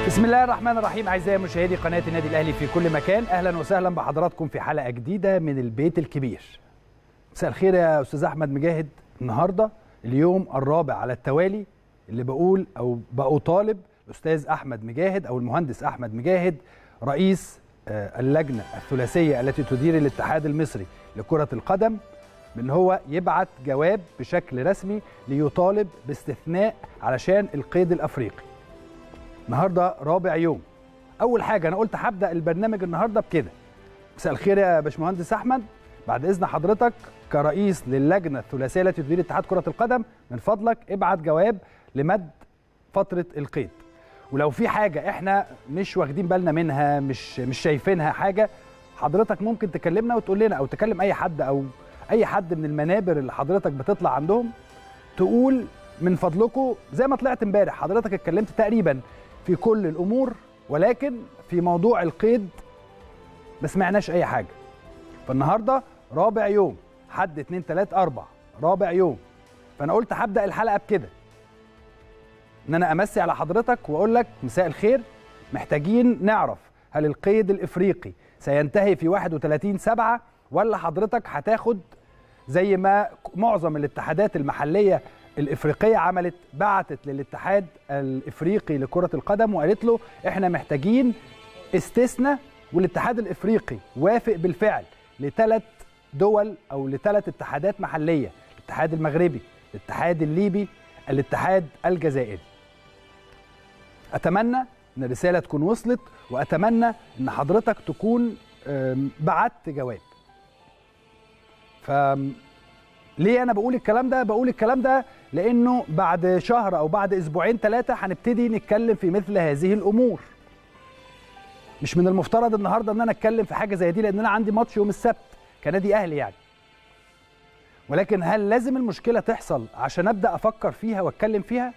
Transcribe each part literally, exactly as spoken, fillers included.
بسم الله الرحمن الرحيم. اعزائي مشاهدي قناه النادي الاهلي في كل مكان، اهلا وسهلا بحضراتكم في حلقه جديده من البيت الكبير. مساء الخير يا استاذ احمد مجاهد. النهارده اليوم الرابع على التوالي اللي بقول او بطالب الاستاذ احمد مجاهد او المهندس احمد مجاهد رئيس اللجنه الثلاثيه التي تدير الاتحاد المصري لكره القدم بان هو يبعت جواب بشكل رسمي ليطالب باستثناء علشان القيد الافريقي. النهارده رابع يوم. اول حاجه انا قلت هبدا البرنامج النهارده بكده. مساء الخير يا باشمهندس احمد، بعد اذن حضرتك كرئيس للجنه الثلاثيه التي تدير اتحاد كره القدم من فضلك ابعت جواب لمد فتره القيد. ولو في حاجه احنا مش واخدين بالنا منها، مش مش شايفينها حاجه، حضرتك ممكن تكلمنا وتقول لنا، او تكلم اي حد او اي حد من المنابر اللي حضرتك بتطلع عندهم تقول من فضلكم زي ما طلعت امبارح. حضرتك اتكلمت تقريبا في كل الامور، ولكن في موضوع القيد ما سمعناش اي حاجه. فالنهارده رابع يوم، حد اتنين تلات اربع، رابع يوم. فانا قلت هبدا الحلقه بكده، ان انا امسي على حضرتك واقول لك مساء الخير، محتاجين نعرف هل القيد الافريقي سينتهي في واحد وتلاتين سبعة ولا حضرتك هتاخد زي ما معظم الاتحادات المحليه الافريقيه عملت، بعتت للاتحاد الافريقي لكره القدم وقالت له احنا محتاجين استثناء، والاتحاد الافريقي وافق بالفعل لثلاث دول او لثلاث اتحادات محليه: الاتحاد المغربي، الاتحاد الليبي، الاتحاد الجزائري. اتمنى ان الرساله تكون وصلت، واتمنى ان حضرتك تكون بعت جواب. ف ليه انا بقول الكلام ده؟ بقول الكلام ده لانه بعد شهر او بعد اسبوعين ثلاثه هنبتدي نتكلم في مثل هذه الامور. مش من المفترض النهارده ان انا اتكلم في حاجه زي دي، لان انا عندي ماتش يوم السبت كنادي اهلي يعني. ولكن هل لازم المشكله تحصل عشان ابدا افكر فيها واتكلم فيها؟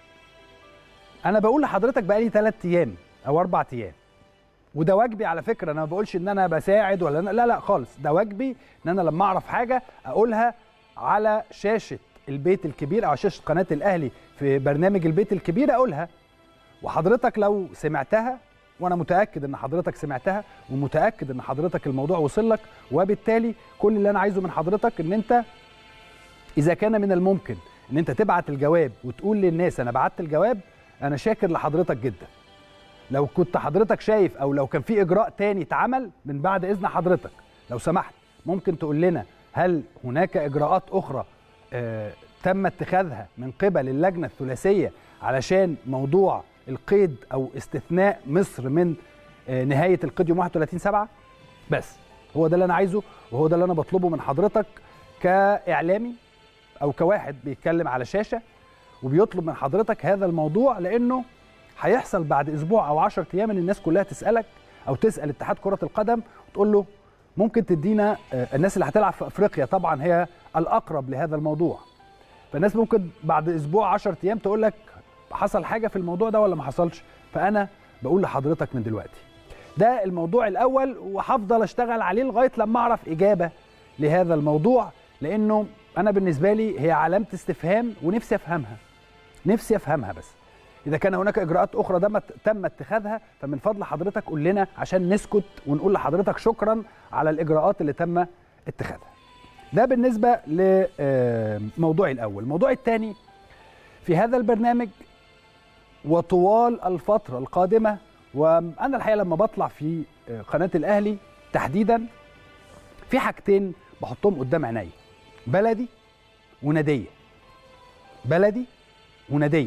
انا بقول لحضرتك بقالي ثلاث ايام او اربع ايام، وده واجبي على فكره. انا ما بقولش ان انا بساعد ولا أنا لا لا خالص، ده واجبي ان انا لما اعرف حاجه اقولها على شاشه البيت الكبير او شاشه قناه الاهلي في برنامج البيت الكبير اقولها. وحضرتك لو سمعتها، وانا متاكد ان حضرتك سمعتها ومتاكد ان حضرتك الموضوع وصل لك، وبالتالي كل اللي انا عايزه من حضرتك ان انت اذا كان من الممكن ان انت تبعت الجواب وتقول للناس انا بعت الجواب، انا شاكر لحضرتك جدا. لو كنت حضرتك شايف او لو كان في اجراء تاني اتعمل، من بعد اذن حضرتك لو سمحت ممكن تقول لنا هل هناك اجراءات اخرى آه تم اتخاذها من قبل اللجنه الثلاثيه علشان موضوع القيد او استثناء مصر من آه نهايه القيد يوم واحد وتلاتين سبعة؟ بس هو ده اللي انا عايزه، وهو ده اللي انا بطلبه من حضرتك كاعلامي او كواحد بيتكلم على شاشه وبيطلب من حضرتك هذا الموضوع، لانه هيحصل بعد اسبوع او عشرة ايام ان الناس كلها تسالك او تسال اتحاد كره القدم وتقول له ممكن تدينا الناس اللي هتلعب في افريقيا، طبعا هي الاقرب لهذا الموضوع. فالناس ممكن بعد اسبوع عشرة ايام تقول لك حصل حاجه في الموضوع ده ولا ما حصلش. فانا بقول لحضرتك من دلوقتي ده الموضوع الاول، وهفضل اشتغل عليه لغايه لما اعرف اجابه لهذا الموضوع، لانه انا بالنسبه لي هي علامه استفهام ونفسي افهمها، نفسي افهمها. بس إذا كان هناك إجراءات أخرى تم اتخاذها فمن فضل حضرتك قول لنا عشان نسكت ونقول لحضرتك شكرا على الإجراءات اللي تم اتخاذها. ده بالنسبة لموضوعي الأول. الموضوع الثاني في هذا البرنامج وطوال الفترة القادمة، وأنا الحقيقة لما بطلع في قناة الأهلي تحديدا في حاجتين بحطهم قدام عيني: بلدي ونادية. بلدي ونادية.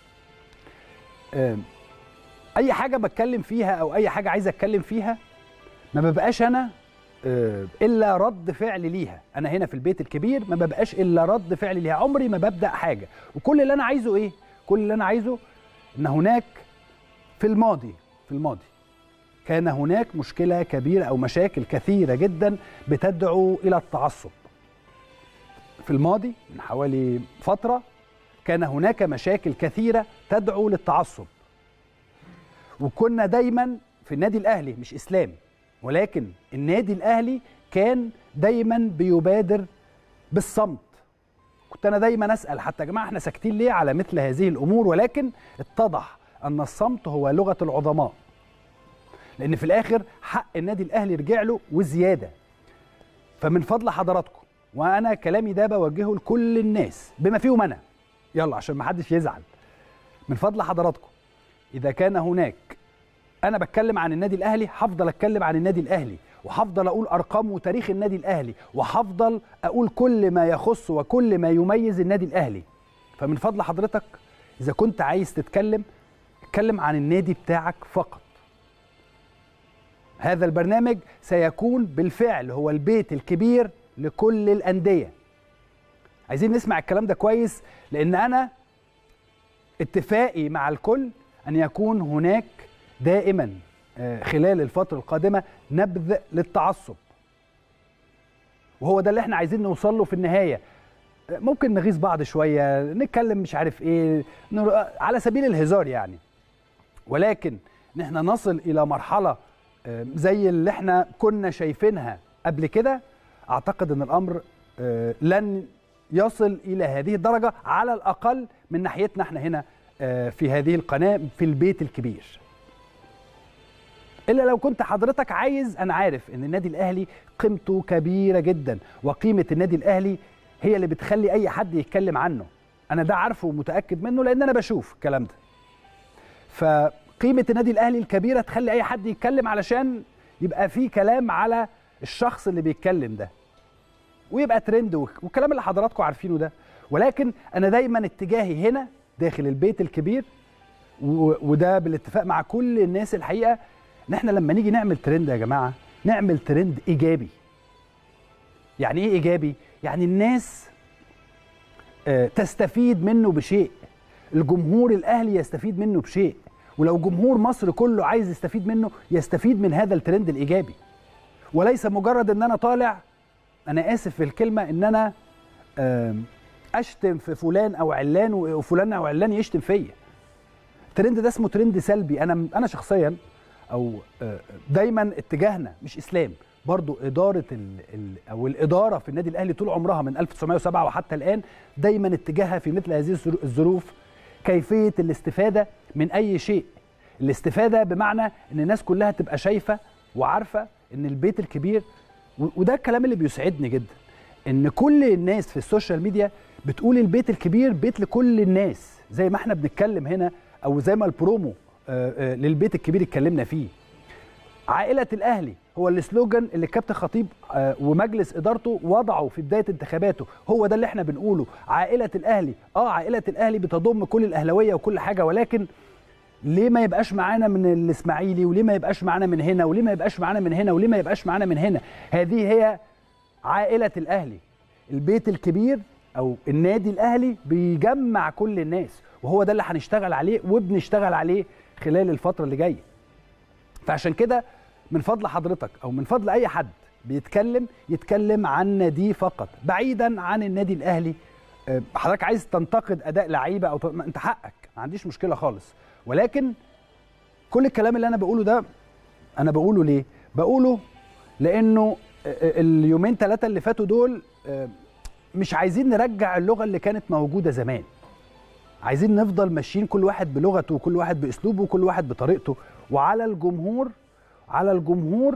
اي حاجه بتكلم فيها او اي حاجه عايز اتكلم فيها ما ببقاش انا الا رد فعل ليها. انا هنا في البيت الكبير ما ببقاش الا رد فعل ليها، عمري ما ببدا حاجه. وكل اللي انا عايزه ايه؟ كل اللي انا عايزه ان هناك في الماضي في الماضي كان هناك مشكله كبيره او مشاكل كثيره جدا بتدعو الى التعصب. في الماضي من حوالي فتره كان هناك مشاكل كثيرة تدعو للتعصب، وكنا دايما في النادي الأهلي، مش إسلام، ولكن النادي الأهلي كان دايما بيبادر بالصمت. كنت أنا دايما أسأل حتى يا جماعة احنا ساكتين ليه على مثل هذه الأمور، ولكن اتضح ان الصمت هو لغه العظماء، لان في الاخر حق النادي الاهلي رجع له وزياده. فمن فضل حضراتكم، وانا كلامي ده بوجهه لكل الناس بما فيهم انا، يلا عشان ما حدش يزعل، من فضل حضراتكم اذا كان هناك، انا بتكلم عن النادي الاهلي هفضل اتكلم عن النادي الاهلي، وهفضل اقول ارقام وتاريخ النادي الاهلي، وهفضل اقول كل ما يخص وكل ما يميز النادي الاهلي. فمن فضل حضرتك اذا كنت عايز تتكلم، اتكلم عن النادي بتاعك فقط. هذا البرنامج سيكون بالفعل هو البيت الكبير لكل الانديه. عايزين نسمع الكلام ده كويس، لان انا اتفاقي مع الكل ان يكون هناك دائما خلال الفترة القادمة نبذ للتعصب، وهو ده اللي احنا عايزين نوصل له في النهاية. ممكن نغيظ بعض شوية، نتكلم مش عارف ايه على سبيل الهزار يعني، ولكن نحن نصل الى مرحلة زي اللي احنا كنا شايفينها قبل كده، اعتقد ان الامر لن يصل الى هذه الدرجة، على الاقل من ناحيتنا احنا هنا في هذه القناة في البيت الكبير. إلا لو كنت حضرتك عايز، أنا عارف إن النادي الأهلي قيمته كبيرة جدا، وقيمة النادي الأهلي هي اللي بتخلي أي حد يتكلم عنه. أنا ده عارفه ومتأكد منه لأن أنا بشوف الكلام ده. فقيمة النادي الأهلي الكبيرة تخلي أي حد يتكلم علشان يبقى في كلام على الشخص اللي بيتكلم ده، ويبقى ترند والكلام اللي حضراتكم عارفينه ده. ولكن أنا دايما اتجاهي هنا داخل البيت الكبير، وده بالاتفاق مع كل الناس الحقيقة، ان احنا لما نيجي نعمل ترند يا جماعه نعمل ترند ايجابي. يعني ايه ايجابي؟ يعني الناس تستفيد منه بشيء، الجمهور الاهلي يستفيد منه بشيء، ولو جمهور مصر كله عايز يستفيد منه يستفيد من هذا الترند الايجابي، وليس مجرد ان انا طالع، انا اسف في الكلمه، ان انا اشتم في فلان او علان وفلان او علان يشتم فيا. الترند ده اسمه ترند سلبي. انا انا شخصيا او دايما اتجاهنا مش اسلام، برضو اداره ال ال او الاداره في النادي الاهلي طول عمرها من ألف وتسعمائة وسبعة وحتى الان دايما اتجاهها في مثل هذه الظروف كيفيه الاستفاده من اي شيء. الاستفاده بمعنى ان الناس كلها تبقى شايفه وعارفه ان البيت الكبير، وده الكلام اللي بيسعدني جدا، ان كل الناس في السوشيال ميديا بتقول البيت الكبير بيت لكل الناس، زي ما احنا بنتكلم هنا او زي ما البرومو للبيت الكبير اتكلمنا فيه. عائلة الأهلي هو السلوجان اللي الكابتن خطيب ومجلس إدارته وضعوا في بداية انتخاباته، هو ده اللي احنا بنقوله. عائلة الأهلي، اه عائلة الأهلي بتضم كل الأهلاوية وكل حاجة، ولكن ليه ما يبقاش معانا من الإسماعيلي، وليه ما يبقاش معانا من هنا، وليه ما يبقاش معانا من هنا، وليه ما يبقاش معانا من هنا؟ هذه هي عائلة الأهلي. البيت الكبير أو النادي الأهلي بيجمع كل الناس، وهو ده اللي هنشتغل عليه وبنشتغل عليه خلال الفترة اللي جاية. فعشان كده من فضل حضرتك او من فضل اي حد بيتكلم يتكلم عن نادي فقط، بعيدا عن النادي الاهلي. حضرتك عايز تنتقد اداء لعيبه او انت حقك، ما عنديش مشكله خالص، ولكن كل الكلام اللي انا بقوله ده انا بقوله ليه؟ بقوله لانه اليومين ثلاثه اللي فاتوا دول مش عايزين نرجع اللغه اللي كانت موجوده زمان. عايزين نفضل ماشيين كل واحد بلغته وكل واحد باسلوبه وكل واحد بطريقته، وعلى الجمهور على الجمهور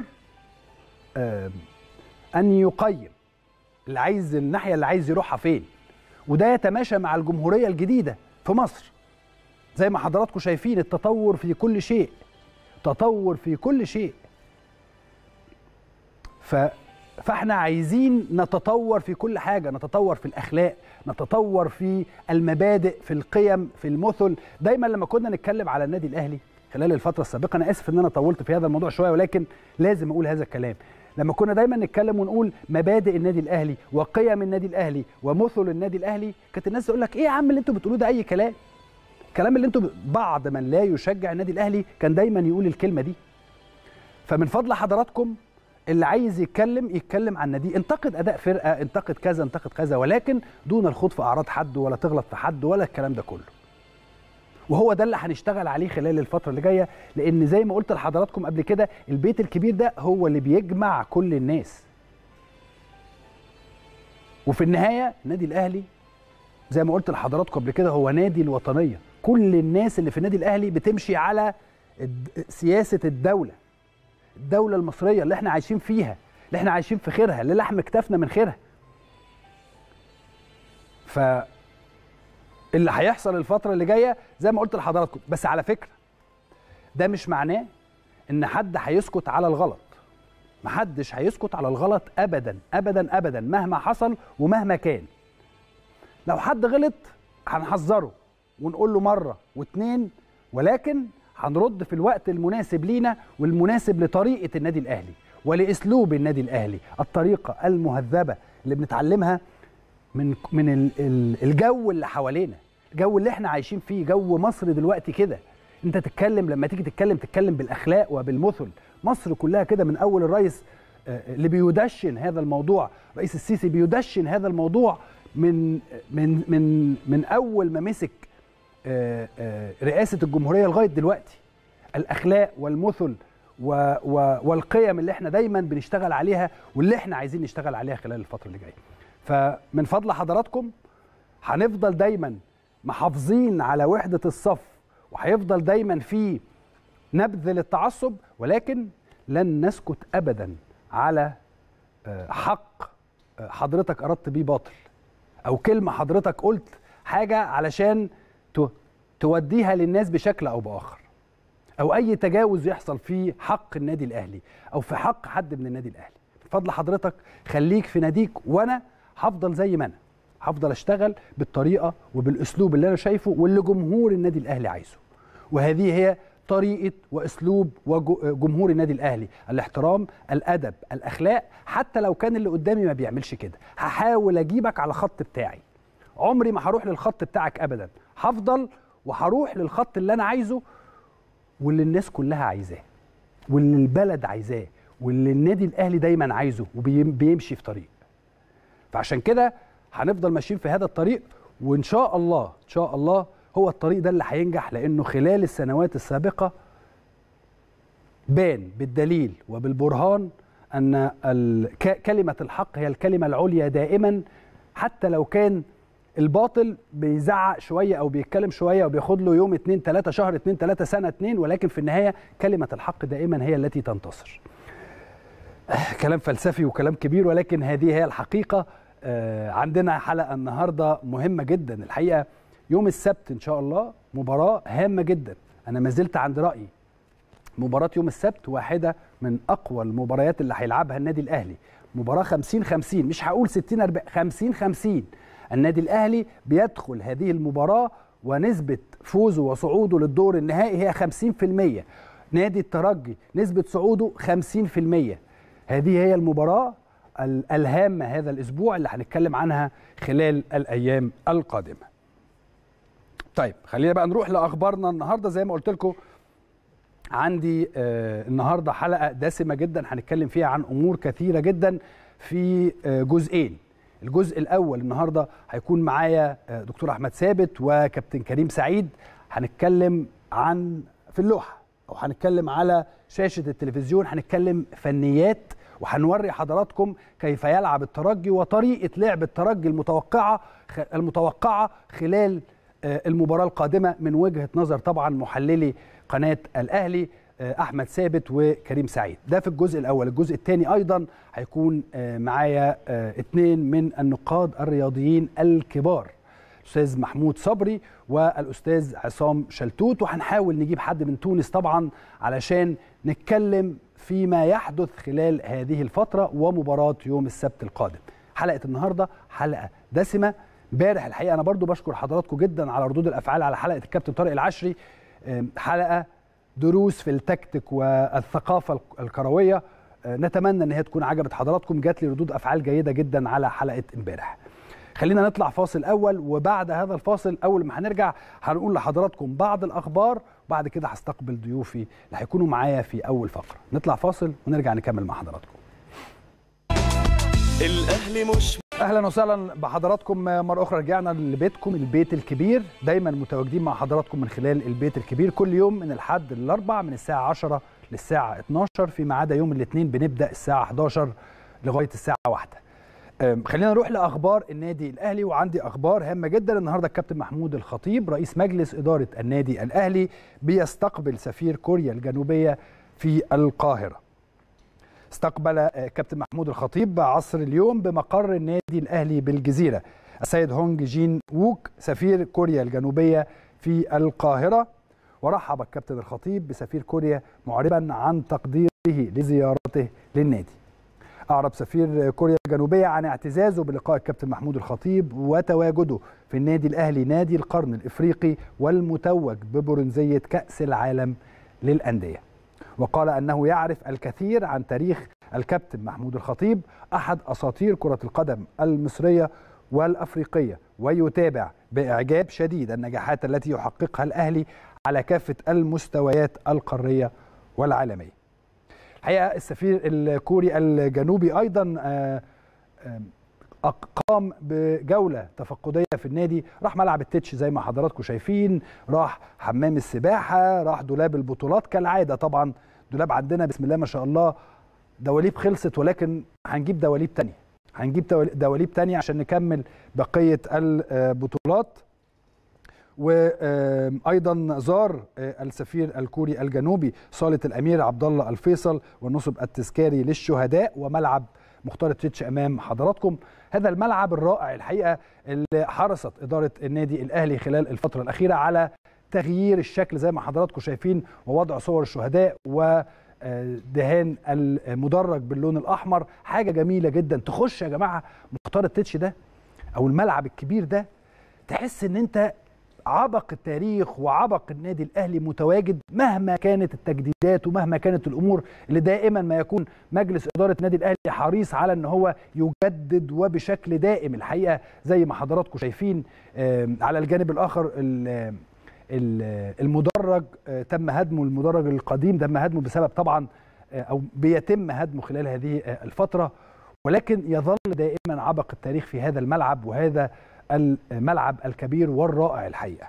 ان يقيم اللي عايز الناحيه اللي عايز يروحها فين، وده يتماشى مع الجمهوريه الجديده في مصر. زي ما حضراتكم شايفين التطور في كل شيء، تطور في كل شيء. ف فاحنا عايزين نتطور في كل حاجه، نتطور في الاخلاق، نتطور في المبادئ، في القيم، في المثل. دايما لما كنا نتكلم على النادي الاهلي خلال الفتره السابقه، انا اسف ان انا طولت في هذا الموضوع شويه ولكن لازم اقول هذا الكلام. لما كنا دايما نتكلم ونقول مبادئ النادي الاهلي وقيم النادي الاهلي ومثل النادي الاهلي، كانت الناس تقول لك ايه يا عم اللي انتوا بتقولوه ده، اي كلام. الكلام اللي انتوا ب... بعض من لا يشجع النادي الاهلي كان دايما يقول الكلمه دي. فمن فضل حضراتكم اللي عايز يتكلم يتكلم عن نادي، انتقد اداء فرقه، انتقد كذا انتقد كذا، ولكن دون الخوض في اعراض حد ولا تغلط في حد ولا الكلام ده كله. وهو ده اللي هنشتغل عليه خلال الفتره اللي جايه، لان زي ما قلت لحضراتكم قبل كده البيت الكبير ده هو اللي بيجمع كل الناس. وفي النهايه النادي الاهلي زي ما قلت لحضراتكم قبل كده هو نادي الوطنيه، كل الناس اللي في النادي الاهلي بتمشي على سياسه الدوله الدوله المصريه اللي احنا عايشين فيها، اللي احنا عايشين في خيرها، اللي لحم كتافنا من خيرها. ف اللي هيحصل الفتره اللي جايه زي ما قلت لحضراتكم، بس على فكره ده مش معناه ان حد هيسكت على الغلط. محدش هيسكت على الغلط ابدا ابدا ابدا مهما حصل ومهما كان. لو حد غلط هنحذره ونقول له مره واتنين، ولكن هنرد في الوقت المناسب لينا والمناسب لطريقه النادي الاهلي ولاسلوب النادي الاهلي، الطريقه المهذبه اللي بنتعلمها من من الجو اللي حوالينا، الجو اللي احنا عايشين فيه، جو مصر دلوقتي كده. انت تتكلم لما تيجي تتكلم تتكلم بالاخلاق وبالمثل. مصر كلها كده، من اول الرئيس اللي بيدشن هذا الموضوع، رئيس السيسي بيدشن هذا الموضوع من من من من اول ما مسك رئاسه الجمهوريه لغايه دلوقتي. الاخلاق والمثل والقيم اللي احنا دايما بنشتغل عليها واللي احنا عايزين نشتغل عليها خلال الفتره اللي جايه. فمن فضل حضراتكم هنفضل دايما محافظين على وحده الصف، وهيفضل دايما في نبذ للتعصب، ولكن لن نسكت ابدا على حق حضرتك اردت بيه باطل، او كلمه حضرتك قلت حاجه علشان توديها للناس بشكل او باخر، او اي تجاوز يحصل في حق النادي الاهلي او في حق حد من النادي الاهلي. بفضل حضرتك خليك في ناديك، وانا هفضل زي ما انا، هفضل اشتغل بالطريقه وبالاسلوب اللي انا شايفه واللي جمهور النادي الاهلي عايزه. وهذه هي طريقه واسلوب جمهور النادي الاهلي، الاحترام، الادب، الاخلاق. حتى لو كان اللي قدامي ما بيعملش كده، هحاول اجيبك على خط بتاعي. عمري ما هروح للخط بتاعك ابدا، هفضل وهروح للخط اللي انا عايزه واللي الناس كلها عايزاه واللي البلد عايزاه واللي النادي الاهلي دايما عايزه وبيمشي في طريق. فعشان كده هنفضل ماشيين في هذا الطريق، وان شاء الله ان شاء الله هو الطريق ده اللي هينجح، لانه خلال السنوات السابقه بان بالدليل وبالبرهان ان كلمه الحق هي الكلمه العليا دائما، حتى لو كان الباطل بيزعق شويه او بيتكلم شويه وبياخد له يوم اتنين تلاته، شهر اتنين تلاته، سنه اتنين، ولكن في النهايه كلمه الحق دائما هي التي تنتصر. كلام فلسفي وكلام كبير، ولكن هذه هي الحقيقه. عندنا حلقه النهارده مهمه جدا الحقيقه. يوم السبت ان شاء الله مباراه هامه جدا. انا ما زلت عند رايي، مباراه يوم السبت واحده من اقوى المباريات اللي هيلعبها النادي الاهلي. مباراه خمسين خمسين، مش هقول ستين أربعين، خمسين خمسين. النادي الاهلي بيدخل هذه المباراه ونسبه فوزه وصعوده للدور النهائي هي خمسين في المية. نادي الترجي نسبه صعوده خمسين في المية. هذه هي المباراه الهامه هذا الاسبوع اللي هنتكلم عنها خلال الايام القادمه. طيب خلينا بقى نروح لاخبارنا النهارده. زي ما قلت لكم عندي آه النهارده حلقه دسمه جدا هنتكلم فيها عن امور كثيره جدا في آه جزئين. الجزء الاول النهارده هيكون معايا آه دكتور احمد ثابت وكابتن كريم سعيد. هنتكلم عن في اللوحه او هنتكلم على شاشه التلفزيون، هنتكلم فنيات وهنوري حضراتكم كيف يلعب الترجي وطريقه لعب الترجي المتوقعه المتوقعه خلال المباراة القادمة من وجهة نظر طبعا محللي قناة الأهلي أحمد ثابت وكريم سعيد. ده في الجزء الأول. الجزء الثاني أيضا هيكون معايا اثنين من النقاد الرياضيين الكبار، الأستاذ محمود صبري والأستاذ عصام شلتوت، وهنحاول نجيب حد من تونس طبعا علشان نتكلم فيما يحدث خلال هذه الفترة ومباراة يوم السبت القادم. حلقة النهاردة حلقة دسمة. امبارح الحقيقه انا برضو بشكر حضراتكم جدا على ردود الافعال على حلقه الكابتن طارق العشري، حلقه دروس في التكتيك والثقافه الكرويه. نتمنى ان هي تكون عجبت حضراتكم. جات لي ردود افعال جيده جدا على حلقه امبارح. خلينا نطلع فاصل اول، وبعد هذا الفاصل اول ما هنرجع هنقول لحضراتكم بعض الاخبار، وبعد كده هستقبل ضيوفي اللي هيكونوا معايا في اول فقره. نطلع فاصل ونرجع نكمل مع حضراتكم. الاهلي مش اهلا وسهلا بحضراتكم مره اخرى. رجعنا لبيتكم البيت الكبير، دايما متواجدين مع حضراتكم من خلال البيت الكبير كل يوم من الاحد للاربع من الساعه عشرة للساعه اتناشر، فيما عدا يوم الاثنين بنبدا الساعه حداشر لغايه الساعه واحدة. خلينا نروح لاخبار النادي الاهلي، وعندي اخبار هامه جدا. النهارده الكابتن محمود الخطيب رئيس مجلس اداره النادي الاهلي بيستقبل سفير كوريا الجنوبيه في القاهره. استقبل كابتن محمود الخطيب عصر اليوم بمقر النادي الاهلي بالجزيره السيد هونج جين ووك سفير كوريا الجنوبيه في القاهره، ورحب الكابتن الخطيب بسفير كوريا معربا عن تقديره لزيارته للنادي. أعرب سفير كوريا الجنوبية عن اعتزازه بلقاء الكابتن محمود الخطيب وتواجده في النادي الأهلي نادي القرن الإفريقي والمتوج ببرونزية كأس العالم للأندية، وقال أنه يعرف الكثير عن تاريخ الكابتن محمود الخطيب أحد أساطير كرة القدم المصرية والأفريقية، ويتابع بإعجاب شديد النجاحات التي يحققها الأهلي على كافة المستويات القارية والعالمية. الحقيقه السفير الكوري الجنوبي ايضا قام بجوله تفقديه في النادي، راح ملعب التتش زي ما حضراتكم شايفين، راح حمام السباحه، راح دولاب البطولات كالعاده. طبعا دولاب عندنا بسم الله ما شاء الله دواليب خلصت، ولكن هنجيب دواليب تانية، هنجيب دواليب تانية عشان نكمل بقيه البطولات. وايضا زار السفير الكوري الجنوبي صاله الامير عبد الله الفيصل والنصب التذكاري للشهداء وملعب مختار التتش امام حضراتكم. هذا الملعب الرائع الحقيقه اللي حرصت اداره النادي الاهلي خلال الفتره الاخيره على تغيير الشكل زي ما حضراتكم شايفين، ووضع صور الشهداء ودهان المدرج باللون الاحمر. حاجه جميله جدا. تخش يا جماعه مختار التتش ده او الملعب الكبير ده، تحس ان انت عبق التاريخ وعبق النادي الأهلي متواجد مهما كانت التجديدات ومهما كانت الأمور اللي دائما ما يكون مجلس إدارة النادي الأهلي حريص على أن هو يجدد وبشكل دائم. الحقيقة زي ما حضراتكم شايفين على الجانب الآخر المدرج تم هدمه، المدرج القديم تم هدمه بسبب طبعا أو بيتم هدمه خلال هذه الفترة، ولكن يظل دائما عبق التاريخ في هذا الملعب وهذا الملعب الكبير والرائع الحقيقه.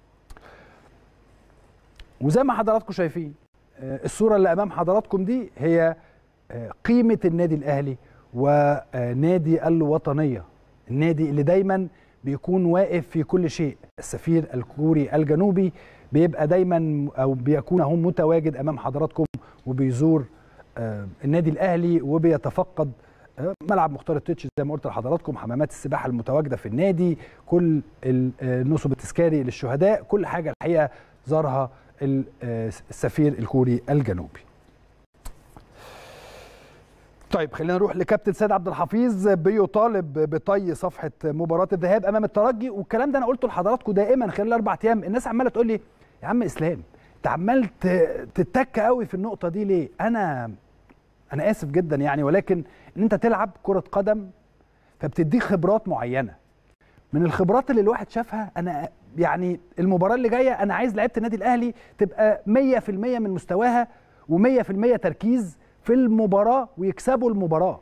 وزي ما حضراتكم شايفين الصوره اللي امام حضراتكم دي هي قيمه النادي الاهلي ونادي الوطنيه، النادي اللي دايما بيكون واقف في كل شيء. السفير الكوري الجنوبي بيبقى دايما او بيكون هو متواجد امام حضراتكم وبيزور النادي الاهلي وبيتفقد ملعب مختار التتش زي ما قلت لحضراتكم، حمامات السباحه المتواجده في النادي، كل النصب التذكاري للشهداء، كل حاجه الحقيقه زارها السفير الكوري الجنوبي. طيب خلينا نروح لكابتن سيد عبد الحفيظ بيطالب بطي صفحه مباراه الذهاب امام الترجي، والكلام ده انا قلته لحضراتكم دائما خلال اربع ايام. الناس عماله تقول لي يا عم اسلام انت عمال تتك قوي في النقطه دي ليه؟ انا انا اسف جدا يعني، ولكن ان انت تلعب كره قدم فبتديك خبرات معينه. من الخبرات اللي الواحد شافها انا يعني المباراه اللي جايه انا عايز لعيبه النادي الاهلي تبقى مية في المية من مستواها ومية في المية تركيز في المباراه ويكسبوا المباراه.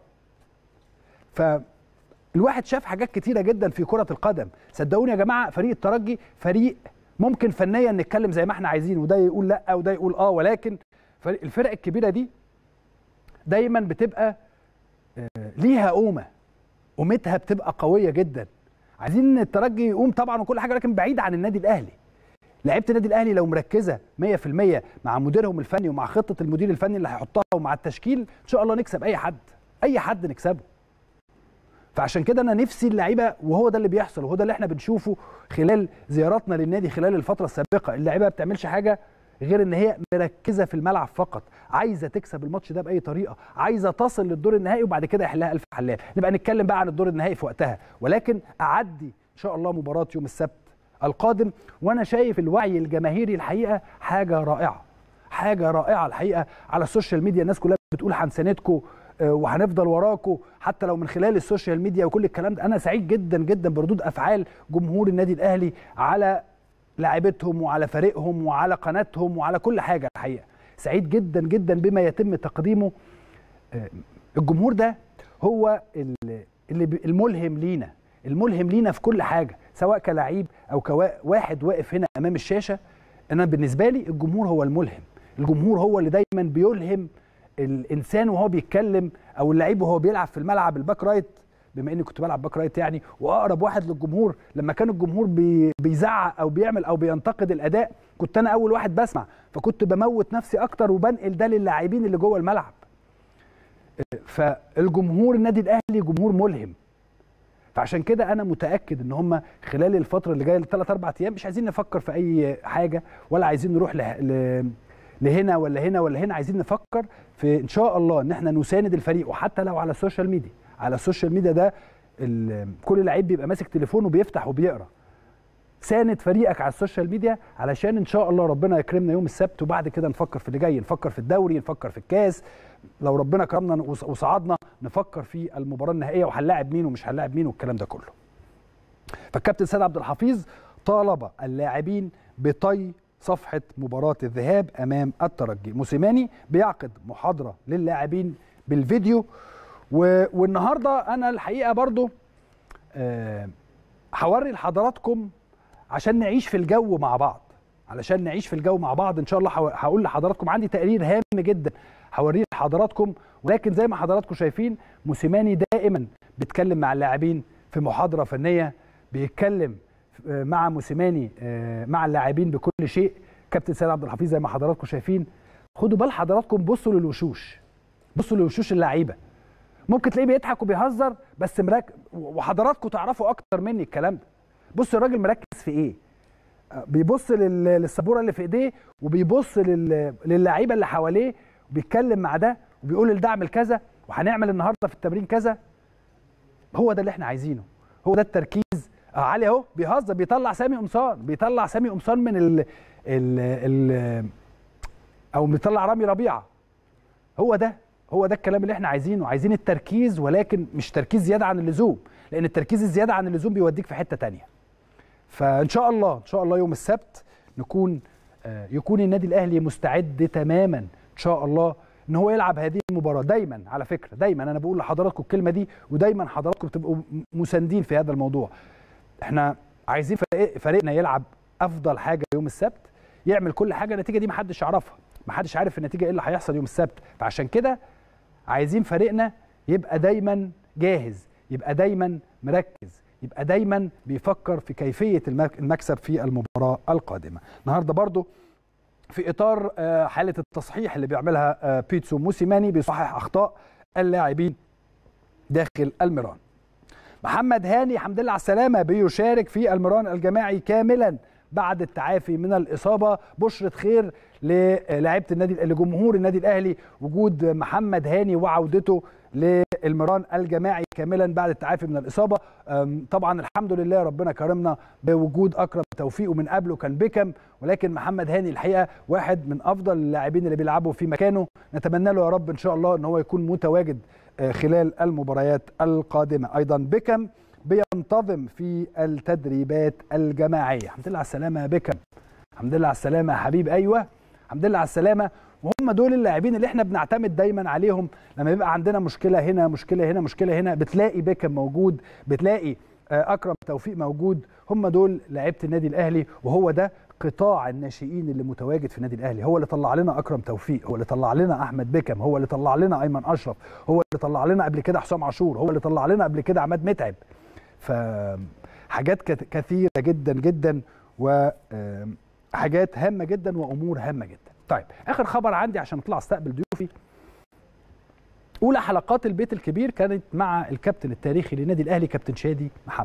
فالواحد شاف حاجات كتيره جدا في كره القدم. صدقوني يا جماعه فريق الترجي فريق ممكن فنيا نتكلم زي ما احنا عايزين، وده يقول لا وده يقول اه، ولكن الفرق الكبيره دي دايما بتبقى ليها قومه، قومتها بتبقى قويه جدا. عايزين الترجي يقوم طبعا وكل حاجه، لكن بعيد عن النادي الاهلي. لعيبه النادي الاهلي لو مركزه مية في المية مع مديرهم الفني ومع خطه المدير الفني اللي هيحطها ومع التشكيل، ان شاء الله نكسب اي حد، اي حد نكسبه. فعشان كده انا نفسي اللعيبه، وهو ده اللي بيحصل وهو ده اللي احنا بنشوفه خلال زياراتنا للنادي خلال الفتره السابقه، اللعيبه ما بتعملش حاجه غير ان هي مركزه في الملعب فقط، عايزه تكسب الماتش ده باي طريقه، عايزه تصل للدور النهائي وبعد كده يحلها الف حلال. نبقى نتكلم بقى عن الدور النهائي في وقتها، ولكن اعدي ان شاء الله مباراه يوم السبت القادم وانا شايف الوعي الجماهيري الحقيقه حاجه رائعه، حاجه رائعه الحقيقه. على السوشيال ميديا الناس كلها بتقول هنساندكم وهنفضل وراكم حتى لو من خلال السوشيال ميديا وكل الكلام ده. انا سعيد جدا جدا بردود افعال جمهور النادي الاهلي على لاعبتهم وعلى فريقهم وعلى قناتهم وعلى كل حاجه. الحقيقه سعيد جدا جدا بما يتم تقديمه. الجمهور ده هو اللي الملهم لينا، الملهم لينا في كل حاجه، سواء كلاعب او كواحد واقف هنا امام الشاشه. انا بالنسبه لي الجمهور هو الملهم، الجمهور هو اللي دايما بيلهم الانسان وهو بيتكلم، او اللعيب وهو بيلعب في الملعب الباك رايت بما اني كنت بلعب باك رايت يعني، واقرب واحد للجمهور، لما كان الجمهور بي بيزعق او بيعمل او بينتقد الاداء كنت انا اول واحد بسمع، فكنت بموت نفسي اكتر وبنقل ده للاعبين اللي جوه الملعب. فالجمهور النادي الاهلي جمهور ملهم، فعشان كده انا متاكد ان هم خلال الفتره اللي جايه الثلاث اربع ايام مش عايزين نفكر في اي حاجه، ولا عايزين نروح له... ل... لهنا ولا هنا ولا هنا. عايزين نفكر في ان شاء الله ان احنا نساند الفريق، وحتى لو على السوشيال ميديا. على السوشيال ميديا ده كل لعيب بيبقى ماسك تليفونه وبيفتح وبيقرا. ساند فريقك على السوشيال ميديا علشان ان شاء الله ربنا يكرمنا يوم السبت، وبعد كده نفكر في اللي جاي، نفكر في الدوري، نفكر في الكاس، لو ربنا كرمنا وصعدنا نفكر في المباراه النهائيه وهنلاعب مين ومش هنلاعب مين والكلام ده كله. فالكابتن سيد عبد الحفيظ طالب اللاعبين بطي صفحه مباراه الذهاب امام الترجي. موسيماني بيعقد محاضره للاعبين بالفيديو، والنهارده انا الحقيقه برضو هوري أه لحضراتكم عشان نعيش في الجو مع بعض، علشان نعيش في الجو مع بعض ان شاء الله. هقول لحضراتكم عندي تقرير هام جدا هوريه لحضراتكم، ولكن زي ما حضراتكم شايفين موسيماني دائما بيتكلم مع اللاعبين في محاضره فنيه، بيتكلم مع موسيماني مع اللاعبين بكل شيء. كابتن سيد عبد الحفيظ زي ما حضراتكم شايفين، خدوا بال حضراتكم، بصوا للوشوش، بصوا لوشوش اللعيبه، ممكن تلاقيه بيضحك وبيهزر بس مركز، وحضراتكم تعرفوا اكتر مني الكلام ده. بص الراجل مركز في ايه، بيبص للسبوره اللي في ايديه، وبيبص للعيبه اللي حواليه، وبيتكلم مع ده وبيقول لده اعمل كذا وهنعمل النهارده في التمرين كذا. هو ده اللي احنا عايزينه، هو ده التركيز. اه علي اهو بيهزر، بيطلع سامي قمصان، بيطلع سامي قمصان من ال ال ال او بيطلع رامي ربيعه. هو ده هو ده الكلام اللي احنا عايزينه. عايزين التركيز، ولكن مش تركيز زياده عن اللزوم، لان التركيز الزياده عن اللزوم بيوديك في حته تانية. فان شاء الله ان شاء الله يوم السبت نكون آه يكون النادي الاهلي مستعد تماما ان شاء الله ان هو يلعب هذه المباراه. دايما على فكره، دايما انا بقول لحضراتكم الكلمه دي، ودايما حضراتكم بتبقوا مساندين في هذا الموضوع. احنا عايزين فريق فريقنا يلعب افضل حاجه يوم السبت، يعمل كل حاجه. النتيجه دي محدش يعرفها، محدش عارف النتيجه ايه اللي هيحصل يوم السبت، فعشان كده عايزين فريقنا يبقى دايما جاهز، يبقى دايما مركز، يبقى دايما بيفكر في كيفيه المكسب في المباراه القادمه. النهارده برضو في اطار حاله التصحيح اللي بيعملها بيتسو موسيماني، بيصحح اخطاء اللاعبين داخل المران. محمد هاني الحمد لله على السلامه، بيشارك في المران الجماعي كاملا بعد التعافي من الاصابه. بشرة خير للاعيبه النادي لجمهور النادي الاهلي وجود محمد هاني وعودته للمران الجماعي كاملا بعد التعافي من الاصابه. طبعا الحمد لله ربنا كرمنا بوجود اكرم توفيق، ومن قبله كان بيكم، ولكن محمد هاني الحقيقه واحد من افضل اللاعبين اللي بيلعبوا في مكانه. نتمنى له يا رب ان شاء الله ان هو يكون متواجد خلال المباريات القادمه. ايضا بيكم بينتظم في التدريبات الجماعيه. الحمد لله على السلامه يا بيكم، الحمد لله على السلامه يا حبيب. ايوه الحمد لله على السلامه. وهم دول اللاعبين اللي احنا بنعتمد دايما عليهم لما يبقى عندنا مشكله هنا مشكله هنا مشكله هنا، بتلاقي بيكم موجود، بتلاقي اكرم توفيق موجود. هم دول لاعيبه النادي الاهلي، وهو ده قطاع الناشئين اللي متواجد في النادي الاهلي. هو اللي طلع لنا اكرم توفيق، هو اللي طلع لنا احمد بيكم، هو اللي طلع لنا ايمن اشرف، هو اللي طلع لنا قبل كده حسام عاشور، هو اللي طلع لنا قبل كده عماد متعب. فحاجات كثيره جدا جدا، وحاجات هامه جدا وامور هامه جدا. طيب اخر خبر عندي عشان اطلع استقبل ضيوفي. اولى حلقات البيت الكبير كانت مع الكابتن التاريخي للنادي الاهلي كابتن شادي محمد.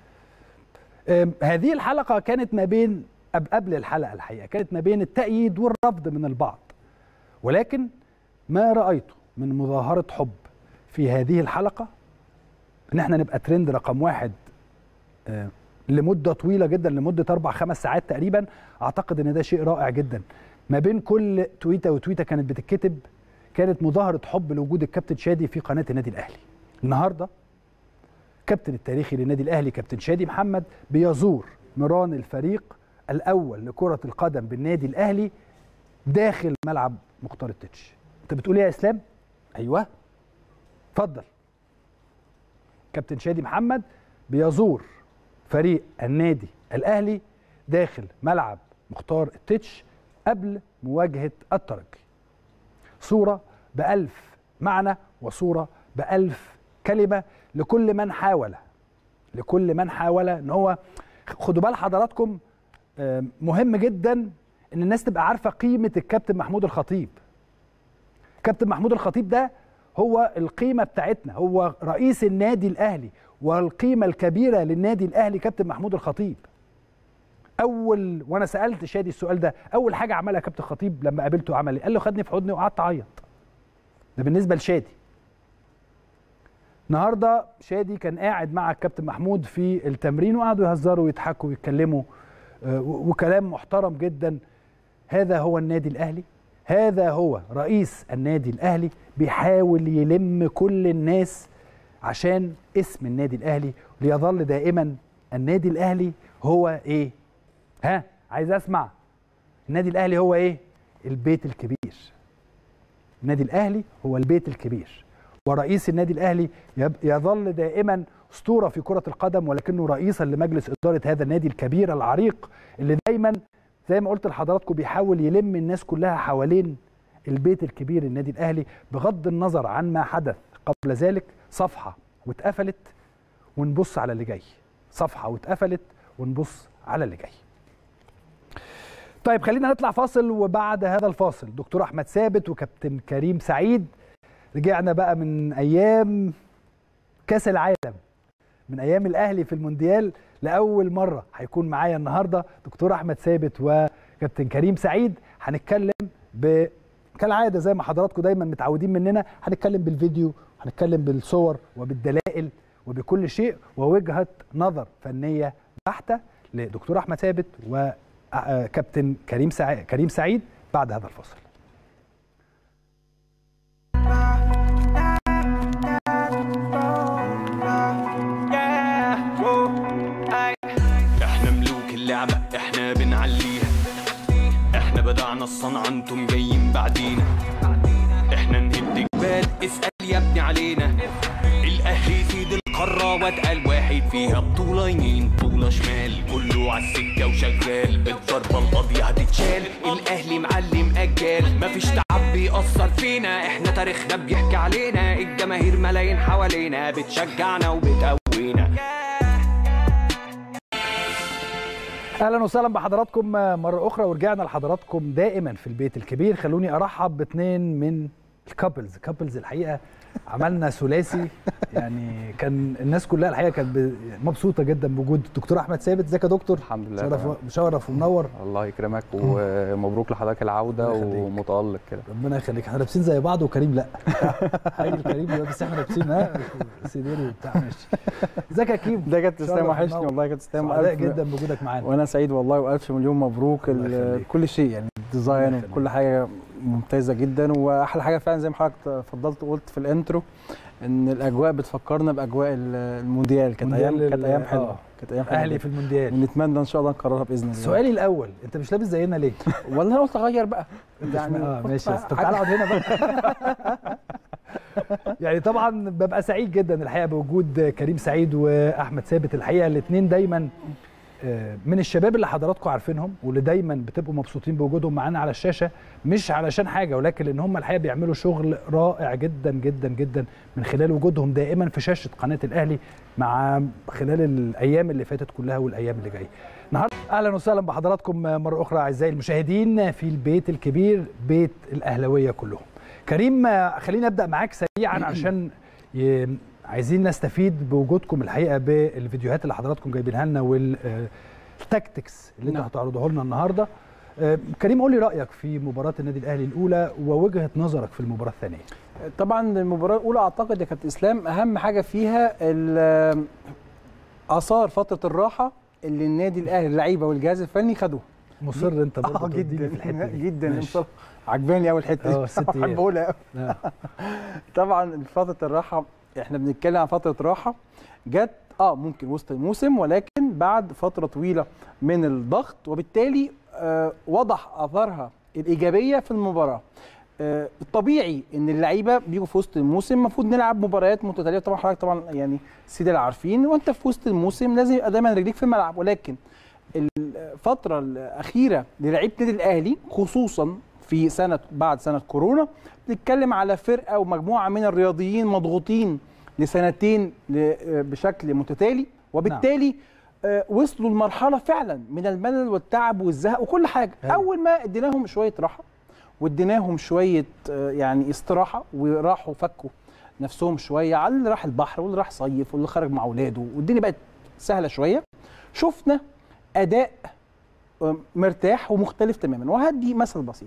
هذه الحلقه كانت ما بين قبل الحلقه الحقيقه كانت ما بين التأييد والرفض من البعض، ولكن ما رايته من مظاهره حب في هذه الحلقه ان احنا نبقى ترند رقم واحد لمده طويله جدا، لمده اربع خمس ساعات تقريبا. اعتقد ان ده شيء رائع جدا. ما بين كل تويته وتويته كانت بتتكتب كانت مظاهره حب لوجود الكابتن شادي في قناه النادي الاهلي. النهارده كابتن التاريخي للنادي الاهلي كابتن شادي محمد بيزور مران الفريق الاول لكره القدم بالنادي الاهلي داخل ملعب مختار التتش. انت بتقول ايه يا اسلام؟ ايوه اتفضل. كابتن شادي محمد بيزور فريق النادي الاهلي داخل ملعب مختار التتش قبل مواجهه الترجي. صوره بألف معنى وصوره بألف كلمه لكل من حاول لكل من حاول ان هو، خدوا بال حضراتكم، مهم جدا ان الناس تبقى عارفه قيمه الكابتن محمود الخطيب. كابتن محمود الخطيب ده هو القيمه بتاعتنا، هو رئيس النادي الاهلي، والقيمه الكبيره للنادي الاهلي كابتن محمود الخطيب. اول وانا سالت شادي السؤال ده، اول حاجه عملها كابتن الخطيب لما قابلته عمل ايه؟ قال له خدني في حضني وقعدت اعيط. ده بالنسبه لشادي. النهارده شادي كان قاعد مع الكابتن محمود في التمرين وقعدوا يهزروا ويضحكوا ويتكلموا وكلام محترم جدا. هذا هو النادي الاهلي، هذا هو رئيس النادي الاهلي، بيحاول يلم كل الناس عشان اسم النادي الاهلي، ليظل دائما النادي الاهلي هو ايه؟ ها عايز اسمع. النادي الاهلي هو ايه؟ البيت الكبير. النادي الاهلي هو البيت الكبير، ورئيس النادي الاهلي يظل دائما اسطوره في كره القدم، ولكنه رئيسا لمجلس اداره هذا النادي الكبير العريق، اللي دايما زي ما قلت لحضراتكم بيحاول يلم الناس كلها حوالين البيت الكبير النادي الاهلي، بغض النظر عن ما حدث قبل ذلك. صفحه واتقفلت ونبص على اللي جاي، صفحه واتقفلت ونبص على اللي جاي. طيب خلينا نطلع فاصل، وبعد هذا الفاصل دكتور احمد ثابت وكابتن كريم سعيد. رجعنا بقى من ايام كاس العالم، من ايام الاهلي في المونديال، لاول مره هيكون معايا النهارده دكتور احمد ثابت وكابتن كريم سعيد. هنتكلم ب كالعاده زي ما حضراتكم دايما متعودين مننا، هنتكلم بالفيديو، هنتكلم بالصور وبالدلائل وبكل شيء، ووجهه نظر فنيه بحته لدكتور احمد ثابت وكابتن كريم سعيد كريم سعيد بعد هذا الفصل. احنا ملوك اللعبة، احنا بنعليها، احنا بدعنا الصنعة انتم جايين بعدينا، احنا نهد جبال اسأل يا ابني علينا. الاهلي سيد القارة واتقل واحد فيها، بطولة يمين بطولة شمال، كله عالسكة وشغال، الضربة القاضية هتتشال. الاهلي معلم اجيال، مفيش تعب بيأثر فينا، احنا تاريخنا بيحكي علينا، الجماهير ملايين حوالينا بتشجعنا وبتقوينا. اهلا وسهلا بحضراتكم مره اخرى، ورجعنا لحضراتكم دائما في البيت الكبير. خلوني ارحب باثنين من الكابلز كابلز الحقيقه عملنا ثلاثي، يعني كان الناس كلها الحقيقه كانت مبسوطه جدا بوجود الدكتور احمد ثابت. ازيك يا دكتور؟ الحمد لله، مشرف مشرف ومنور. الله يكرمك ومبروك لحضرتك العوده ومتالق كده. ربنا يخليك. احنا لابسين زي بعض وكريم لا حاجه الكريم بس احنا لابسين ها سيديري وبتاع. ماشي. ازيك يا كيم؟ ده كابتن اسلام، وحشني والله يا كابتن اسلام. سعيد جدا بوجودك معانا. وانا سعيد والله، والف مليون مبروك. كل شيء يعني الديزاين وكل حاجه ممتازه جدا، واحلى حاجه فعلا زي ما حضرتك اتفضلت وقلت في الانترو ان الاجواء بتفكرنا باجواء المونديال. كانت ايام كانت ايام حلوه، كانت ايام حلوه. اهلي في المونديال، ونتمنى ان شاء الله نكررها باذن الله. سؤالي الاول، انت مش لابس زينا ليه؟ والله انا قلت اغير بقى يعني. اه ماشي، طب تعالى اقعد هنا بقى. يعني طبعا ببقى سعيد جدا الحقيقه بوجود كريم سعيد واحمد ثابت. الحقيقه الاثنين دايما من الشباب اللي حضراتكم عارفينهم، واللي دايما بتبقوا مبسوطين بوجودهم معانا على الشاشه، مش علشان حاجه ولكن لان هم الحقيقه بيعملوا شغل رائع جدا جدا جدا من خلال وجودهم دائما في شاشه قناه الاهلي مع خلال الايام اللي فاتت كلها والايام اللي جايه. النهارده اهلا وسهلا بحضراتكم مره اخرى اعزائي المشاهدين في البيت الكبير، بيت الاهلاويه كلهم. كريم خلينا ابدا معاك سريعا عشان ي... عايزين نستفيد بوجودكم الحقيقه بالفيديوهات اللي حضراتكم جايبينها لنا والتكتكس اللي انتوا هتعرضوها لنا النهارده. كريم قول لي رايك في مباراه النادي الاهلي الاولى ووجهه نظرك في المباراه الثانيه. طبعا المباراه الاولى اعتقد يا كابتن اسلام اهم حاجه فيها اثار فتره الراحه اللي النادي الاهلي اللعيبه والجهاز الفني خدوها. مصر انت برضه آه جدا في الحته دي جدا عجباني قوي الحته دي. اه ست ايام بحب اقولها قوي. طبعا فتره الراحه احنا بنتكلم عن فتره راحه جت اه ممكن وسط الموسم، ولكن بعد فتره طويله من الضغط، وبالتالي آه وضح اثارها الايجابيه في المباراه. آه الطبيعي ان اللعيبه بيجوا في وسط الموسم المفروض نلعب مباريات متتاليه، طبعا حضرتك طبعا يعني سيدي اللي عارفين، وانت في وسط الموسم لازم يبقى دايما رجليك في الملعب. ولكن الفتره الاخيره للعيبه النادي الاهلي خصوصا في سنه بعد سنه كورونا، بنتكلم على فرقه ومجموعه من الرياضيين مضغوطين لسنتين بشكل متتالي، وبالتالي نعم. وصلوا لمرحله فعلا من الملل والتعب والزهق وكل حاجه. هي. اول ما اديناهم شويه راحه واديناهم شويه يعني استراحه وراحوا فكوا نفسهم شويه، على اللي راح البحر واللي راح صيف واللي خرج مع اولاده والدنيا بقت سهله شويه، شفنا اداء مرتاح ومختلف تماما. وهدي مثل بسيط،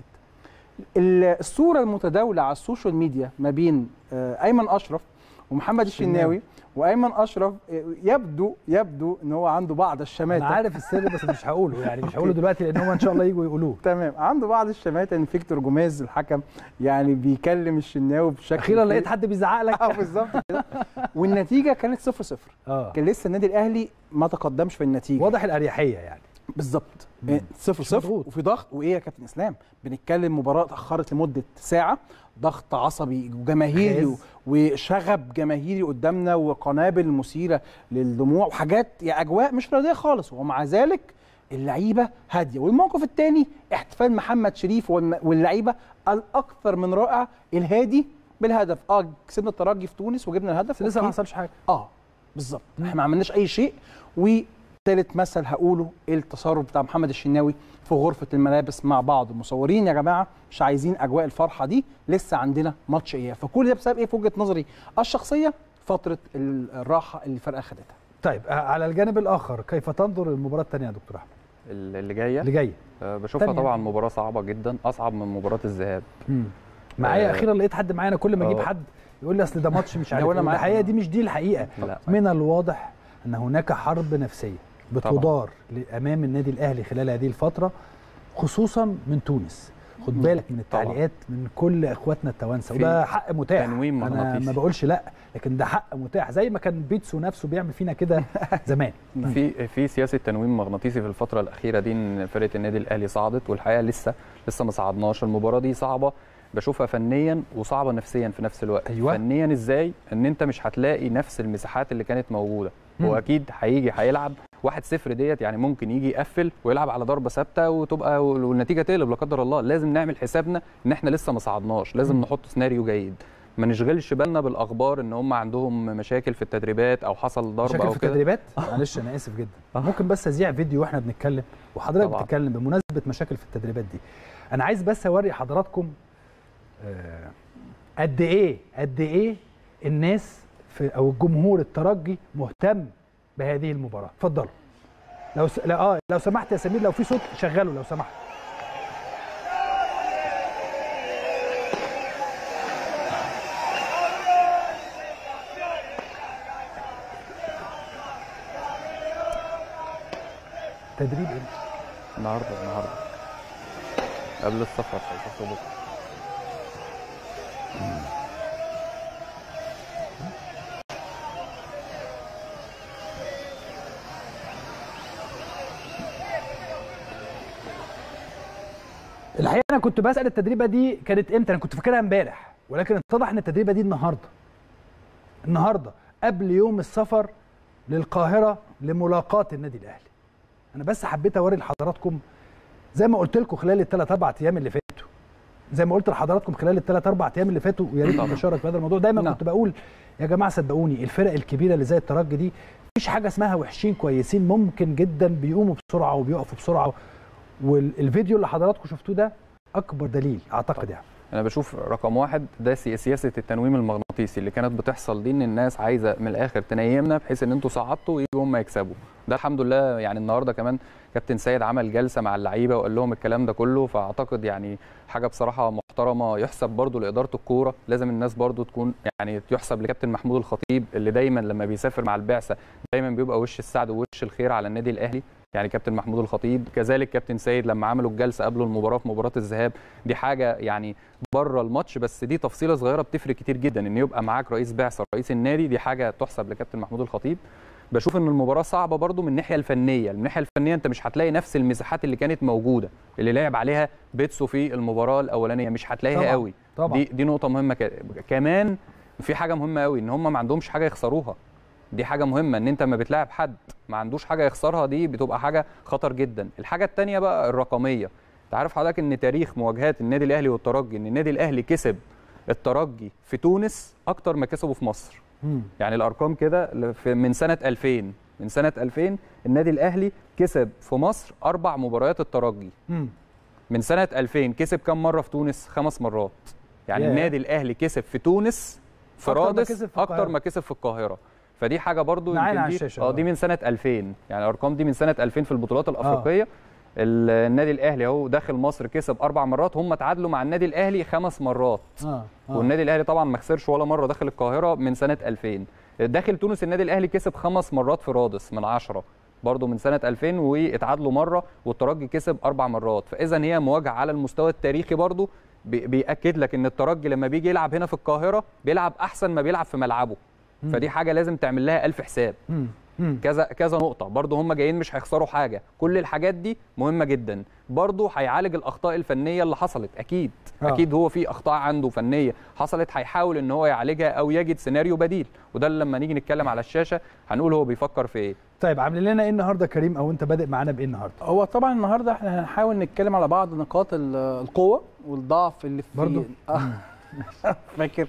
الصوره المتداوله على السوشيال ميديا ما بين ايمن اشرف ومحمد الشناوي، وايمن اشرف يبدو يبدو ان هو عنده بعض الشماته. انا عارف السر بس مش هقوله، يعني مش هقوله دلوقتي لان هو ان شاء الله يجوا يقولوه. تمام، عنده بعض الشماته ان فيكتور جوميز الحكم يعني بيكلم الشناوي بشكل اخيرا لقيت حد بيزعق لك. اه بالظبط كده. والنتيجه كانت صفر صفر. اه كان لسه النادي الاهلي ما تقدمش في النجه، واضح الاريحيه يعني. بالظبط صفر صفر وفي ضغط. وايه يا كابتن اسلام، بنتكلم مباراه اتاخرت لمده ساعه، ضغط عصبي وجماهيري وشغب جماهيري قدامنا وقنابل مثيره للدموع وحاجات يعني اجواء مش راضيه خالص، ومع ذلك اللعيبه هاديه. والموقف الثاني احتفال محمد شريف واللعيبه الاكثر من رائع الهادي بالهدف. اه كسبنا الترجي في تونس وجبنا الهدف لسه ما حصلش حاجه. اه بالظبط، احنا ما عملناش اي شيء. و ثالث مثل هقوله التصرف بتاع محمد الشناوي في غرفه الملابس مع بعض المصورين. يا جماعه مش عايزين اجواء الفرحه دي، لسه عندنا ماتش اياب. فكل ده بسبب ايه في وجهه نظري الشخصيه؟ فتره الراحه اللي الفرقه خدتها. طيب على الجانب الاخر كيف تنظر للمباراه الثانيه يا دكتور احمد؟ اللي جايه اللي جايه أه بشوفها طبعا مباراه صعبه جدا، اصعب من مباراه الذهاب. معايا أه اخيرا لقيت حد معانا كل ما اجيب حد يقول لي اصل ده ماتش مش عارف. الحقيقه دي مش دي الحقيقه. لا. من الواضح ان هناك حرب نفسيه بتدار امام النادي الاهلي خلال هذه الفتره، خصوصا من تونس. خد بالك من التعليقات طبعا. من كل اخواتنا التوانسه، وده حق متاح. انا ما بقولش لا، لكن ده حق متاح زي ما كان بيتسو نفسه بيعمل فينا كده زمان. في في سياسه تنويم مغناطيسي في الفتره الاخيره دي، ان فرقه النادي الاهلي صعدت والحقيقه لسه لسه ما صعدناش. المباراه دي صعبه بشوفها فنيا وصعبه نفسيا في نفس الوقت. أيوة. فنيا ازاي؟ ان انت مش هتلاقي نفس المساحات اللي كانت موجوده. هو اكيد هيجي هيلعب واحد صفر ديت، يعني ممكن يجي يقفل ويلعب على ضربه ثابته وتبقى والنتيجه تقلب لا قدر الله. لازم نعمل حسابنا ان احنا لسه ما صعدناش، لازم نحط سيناريو جيد، ما نشغلش بالنا بالاخبار ان هم عندهم مشاكل في التدريبات او حصل ضرب او كده. مشاكل في التدريبات؟ معلش انا اسف جدا. ممكن بس ازيع فيديو واحنا بنتكلم وحضرتك طبعا. بتتكلم بمناسبه مشاكل في التدريبات دي. انا عايز بس اوري حضراتكم آه قد ايه قد ايه الناس في او الجمهور الترجي مهتم بهذه المباراه. اتفضلوا. لو س... لا اه لو سمحت يا سمير، لو في صوت شغله لو سمحت. تدريب امتى؟ النهارده النهارده قبل السفر هيسافروا بكره. الحقيقه انا كنت بسال التدريبه دي كانت امتى، انا كنت فاكرها امبارح، ولكن اتضح ان التدريبه دي النهارده النهارده قبل يوم السفر للقاهره لملاقاه النادي الاهلي. انا بس حبيت اوري لحضراتكم زي ما قلت لكم خلال الثلاث اربع ايام اللي فاتوا، زي ما قلت لحضراتكم خلال الثلاث اربع ايام اللي فاتوا، ويا ريت نشارك في هذا الموضوع. دايما نعم. كنت بقول يا جماعه صدقوني الفرق الكبيره اللي زي الترجي دي مفيش حاجه اسمها وحشين كويسين، ممكن جدا بيقوموا بسرعه وبيقفوا بسرعه. والفيديو اللي حضراتكم شفتوه ده اكبر دليل اعتقد. يعني انا بشوف رقم واحد ده سياسه التنويم المغناطيسي اللي كانت بتحصل دي، ان الناس عايزه من الاخر تنيمنا بحيث ان انتوا صعدتوا ويجوا هم يكسبوا. ده الحمد لله يعني النهارده كمان كابتن سيد عمل جلسه مع اللعيبه وقال لهم الكلام ده كله، فاعتقد يعني حاجه بصراحه محترمه. يحسب برضو لاداره الكوره، لازم الناس برضو تكون يعني يحسب لكابتن محمود الخطيب اللي دايما لما بيسافر مع البعثه دايما بيبقى وش السعد ووش الخير على النادي الاهلي. يعني كابتن محمود الخطيب كذلك كابتن سيد لما عملوا الجلسه قبل المباراه في مباراه الذهاب، دي حاجه يعني بره الماتش بس دي تفصيله صغيره بتفرق كتير جدا. ان يبقى معاك رئيس بعثه رئيس النادي، دي حاجه تحسب لكابتن محمود الخطيب. بشوف ان المباراه صعبه برضو من الناحيه الفنيه، من الناحيه الفنيه انت مش هتلاقي نفس المساحات اللي كانت موجوده اللي لعب عليها بيتسو في المباراه الاولانيه، مش هتلاقيها طبعًا. قوي طبعًا. دي دي نقطه مهمه. كمان في حاجه مهمه قوي ان هم ما عندهمش حاجه يخسروها. دي حاجه مهمه، ان انت لما بتلاعب حد ما عندوش حاجه يخسرها دي بتبقى حاجه خطر جدا. الحاجه الثانيه بقى الرقميه. انت عارف حضرتك ان تاريخ مواجهات النادي الاهلي والترجي ان النادي الاهلي كسب الترجي في تونس اكتر ما كسبه في مصر. مم. يعني الارقام كده في- من سنه ألفين من سنه ألفين النادي الاهلي كسب في مصر اربع مباريات الترجي. مم. من سنه ألفين كسب كام مره في تونس؟ خمس مرات. يعني ياه. النادي الاهلي كسب في تونس في أكتر ما رادس كسب في اكتر القاهرة. ما كسب في القاهره. فدي حاجه برضو معانا يمكن على دي الشاشة، اه آه. دي من سنه ألفين، يعني الارقام دي من سنه ألفين في البطولات الافريقيه. ال- النادي الاهلي اهو داخل مصر كسب اربع مرات، هم تعادلوا مع النادي الاهلي خمس مرات. اه اه والنادي الاهلي طبعا ما خسرش ولا مره داخل القاهره من سنه ألفين. داخل تونس النادي الاهلي كسب خمس مرات في رادس من عشرة برضه من سنه ألفين، واتعادلوا مره، والترجي كسب اربع مرات. فاذا هي مواجهه على المستوى التاريخي برضه بي- بياكد لك ان الترجي لما بيجي يلعب هنا في القاهره بيلعب احسن ما بيلعب في ملعبه. فدي حاجه لازم تعمل لها الف حساب. مم. مم. كذا كذا نقطة برضه هم جايين مش هيخسروا حاجة، كل الحاجات دي مهمة جدا. برضه هيعالج الأخطاء الفنية اللي حصلت أكيد. آه. أكيد هو في أخطاء عنده فنية حصلت، هيحاول إن هو يعالجها أو يجد سيناريو بديل، وده اللي لما نيجي نتكلم على الشاشة هنقول هو بيفكر في إيه. طيب عاملين لنا ايه النهارده كريم، او انت بادئ معانا بايه النهارده؟ هو طبعا النهارده احنا هنحاول نتكلم على بعض نقاط ال- القوه والضعف اللي في برضو؟ آه. فاكر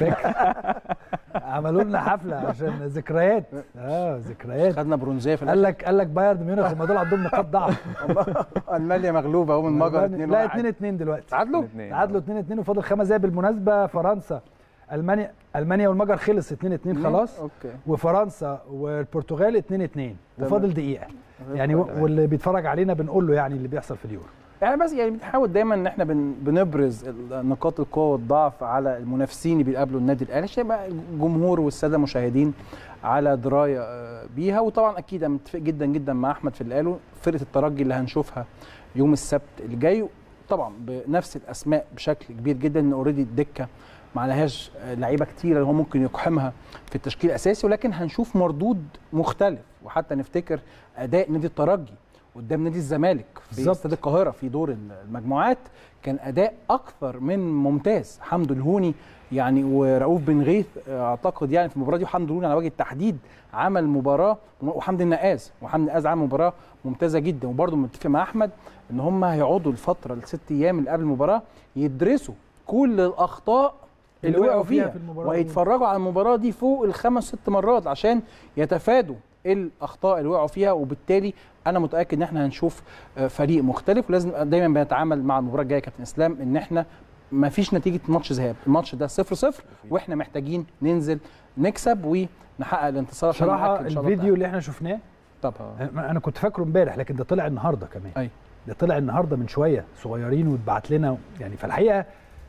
عملوا لنا حفله عشان ذكريات. اه ذكريات. خدنا برونزيه في قال الاخر. لك قال لك بايرن ميونخ هم دول عندهم نقاط ضعف. المانيا مغلوبه اهو من مجر اتنين لا واحد. اتنين اتنين دلوقتي. تعادلوا تعادلوا اتنين اتنين وفاضل خمس دقايق بالمناسبه. فرنسا المانيا المانيا والمجر خلص اتنين اتنين خلاص. اوكي. وفرنسا والبرتغال اتنين اتنين تمام. وفاضل دقيقه. يعني و- واللي بيتفرج علينا بنقول له يعني اللي بيحصل في اليورو. يعني بس يعني بنحاول دايما ان احنا بن بنبرز ال- نقاط القوه والضعف على المنافسين اللي بيقابلوا النادي الاهلي عشان يبقى الجمهور والساده المشاهدين على درايه آه، بيها. وطبعا اكيد انا متفق جدا جدا مع احمد في اللي قاله. فرقه الترجي اللي هنشوفها يوم السبت الجاي طبعا بنفس الاسماء بشكل كبير جدا، ان اوريدي الدكه ما عليهاش آه، لعيبه كتيره اللي هو ممكن يقحمها في التشكيل الاساسي، ولكن هنشوف مردود مختلف. وحتى نفتكر اداء نادي الترجي قدام نادي الزمالك في بالظبط. استاد القاهره في دور المجموعات كان اداء اكثر من ممتاز. حمدو الهوني يعني ورؤوف بن غيث اعتقد يعني في المباراه دي، وحمدو الهوني على وجه التحديد عمل مباراه، وحمدي النقاز وحمدي النقاز عمل مباراه ممتازه جدا. وبرده متفق مع احمد ان هم هيقعدوا الفتره الست ايام اللي قبل المباراه يدرسوا كل الاخطاء اللي وقعوا فيها, في المباراة. ويتفرجوا على المباراه دي فوق الخمس ست مرات عشان يتفادوا الاخطاء اللي وقعوا فيها. وبالتالي انا متاكد ان احنا هنشوف فريق مختلف. ولازم دايما بنتعامل مع المباراه الجايه يا كابتن اسلام ان احنا ما فيش نتيجه ماتش ذهاب، الماتش ده صفر صفر واحنا محتاجين ننزل نكسب ونحقق الانتصار عشان بصراحه نأكد إن شاء الله الفيديو اللي احنا شفناه طبعا انا كنت فاكره امبارح لكن ده طلع النهارده كمان. ايوه ده طلع النهارده من شويه صغيرين واتبعت لنا يعني. فالحقيقه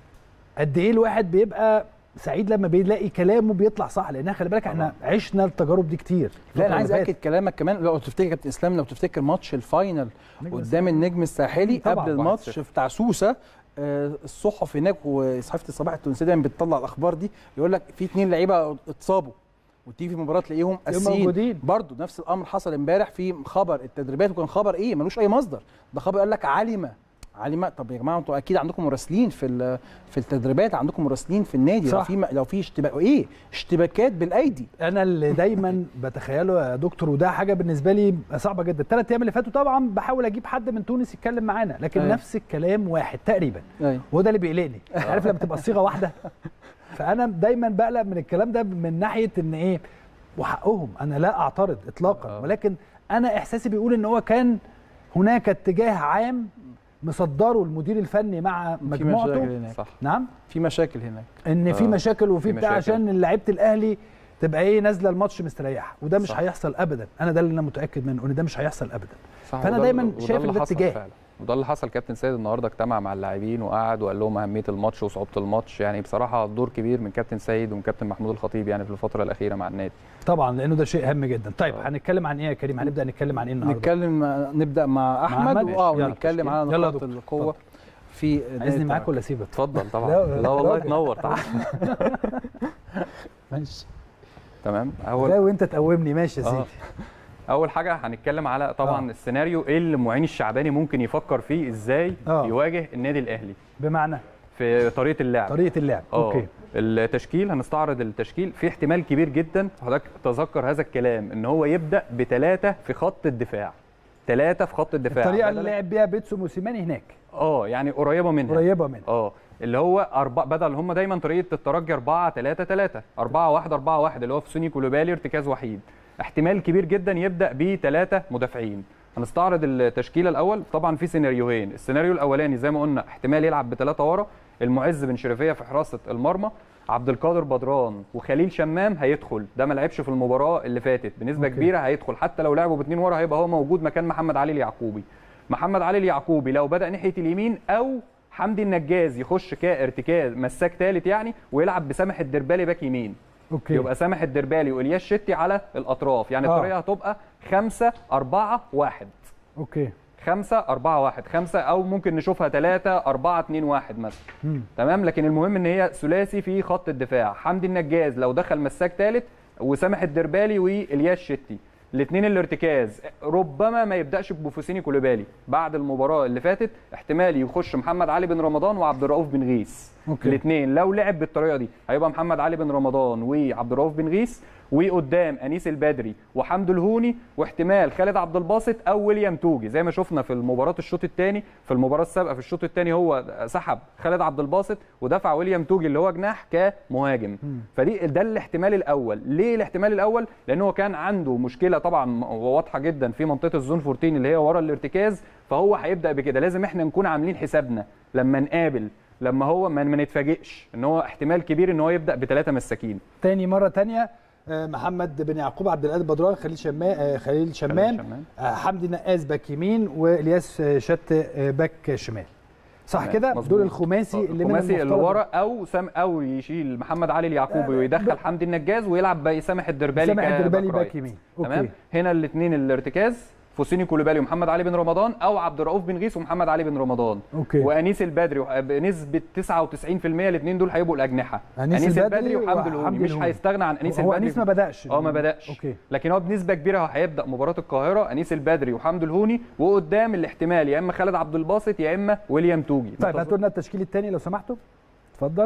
قد ايه الواحد بيبقى سعيد لما بيلاقي كلامه بيطلع صح، لان خلي بالك احنا عشنا التجارب دي كتير. لا انا عايز اكد كلامك كمان. لو تفتكر كابتن اسلام، لو تفتكر ماتش الفاينل قدام النجم الساحلي طبعاً. قبل الماتش بتاع سوسه، آه، الصحف هناك وصحيفه الصباح التونسيه دايما بتطلع الاخبار دي، يقول لك في اثنين لعيبه اتصابوا وتيجي في المباراه تلاقيهم اساسيين. برضه نفس الامر حصل امبارح في خبر التدريبات، وكان خبر ايه ملوش اي مصدر، ده خبر قال لك علم علم. طب يا جماعه انتوا اكيد عندكم مراسلين في في التدريبات، عندكم مراسلين في النادي. صح. لو في لو في اشتباك ايه اشتباكات بالايدي. انا اللي دايما بتخيله يا دكتور، وده حاجه بالنسبه لي صعبه جدا. الثلاث ايام اللي فاتوا طبعا بحاول اجيب حد من تونس يتكلم معانا، لكن أيوة. نفس الكلام واحد تقريبا. أيوة. وده اللي بيقلقني. عارف لما تبقى الصيغه واحده، فانا دايما بقلق من الكلام ده من ناحيه ان ايه، وحقهم انا لا اعترض اطلاقا، أوه. ولكن انا احساسي بيقول ان هو كان هناك اتجاه عام مصدره المدير الفني مع مجموعته. صح. نعم في مشاكل هناك، ان آه. في مشاكل وفي في بتاع مشاكل. عشان لعيبه الاهلي تبقى ايه نازله الماتش مستريحه، وده مش صح. هيحصل ابدا. انا ده اللي انا متاكد منه ان ده مش هيحصل ابدا. صح. فأنا وده- دايماً وده شايف اللي إن ده حصل اتجاه. فعلا. وده اللي حصل. كابتن سيد النهارده اجتمع مع اللاعبين وقعد وقال لهم اهميه الماتش وصعوبه الماتش. يعني بصراحه دور كبير من كابتن سيد ومن كابتن محمود الخطيب يعني في الفتره الاخيره مع النادي. طبعا لانه ده شيء هام جدا. طيب آه. هنتكلم عن ايه يا كريم؟ هنبدا نتكلم عن ايه النهارده؟ نتكلم نبدا مع احمد, أحمد؟ واه يلا. ونتكلم على يلا يا نقاط دكتور. القوه اتفضل. في عايزني معاك ولا اسيبك؟ اتفضل طبعا. لا، لا والله راجل. تنور طبعا. ماشي. تمام. لا اول وانت تقومني ماشي يا آه. سيدي. اول حاجه هنتكلم على طبعا آه. السيناريو ايه اللي معين الشعباني ممكن يفكر فيه ازاي آه. يواجه النادي الاهلي بمعنى في طريقه اللعب. طريقه اللعب. آه. اوكي. التشكيل هنستعرض التشكيل. في احتمال كبير جدا حضرتك تذكر هذا الكلام ان هو يبدا بثلاثه في خط الدفاع. ثلاثه في خط الدفاع. الطريقه بدل- اللي لعب بيها بيتسو موسيماني هناك اه يعني قريبه منها. قريبه منها. اه اللي هو أربعة، بدل هم دايما طريقه الترجي أربعة ثلاثة ثلاثة أربعة واحد أربعة واحد اللي هو فوسيني كولوبالي ارتكاز وحيد، احتمال كبير جدا يبدا بثلاثه مدافعين. هنستعرض التشكيله الاول. طبعا في سيناريوهين، السيناريو الاولاني زي ما قلنا احتمال يلعب بثلاثه ورا، المعز بن شريفيه في حراسه المرمى، عبد القادر بدران وخليل شمام هيدخل، ده ما لعبش في المباراه اللي فاتت بنسبه أوكي. كبيره هيدخل، حتى لو لعبوا باثنين ورا هيبقى هو موجود مكان محمد علي اليعقوبي. محمد علي اليعقوبي لو بدا ناحيه اليمين، او حمدي النجاز يخش كارتكاز مساك ثالث يعني ويلعب بسامح الدربالي باك يمين. أوكي. يبقى سامح الدربالي والياس شتي على الاطراف، يعني آه. الطريقه هتبقى خمسة أربعة واحد. اوكي. خمسة أربعة واحد، خمسة او ممكن نشوفها ثلاثة أربعة اتنين واحد مثلا. مم. تمام، لكن المهم ان هي ثلاثي في خط الدفاع، حمدي النجاز لو دخل مساك ثالث وسامح الدربالي والياس شتي. الاثنين الارتكاز ربما ما يبداش بفوسيني كولوبالي، بعد المباراه اللي فاتت احتمال يخش محمد علي بن رمضان وعبد الرؤوف بن غيث. الاثنين لو لعب بالطريقه دي هيبقى محمد علي بن رمضان وعبد الرؤوف بن غيث، وقدام انيس البدري وحمدو الهوني، واحتمال خالد عبد الباسط او ويليام توجي زي ما شفنا في المباراه الشوط الثاني. في المباراه السابقه في الشوط الثاني هو سحب خالد عبد الباسط ودفع ويليام توجي اللي هو جناح كمهاجم. فدي ده الاحتمال الاول. ليه الاحتمال الاول؟ لان هو كان عنده مشكله طبعا واضحه جدا في منطقه الزون أربعتاشر اللي هي ورا الارتكاز، فهو هيبدا بكده. لازم احنا نكون عاملين حسابنا لما نقابل، لما هو ما نتفاجئش ان هو احتمال كبير ان هو يبدا بثلاثه مساكين. تاني مره تانيه محمد بن يعقوب، عبد القادر بدران، خليل شمام خليل شمام حمدي نقاز باك يمين، والياس شت باك شمال. صح كده؟ دول الخماسي اللي من الخماسي اللي ورا، او سام او يشيل محمد علي اليعقوبي ويدخل حمدي النجاز ويلعب بسامح الدربالي سامح الدربالي باك يمين. تمام. هنا الاثنين الارتكاز فوسيني كولوبالي ومحمد علي بن رمضان، او عبد الرؤوف بن غيث ومحمد علي بن رمضان. أوكي. وانيس البدري بنسبه تسعة وتسعين في المية الاثنين دول هيبقوا الاجنحه. انيس, أنيس البدري وحمدي الهوني مش هيستغنى عن انيس البدري. هو انيس ما بداش اه ما بداش. أوكي. لكن هو بنسبه كبيره هيبدا مباراه القاهره انيس البدري وحمدي الهوني، وقدام الاحتمال يا اما خالد عبد الباسط يا اما ويليام توجي. طيب هاتوا لنا التشكيل الثاني لو سمحتوا. اتفضل.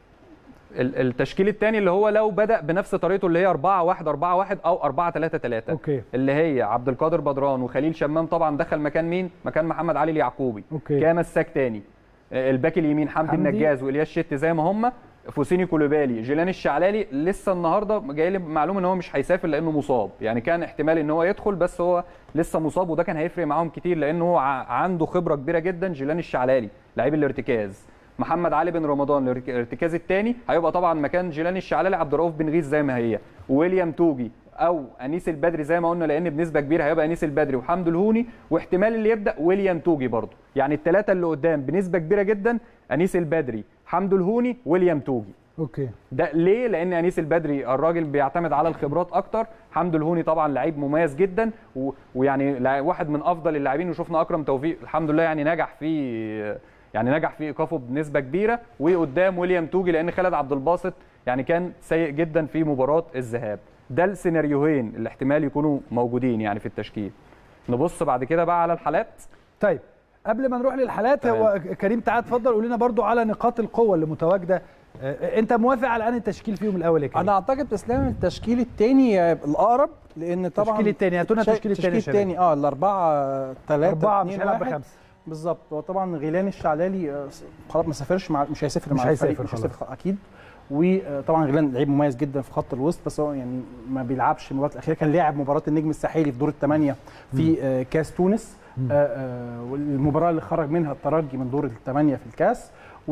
التشكيل الثاني اللي هو لو بدا بنفس طريقته اللي هي أربعة واحد أربعة واحد او أربعة ثلاثة ثلاثة. أوكي. اللي هي عبد القادر بدران وخليل شمام طبعا دخل مكان مين؟ مكان محمد علي اليعقوبي. أوكي. كمساك ثاني. الباك اليمين حمدي النجاز والياس شتي زي ما هم، فوسيني كولوبالي، جيلان الشعلالي لسه النهارده جاي لي معلومه ان هو مش هيسافر لانه مصاب، يعني كان احتمال ان هو يدخل بس هو لسه مصاب، وده كان هيفرق معاهم كتير لانه هو عنده خبره كبيره جدا. جيلان الشعلالي لعيب الارتكاز. محمد علي بن رمضان الارتكاز الثاني هيبقى طبعا مكان جيلاني الشعلالي عبد الرؤوف بن غيث زي ما هي، وويليام توجي او انيس البدري زي ما قلنا، لان بنسبه كبيره هيبقى انيس البدري وحمدو الهوني، واحتمال اللي يبدا ويليام توجي برضه. يعني الثلاثه اللي قدام بنسبه كبيره جدا انيس البدري، حمدو الهوني، ويليام توجي. اوكي. ده ليه؟ لان انيس البدري الراجل بيعتمد على الخبرات اكتر، حمدو الهوني طبعا لعيب مميز جدا و... ويعني واحد من افضل اللاعبين، وشفنا اكرم توفيق الحمد لله يعني نجح في يعني نجح في ايقافه بنسبه كبيره، وقدام ويليام توجي لان خالد عبد الباسط يعني كان سيء جدا في مباراه الذهاب. ده السيناريوهين اللي احتمال يكونوا موجودين يعني في التشكيل. نبص بعد كده بقى على الحالات. طيب قبل ما نروح للحالات، هو كريم تعال اتفضل قول لنا برضو على نقاط القوه اللي متواجده. انت موافق على ان التشكيل فيهم الاول يا كريم؟ انا اعتقد اسلام التشكيل الثاني الاقرب، لان طبعا التشكيل الثاني هاتوا لنا التشكيل الثاني. التشكيل الثاني اه الاربعه ثلاثة أربعة مش هيلعب بخمسه بالظبط. هو طبعا غيلان الشعلالي خلاص ما سافرش مع مش هيسافر مع الفريق، مش هيسافر اكيد. وطبعا غيلان لعيب مميز جدا في خط الوسط، بس هو يعني ما بيلعبش المباراه الاخيره. كان لاعب مباراه النجم الساحلي في دور الثمانيه في م. كاس تونس، والمباراه اللي خرج منها الترجي من دور الثمانيه في الكاس،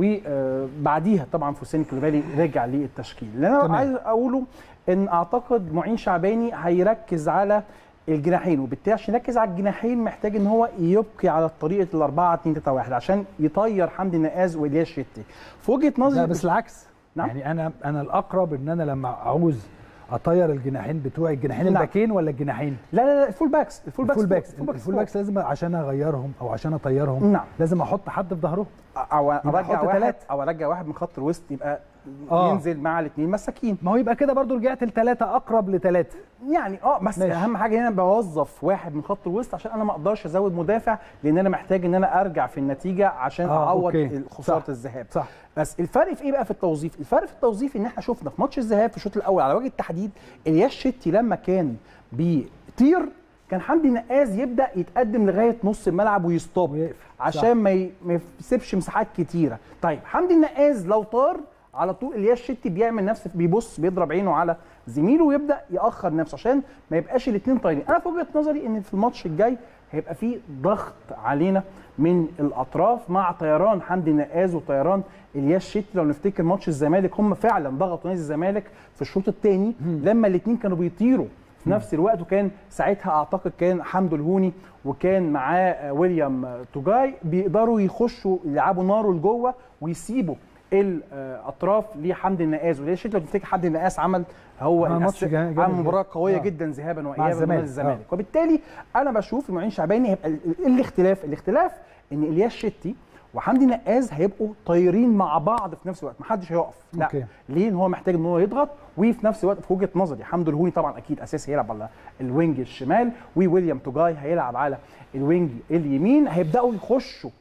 وبعديها طبعا فوسيني كولوبالي رجع للتشكيل. اللي انا تمام. عايز اقوله ان اعتقد معين شعباني هيركز على الجناحين، وبالتالي عشان يركز على الجناحين محتاج ان هو يبقي على طريقه الأربعة اتنين تلاتة واحد عشان يطير حمدي النقاز والياس شتي. في وجهه نظري بس العكس. نعم. يعني انا انا الاقرب ان انا لما اعوز اطير الجناحين بتوعي، الجناحين نعم. الباكين ولا الجناحين؟ لا لا لا الفول باكس الفول باكس الفول باكس, الفول باكس, الفول باكس لازم عشان اغيرهم او عشان اطيرهم نعم. لازم احط حد في ظهرهم او ارجع واحد او ارجع واحد من خط الوسط يبقى آه. ينزل مع الاثنين مساكين. ما هو يبقى كده برضو رجعت لثلاثه، اقرب لثلاثه يعني اه بس ماشي. اهم حاجه هنا بوظف واحد من خط الوسط عشان انا ما اقدرش ازود مدافع، لان انا محتاج ان انا ارجع في النتيجه عشان آه. اعوض خساره الذهاب. صح. بس الفرق في ايه بقى في التوظيف؟ الفرق في التوظيف ان احنا شفنا في ماتش الذهاب في الشوط الاول على وجه التحديد الياس شتي لما كان بيطير كان حمدي النقاز يبدا يتقدم لغايه نص الملعب ويستوب عشان ما ي- ما يسيبش مساحات كتيره. طيب حمدي النقاز لو طار على طول الياس شتي بيعمل نفس بيبص بيضرب عينه على زميله ويبدا ياخر نفسه عشان ما يبقاش الاثنين طايرين. انا في وجهه نظري ان في الماتش الجاي هيبقى في ضغط علينا من الاطراف مع طيران حمدي النقاز وطيران الياس شتي. لو نفتكر ماتش الزمالك هم فعلا ضغطوا نادي الزمالك في الشوط الثاني لما الاثنين كانوا بيطيروا في نفس الوقت، وكان ساعتها اعتقد كان حمدو الهوني وكان معاه ويليام توجاي بيقدروا يخشوا يلعبوا ناره لجوه ويسيبوا الاطراف لحمدي النقاز. وليه شكله تفتكر حمدي النقاز عمل هو ماتش جامد عمل مباراه قويه آه. جدا ذهابا مع وايابا الزمالك. من الزمالك آه. وبالتالي انا بشوف المعين شعباني هيبقى ال- ال- الاختلاف الاختلاف ان الياس شتي وحمدي نقاز هيبقوا طايرين مع بعض في نفس الوقت، محدش هيقف. لا أوكي. ليه؟ ان هو محتاج ان هو يضغط، وفي نفس الوقت في وجهه نظري حمدو الهوني طبعا اكيد اساسي هيلعب على الوينج الشمال، وويليام توجاي هيلعب على الوينج اليمين. هيبداوا يخشوا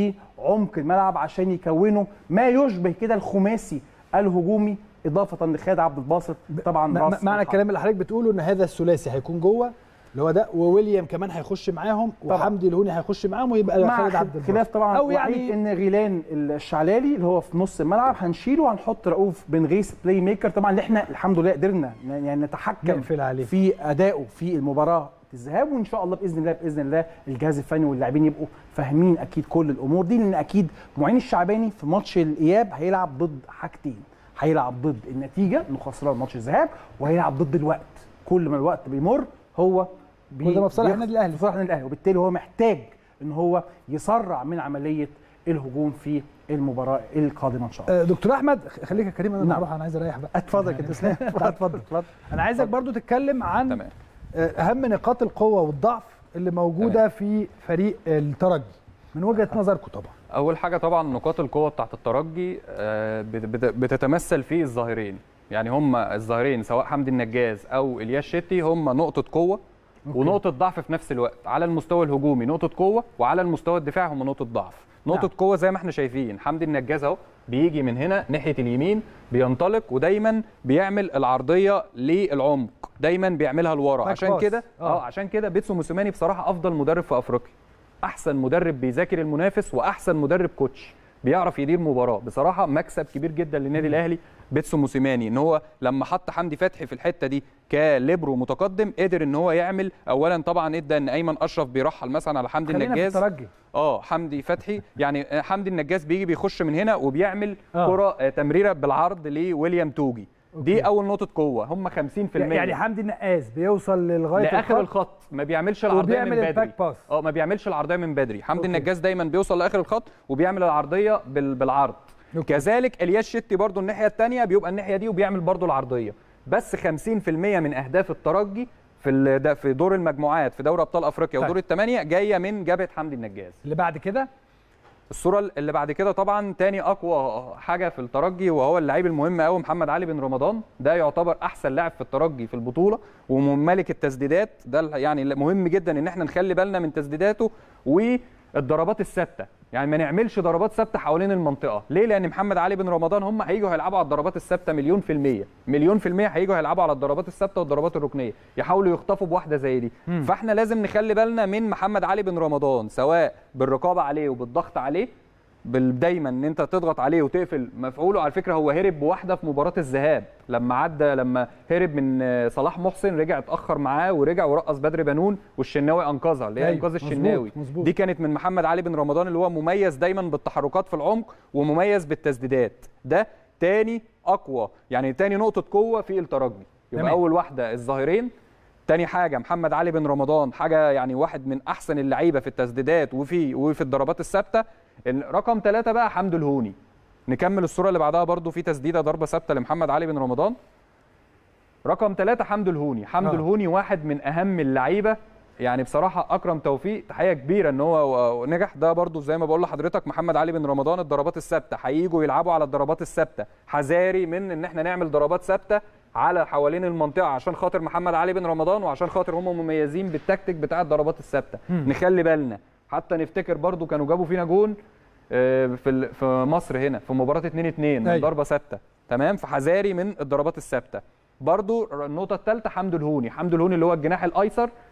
لعمق الملعب عشان يكونوا ما يشبه كده الخماسي الهجومي، اضافه لخالد عبد الباسط طبعا م- راس معنى الحرب. الكلام اللي حضرتك بتقوله ان هذا الثلاثي هيكون جوه اللي هو ده، وويليام كمان هيخش معاهم، طبعاً. وحمدي الهوني هيخش معاهم، ويبقى مع خالد عبد الباسط. خلاف طبعا او وحيد يعني ان غيلان الشعلالي اللي هو في نص الملعب هنشيله وهنحط رؤوف بن غيث بلاي ميكر طبعا، اللي احنا الحمد لله قدرنا يعني نتحكم نقفل عليه في ادائه في المباراه الذهاب. وان شاء الله باذن الله باذن الله الجهاز الفني واللاعبين يبقوا فاهمين اكيد كل الامور دي، لان اكيد معين الشعباني في ماتش الاياب هيلعب ضد حاجتين، هيلعب ضد النتيجه انه خسران ماتش الذهاب، وهيلعب ضد الوقت. كل ما الوقت بيمر هو بي كل ده في صالح بيخ- النادي الأهلي. في صالح النادي الاهلي، وبالتالي هو محتاج ان هو يسرع من عمليه الهجوم في المباراه القادمه ان شاء الله. آه، دكتور احمد خليك يا كريم، انا نعم. هروح، انا عايز اريح بقى. اتفضل كده اسلام. اتفضل اتفضل. انا عايزك برضو تتكلم عن تمام. آه، اهم نقاط القوه والضعف اللي موجوده تمام. في فريق الترجي من وجهه نظركم طبعا. اول حاجه طبعا نقاط القوه بتاعت الترجي آه، بت- بت- بتتمثل في الظاهرين، يعني هم الظاهرين سواء حمدي النجاز او الياس شتي هم نقطه قوه ونقطه ضعف في نفس الوقت. على المستوى الهجومي نقطه قوه، وعلى المستوى الدفاعي هم نقطه ضعف. نقطه نعم. قوه زي ما احنا شايفين حمدي النجاز اهو بيجي من هنا ناحيه اليمين بينطلق، ودايما بيعمل العرضيه للعمق، دايما بيعملها لورا. باك عشان باس. كده آه. اه عشان كده بيتسو موسيماني بصراحه افضل مدرب في افريقيا، احسن مدرب بيذاكر المنافس، واحسن مدرب كوتش بيعرف يدير مباراه. بصراحه مكسب كبير جدا للنادي الاهلي بيتسو موسيماني، ان هو لما حط حمدي فتحي في الحته دي كليبرو متقدم قدر ان هو يعمل. اولا طبعا ادى ان ايمن اشرف بيرحل مثلا على حمدي خلينا في النجاز. الترجي. اه حمدي فتحي يعني حمدي النجاز بيجي بيخش من هنا وبيعمل آه. كره آه، تمريره بالعرض لويليام توجي. دي أوكي. اول نقطه قوه، هم خمسين في المية يعني حمدي النقاز بيوصل لغايه لاخر الخط، ما بيعملش العرضيه وبيعمل من بدري. الباك باس. اه ما بيعملش العرضيه من بدري. حمدي أوكي. النجاز دايما بيوصل لاخر الخط وبيعمل العرضيه بال- بالعرض. أوكي. كذلك الياس شتي برضو الناحيه الثانيه بيبقى الناحيه دي وبيعمل برضو العرضيه. بس خمسين في المية من اهداف الترجي في ال- ده في دور المجموعات في دوري ابطال افريقيا طيب. ودور الثمانيه جايه من جبهه حمدي النجاز. اللي بعد كده الصوره اللي بعد كده طبعا تاني اقوى حاجه في الترجي وهو اللعيب المهم قوي محمد علي بن رمضان. ده يعتبر احسن لاعب في الترجي في البطوله ومملك التسديدات. ده يعني مهم جدا ان احنا نخلي بالنا من تسديداته والضربات الثابته، يعني ما نعملش ضربات ثابته حوالين المنطقه. ليه؟ لان محمد علي بن رمضان هم هيجوا هيلعبوا على الضربات الثابته مليون في الميه، مليون في الميه هيجوا هيلعبوا على الضربات الثابته والضربات الركنيه، يحاولوا يخطفوا بواحده زي دي. مم. فاحنا لازم نخلي بالنا من محمد علي بن رمضان سواء بالرقابه عليه وبالضغط عليه، بال- دايما ان انت تضغط عليه وتقفل مفعوله. على فكره هو هرب بواحده في مباراه الذهاب لما عدى، لما هرب من آه، صلاح محسن رجع اتاخر معاه ورجع ورقص بدر بنون والشناوي انقذها، اللي هي أيوة، انقاذ مظبوط، الشناوي. مظبوط. دي كانت من محمد علي بن رمضان اللي هو مميز دايما بالتحركات في العمق ومميز بالتسديدات. ده تاني اقوى يعني تاني نقطه قوه في الترجي. يبقى تمام. اول واحده الظاهرين، تاني حاجه محمد علي بن رمضان حاجه يعني واحد من احسن اللعيبه في التسديدات وفي وفي الضربات الثابته. رقم ثلاثة بقى حمدو الهوني. نكمل الصوره اللي بعدها برضو في تسديده ضربه ثابته لمحمد علي بن رمضان. رقم ثلاثة حمدو الهوني. حمدو آه. الهوني واحد من اهم اللعيبه، يعني بصراحه اكرم توفيق تحيه كبيره ان هو نجح. ده برضو زي ما بقول لحضرتك محمد علي بن رمضان الضربات الثابته هييجوا يلعبوا على الضربات الثابته. حذاري من ان احنا نعمل ضربات ثابته على حوالين المنطقه عشان خاطر محمد علي بن رمضان وعشان خاطر هم مميزين بالتكتيك بتاع الضربات الثابته. نخلي بالنا. حتى نفتكر برضو كانوا جابوا فينا جون آه، في ال- في مصر هنا في مباراه اتنين اتنين من أيوة. ضربه ثابته. تمام. فحذاري من الضربات الثابته. برضو النقطه الثالثه حمدو الهوني. حمدو الهوني اللي هو الجناح الايسر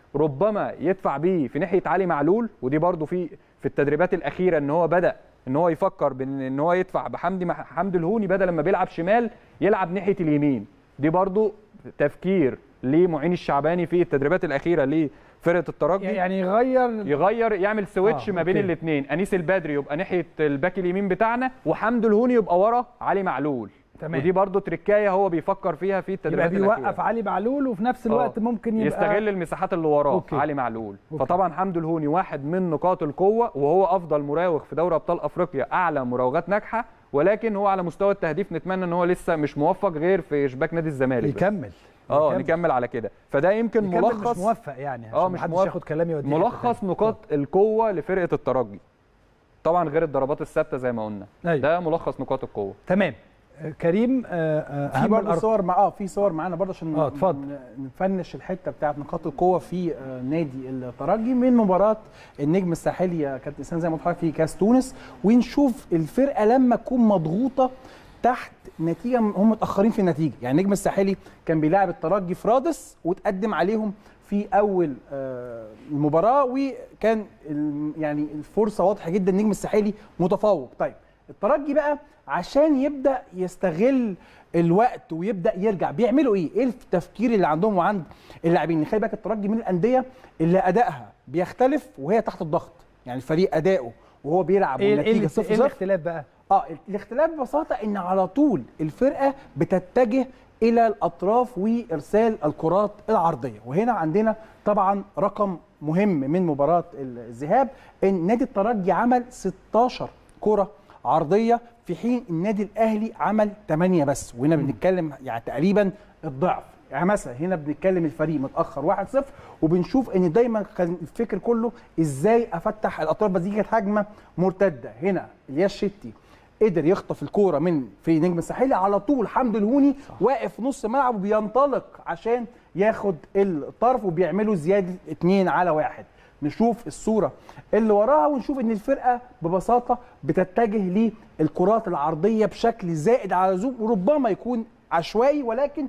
ربما يدفع بيه في ناحيه علي معلول، ودي برده في في التدريبات الاخيره ان هو بدا ان هو يفكر بان ان هو يدفع بحمدي حمدي الهوني بدل ما بيلعب شمال يلعب ناحيه اليمين. دي برده تفكير لمعين الشعباني في التدريبات الاخيره لفرقه الترجي، يعني يغير يغير يعمل سويتش آه، ما بين الاثنين. انيس البدري يبقى ناحيه الباك اليمين بتاعنا، وحمدي الهوني يبقى ورا علي معلول. تمام. ودي برده تريكايه هو بيفكر فيها في التدريبات يبقى الاخيره، بيوقف علي معلول وفي نفس الوقت أوه. ممكن يبقى يستغل المساحات اللي وراه أوكي. علي معلول. أوكي. فطبعا حمدي الهوني واحد من نقاط القوه، وهو افضل مراوغ في دوري ابطال افريقيا، اعلى مراوغات ناجحه، ولكن هو على مستوى التهديف نتمنى ان هو لسه مش موفق غير في شباك نادي الزمالك. يكمل اه نكمل على كده. فده يمكن ملخص مش موفق يعني، اه مش موفق، ياخد كلامي وديه ملخص نقاط القوه لفرقه الترجي، طبعا غير الضربات الثابته زي ما قلنا. أيوة. ده ملخص نقاط القوه. تمام. كريم آه في برضه صور مع اه في صور معانا برضه عشان اه اتفضل نفنش الحته بتاعت نقاط القوه في آه نادي الترجي من مباراه النجم الساحلي يا كابتن اسلام زي ما اتحرك في كاس تونس، ونشوف الفرقه لما تكون مضغوطه تحت نتيجه هم متاخرين في النتيجه. يعني النجم الساحلي كان بيلاعب الترجي في رادس وتقدم عليهم في اول آه المباراه، وكان يعني الفرصه واضحه جدا النجم الساحلي متفوق. طيب الترجي بقى عشان يبدا يستغل الوقت ويبدا يرجع بيعملوا ايه؟ ايه التفكير اللي عندهم وعند اللاعبين؟ خلي بالك الترجي من الانديه اللي ادائها بيختلف وهي تحت الضغط، يعني الفريق اداؤه وهو بيلعب إيه والنتيجه صفر صفر. ايه الاختلاف بقى؟ اه الاختلاف ببساطه ان على طول الفرقه بتتجه الى الاطراف وارسال الكرات العرضيه، وهنا عندنا طبعا رقم مهم من مباراه الذهاب ان نادي الترجي عمل ستاشر كره عرضيه في حين النادي الاهلي عمل ثمانية بس، وهنا بنتكلم يعني تقريبا الضعف. يعني مثلا هنا بنتكلم الفريق متاخر واحد صفر وبنشوف ان دايما كان الفكر كله ازاي افتح الاطراف، بس دي كانت هجمه مرتده. هنا الياس شتي قدر يخطف الكوره من في نجم الساحلي على طول، حمدي الهوني واقف نص ملعب وبينطلق عشان ياخد الطرف وبيعملوا زياده اتنين على واحد. نشوف الصوره اللي وراها ونشوف ان الفرقه ببساطه بتتجه للكرات العرضيه بشكل زائد على اللزوم، وربما يكون عشوائي، ولكن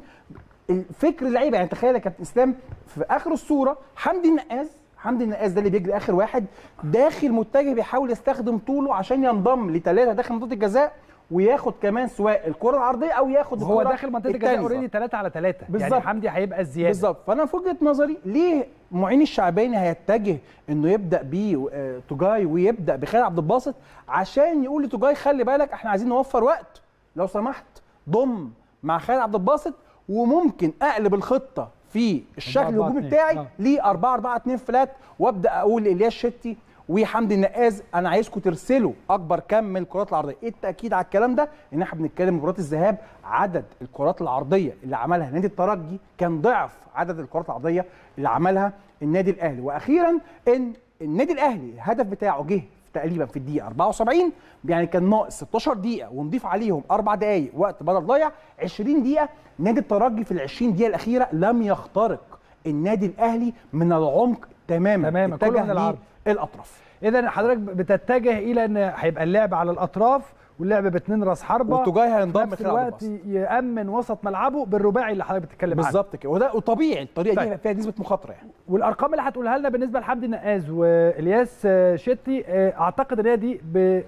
الفكر اللعيبه. يعني تخيل يا كابتن اسلام في اخر الصوره حمدي النقاز، حمدي النقاز ده اللي بيجري اخر واحد داخل متجه بيحاول يستخدم طوله عشان ينضم لثلاثه داخل منطقه الجزاء وياخد كمان سواء الكره العرضيه او ياخد هو داخل منطقه الجزاء اوريدي ثلاثة على ثلاثة. يعني حمدي هيبقى الزياده بالظبط. فانا في وجهه نظري ليه معين الشعباني هيتجه انه يبدا بيه توجاي ويبدا بخالد عبد الباسط عشان يقول لتوجاي خلي بالك احنا عايزين نوفر وقت، لو سمحت ضم مع خالد عبد الباسط وممكن اقلب الخطه في الشكل الهجومي بتاعي ل أربعة أربعة اتنين فلات، وابدا اقول لإلياس شتي وحمدي النقاز انا عايزكم ترسلوا اكبر كم من الكرات العرضيه. ايه التاكيد على الكلام ده؟ ان احنا بنتكلم مباراه الذهاب عدد الكرات العرضيه اللي عملها نادي الترجي كان ضعف عدد الكرات العرضيه اللي عملها النادي الاهلي. واخيرا ان النادي الاهلي الهدف بتاعه جه تقريبا في الدقيقه أربعة وسبعين، يعني كان ناقص ستاشر دقيقه ونضيف عليهم اربع دقائق وقت بدل ضايع عشرين دقيقه. نادي الترجي في ال عشرين دقيقه الاخيره لم يخترق النادي الاهلي من العمق تماما، تماما كله من العرض الاطراف. اذا حضرتك بتتجه الى ان هيبقى اللعب على الاطراف واللعب باثنين راس حربه، وتوجاي هينضم في نفس الوقت يامن وسط ملعبه بالرباعي اللي حضرتك بتتكلم عنه بالظبط كده، وده وطبيعي الطريقه طيب. دي فيها نسبه مخاطره يعني. والارقام اللي هتقولها لنا بالنسبه لحمدي النقاز والياس شتي اعتقد ان هي دي ب...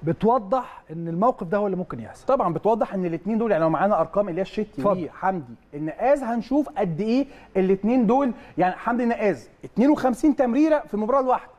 بتوضح ان الموقف ده هو اللي ممكن يحصل. طبعا بتوضح ان الاثنين دول، يعني لو معانا ارقام الياس شتي وحمدي النقاز هنشوف قد ايه الاثنين دول. يعني حمدي النقاز اتنين وخمسين تمريره في المباراه الواحده،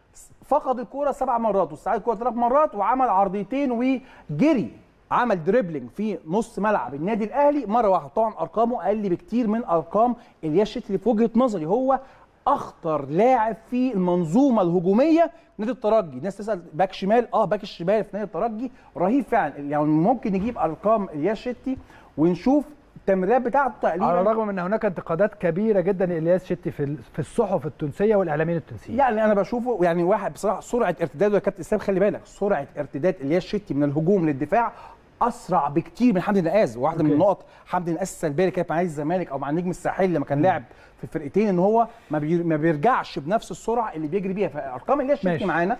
فقد الكوره سبع مرات واستعاد الكوره ثلاث مرات وعمل عرضيتين وجري، عمل دريبلينج في نص ملعب النادي الاهلي مره واحده. طبعا ارقامه اقل بكتير من ارقام الياس شتي اللي في وجهه نظري هو اخطر لاعب في المنظومه الهجوميه نادي الترجي. الناس تسال باك شمال، اه باك الشمال في نادي الترجي رهيب فعلا. يعني ممكن نجيب ارقام الياس شتي ونشوف التمريرات بتاعته تقريبا، على الرغم من ان هناك انتقادات كبيره جدا لإلياس شتي في في الصحف التونسيه والاعلاميين التونسيين. يعني انا بشوفه يعني واحد بصراحه سرعه ارتداده يا كابتن اسلام، خلي بالك سرعه ارتداد الياس شتي من الهجوم للدفاع اسرع بكتير من حمدي النقاز. واحده أوكي. من النقط حمدي النقاز السلبيه اللي كانت مع الزمالك او مع النجم الساحلي لما كان لاعب في الفرقتين ان هو ما, بي... ما بيرجعش بنفس السرعه اللي بيجري بيها. فارقام الياس شتي معانا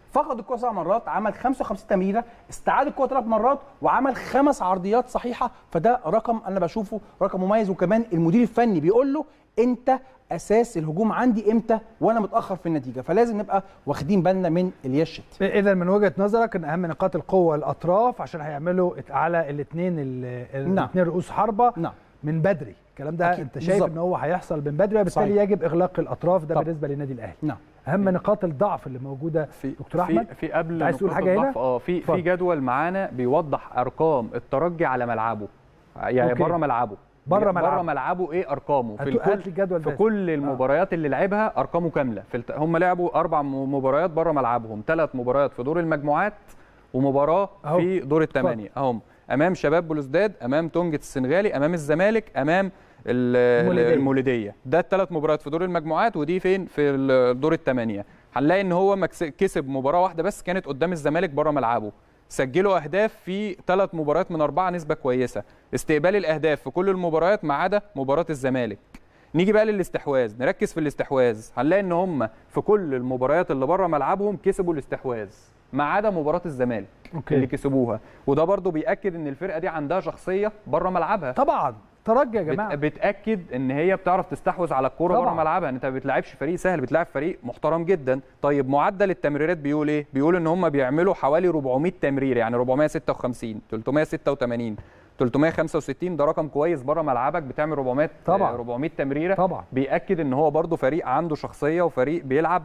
فقد الكره سبع مرات، عمل خمسة وخمسين تمريره، استعاد الكره ثلاث مرات، وعمل خمس عرضيات صحيحه. فده رقم انا بشوفه رقم مميز. وكمان المدير الفني بيقول له انت اساس الهجوم عندي امتى وانا متاخر في النتيجه، فلازم نبقى واخدين بالنا من الياس شتي. اذا من وجهه نظرك ان اهم نقاط القوه الاطراف عشان هيعملوا على الاثنين الاثنين رؤوس حربه نعم. من بدري. الكلام ده أكيد. انت شايف بالزبط. ان هو هيحصل من بدري، وبالتالي صحيح. يجب اغلاق الاطراف ده طب. بالنسبه للنادي الاهلي. نعم. اهم نقاط الضعف اللي موجوده في دكتور احمد في, في قبل عايز تقول نقاط حاجه هنا؟ الضعف، اه في اتفضل. في جدول معانا بيوضح ارقام الترجي على ملعبه، يعني بره ملعبه بره ملعبه بره ملعبه ايه ارقامه في هات لي الجدول في كل المباريات اللي لعبها ارقامه كامله. في الت... هم لعبوا اربع مباريات بره ملعبهم، ثلاث مباريات في دور المجموعات ومباراه أهو. في دور الثمانيه اهم، امام شباب بلوزداد، امام تونجة السنغالي، امام الزمالك، امام المولوديه, المولودية. ده الثلاث مباريات في دور المجموعات، ودي فين في دور الثمانيه. هنلاقي ان هو كسب مباراه واحده بس كانت قدام الزمالك بره ملعبه، سجلوا اهداف في ثلاث مباريات من اربعه، نسبه كويسه. استقبال الاهداف في كل المباريات ما عدا مباراه الزمالك. نيجي بقى للاستحواذ، نركز في الاستحواذ، هنلاقي ان هم في كل المباريات اللي بره ملعبهم كسبوا الاستحواذ ما عدا مباراه الزمالك أوكي. اللي كسبوها. وده برضو بياكد ان الفرقه دي عندها شخصيه بره ملعبها. طبعا ترجي يا جماعه بتاكد ان هي بتعرف تستحوذ على الكوره بره ملعبها. انت ما بتلعبش فريق سهل، بتلعب فريق محترم جدا. طيب معدل التمريرات بيقول ايه؟ بيقول ان هم بيعملوا حوالي اربعمائة تمرير، يعني اربعمائة وستة وخمسين، ثلاثمائة وستة وثمانين، ثلاثمائة وخمسة وستين. ده رقم كويس بره ملعبك، بتعمل اربعمائة طبعا اربعمائة تمريره طبعا. بياكد ان هو برضو فريق عنده شخصيه وفريق بيلعب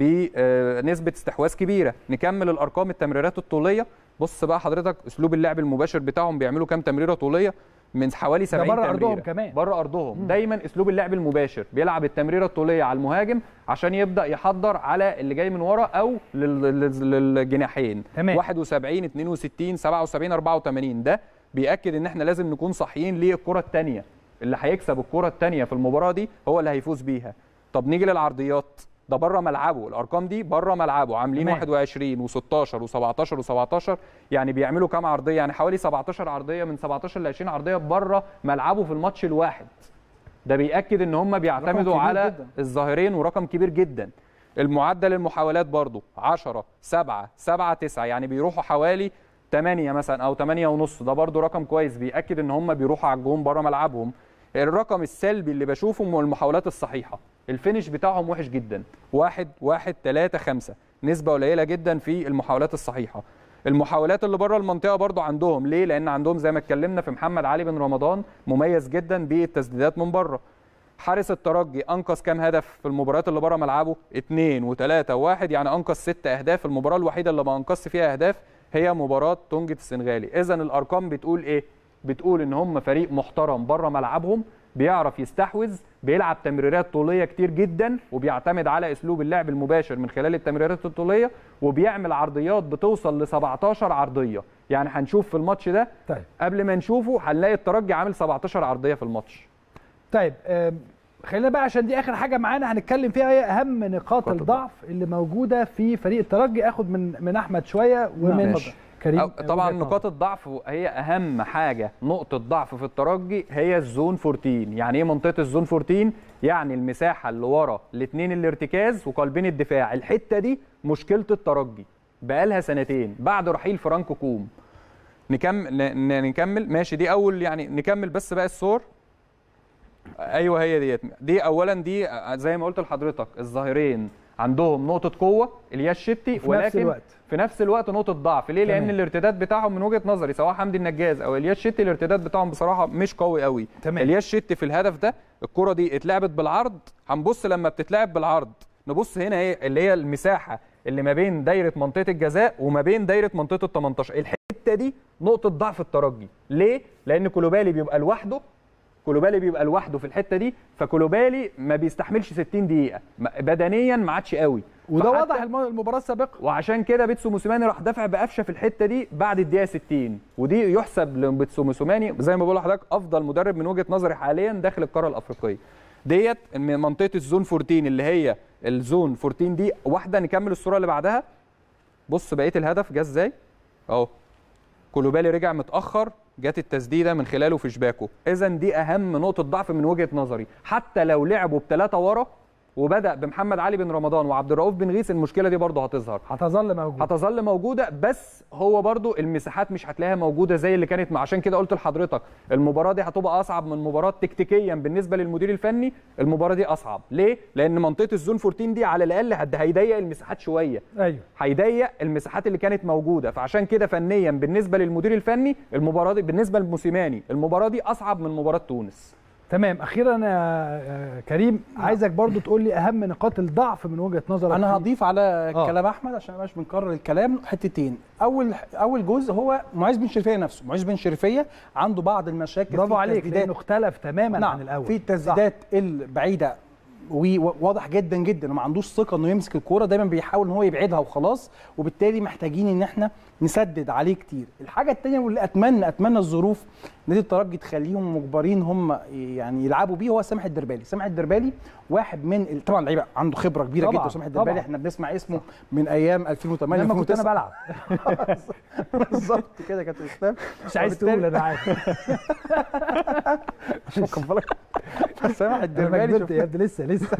بنسبه استحواذ كبيره. نكمل الارقام، التمريرات الطوليه. بص بقى حضرتك اسلوب اللعب المباشر بتاعهم، بيعملوا كام تمريره طوليه؟ من حوالي سبعين بره تمريره ارضهم كمان، بره ارضهم. مم. دايما اسلوب اللعب المباشر، بيلعب التمريره الطوليه على المهاجم عشان يبدا يحضر على اللي جاي من ورا او للجناحين. واحد وسبعين، اثنين وستين، سبعة وسبعين، اربعة وثمانين. ده بياكد ان احنا لازم نكون صاحيين للكره الثانيه. اللي هيكسب الكره الثانيه في المباراه دي هو اللي هيفوز بيها. طب نيجي للعرضيات، ده بره ملعبه، الارقام دي بره ملعبه، عاملين واحد وعشرين وستاشر وسبعتاشر وسبعتاشر، يعني بيعملوا كام عرضيه؟ يعني حوالي سبعتاشر عرضيه، من سبعتاشر ل عشرين عرضيه بره ملعبه في الماتش الواحد. ده بياكد ان هم بيعتمدوا على جداً. الظاهرين، ورقم كبير جدا. المعدل المحاولات برضو عشرة، سبعة، سبعة، تسعة، يعني بيروحوا حوالي ثمانية مثلا او ثمانية ونص. ده برضو رقم كويس، بياكد ان هم بيروحوا على الجون بره ملعبهم. الرقم السلبي اللي بشوفه هو المحاولات الصحيحه، الفينش بتاعهم وحش جدا، واحد واحد ثلاثة خمسة، نسبه قليله جدا في المحاولات الصحيحه. المحاولات اللي بره المنطقه برضو عندهم، ليه؟ لان عندهم زي ما اتكلمنا في محمد علي بن رمضان مميز جدا بالتسديدات من بره. حارس الترجي انقذ كام هدف في المباريات اللي بره ملعبه؟ اثنين وثلاثة وواحد، يعني انقذ ست اهداف. المباراه الوحيده اللي ما انقذش فيها اهداف هي مباراه تونجة السنغالي. اذا الارقام بتقول ايه؟ بتقول ان هم فريق محترم بره ملعبهم، بيعرف يستحوذ، بيلعب تمريرات طوليه كتير جدا، وبيعتمد على اسلوب اللعب المباشر من خلال التمريرات الطوليه، وبيعمل عرضيات بتوصل ل سبعتاشر عرضيه. يعني هنشوف في الماتش ده طيب. قبل ما نشوفه هنلاقي الترجي عامل سبعتاشر عرضيه في الماتش. طيب خلينا بقى عشان دي اخر حاجه معانا هنتكلم فيها، هي اهم نقاط الضعف اللي موجوده في فريق الترجي. اخد من من احمد شويه ومن كريم. طبعا نقاط الضعف هي اهم حاجه. نقطه ضعف في الترجي هي الزون أربعتاشر. يعني ايه منطقه الزون أربعتاشر؟ يعني المساحه اللي ورا الاثنين الارتكاز وقلبين الدفاع. الحته دي مشكله الترجي بقالها سنتين بعد رحيل فرانكو كوم. نكمل نكمل ماشي، دي اول يعني نكمل بس بقى الصور. ايوه هي ديت. دي اولا دي زي ما قلت لحضرتك الظاهرين عندهم نقطه قوه الياس شتي، ولكن نفس الوقت. في نفس الوقت نقطه ضعف. ليه؟ لان الارتداد بتاعهم من وجهه نظري سواء حمدي النجاز او الياس شتي الارتداد بتاعهم بصراحه مش قوي قوي. تمام. الياس شتي في الهدف ده الكره دي اتلعبت بالعرض، هنبص لما بتتلعب بالعرض نبص هنا ايه اللي هي المساحه اللي ما بين دايره منطقه الجزاء وما بين دايره منطقه ال تمنتاشر. الحته دي نقطه ضعف الترجي. ليه؟ لان كولوبالي بيبقى لوحده كولوبالي بيبقى لوحده في الحته دي، فكولوبالي ما بيستحملش ستين دقيقه بدنيا، ما عادش قوي. وده واضح المباراه السابقه، وعشان كده بيتسو موسيماني راح دافع بقفشه في الحته دي بعد الدقيقه ستين. ودي يحسب لبيتسو موسيماني زي ما بقول لحضرتك افضل مدرب من وجهه نظري حاليا داخل القاره الافريقيه. ديت منطقه الزون أربعتاشر اللي هي الزون أربعتاشر دي واحده. نكمل الصوره اللي بعدها. بص بقيه الهدف جه ازاي اهو. كولوبالي رجع متاخر، جت التسديده من خلاله في شباكه. اذا دي اهم نقطه ضعف من وجهه نظري. حتى لو لعبوا بثلاثه ورا وبدا بمحمد علي بن رمضان وعبد الرؤوف بن غيث، المشكله دي برضه هتظهر، هتظل موجوده هتظل موجوده، بس هو برضه المساحات مش هتلاقيها موجوده زي اللي كانت. عشان كده قلت لحضرتك المباراه دي هتبقى اصعب من مباراه تكتيكيا بالنسبه للمدير الفني. المباراه دي اصعب ليه؟ لان منطقه الزون أربعتاشر دي على الاقل هيضيق المساحات شويه، ايوه هيضيق المساحات اللي كانت موجوده. فعشان كده فنيا بالنسبه للمدير الفني المباراه دي، بالنسبه لموسيماني المباراه دي اصعب من مباراه تونس. تمام. اخيرا يا كريم عايزك برضو تقول لي اهم نقاط الضعف من وجهه نظرك. انا هضيف على آه. كلام احمد عشان مش بنكرر الكلام حتتين. اول اول جزء هو معز بن شريفيه نفسه. معز بن شريفيه عنده بعض المشاكل، برافو عليك لانه اختلف تماما نعم. عن الاول في التسديدات البعيده وواضح جدا جدا وما عندوش ثقه انه يمسك الكوره، دايما بيحاول ان هو يبعدها وخلاص، وبالتالي محتاجين ان احنا نسدد عليه كتير. الحاجه الثانيه واللي اتمنى اتمنى الظروف نادي الترجي تخليهم مجبرين هم يعني يلعبوا بيه هو سامح الدربالي. سامح الدربالي واحد من طبعا لعيبه عنده خبره كبيره طبعًا. جدا. سامح الدربالي احنا بنسمع اسمه من ايام ألفين وثمانية لما كنت انا بلعب بالظبط كده كابتن اسلام. مش عايز تقول انا عارف شكرا لك. سامح الدربالي الدربالي يا ابني لسه لسه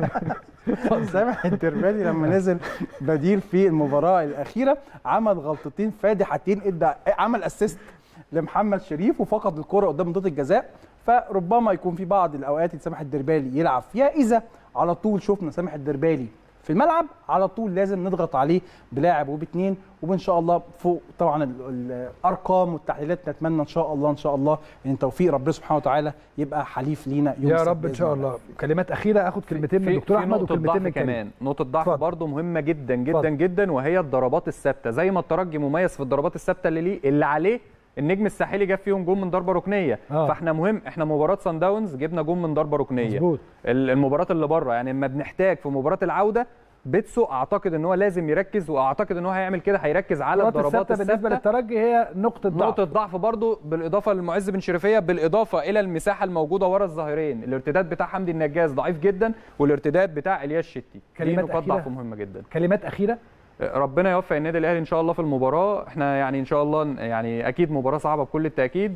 سامح الدربالي لما نزل بديل في المباراه الاخيره عمل غلطتين فادحتين، ادى عمل اسيست لمحمد شريف وفقد الكره قدام منطقه الجزاء. فربما يكون في بعض الاوقات اللي سامح الدربالي يلعب فيها اذا على طول شفنا سامح الدربالي في الملعب على طول لازم نضغط عليه بلاعب وباثنين، وان شاء الله فوق طبعا الارقام والتحليلات نتمنى ان شاء الله ان شاء الله ان توفيق ربنا سبحانه وتعالى يبقى حليف لينا يوم يا رب ان شاء الله. كلمات اخيره اخد كلمتين من الدكتور احمد وكلمتين من كمان. نقطه ضعف برضه مهمه جدا جدا فضل. جدا وهي الضربات الثابته. زي ما الترجي مميز في الضربات الثابته اللي ليه اللي عليه النجم الساحلي جاب فيهم جون من ضربه ركنيه. آه. فاحنا مهم احنا مباراه سان داونز جبنا جون من ضربه ركنيه. مظبوط. المباراه اللي بره يعني اما بنحتاج في مباراه العوده بيتسو اعتقد ان هو لازم يركز، واعتقد ان هو هيعمل كده، هيركز على الضربات الثابته. بالنسبه للترجي هي نقطه ضعف نقطه ضعف برضو، بالاضافه للمعز بن شريفيه، بالاضافه الى المساحه الموجوده ورا الظهيرين. الارتداد بتاع حمدي النجاز ضعيف جدا، والارتداد بتاع الياس شتي. كلمات نقاط ضعف مهمه جدا. كلمات اخيره. ربنا يوفق النادي الاهلي ان شاء الله في المباراه. احنا يعني ان شاء الله يعني اكيد مباراه صعبه بكل التاكيد.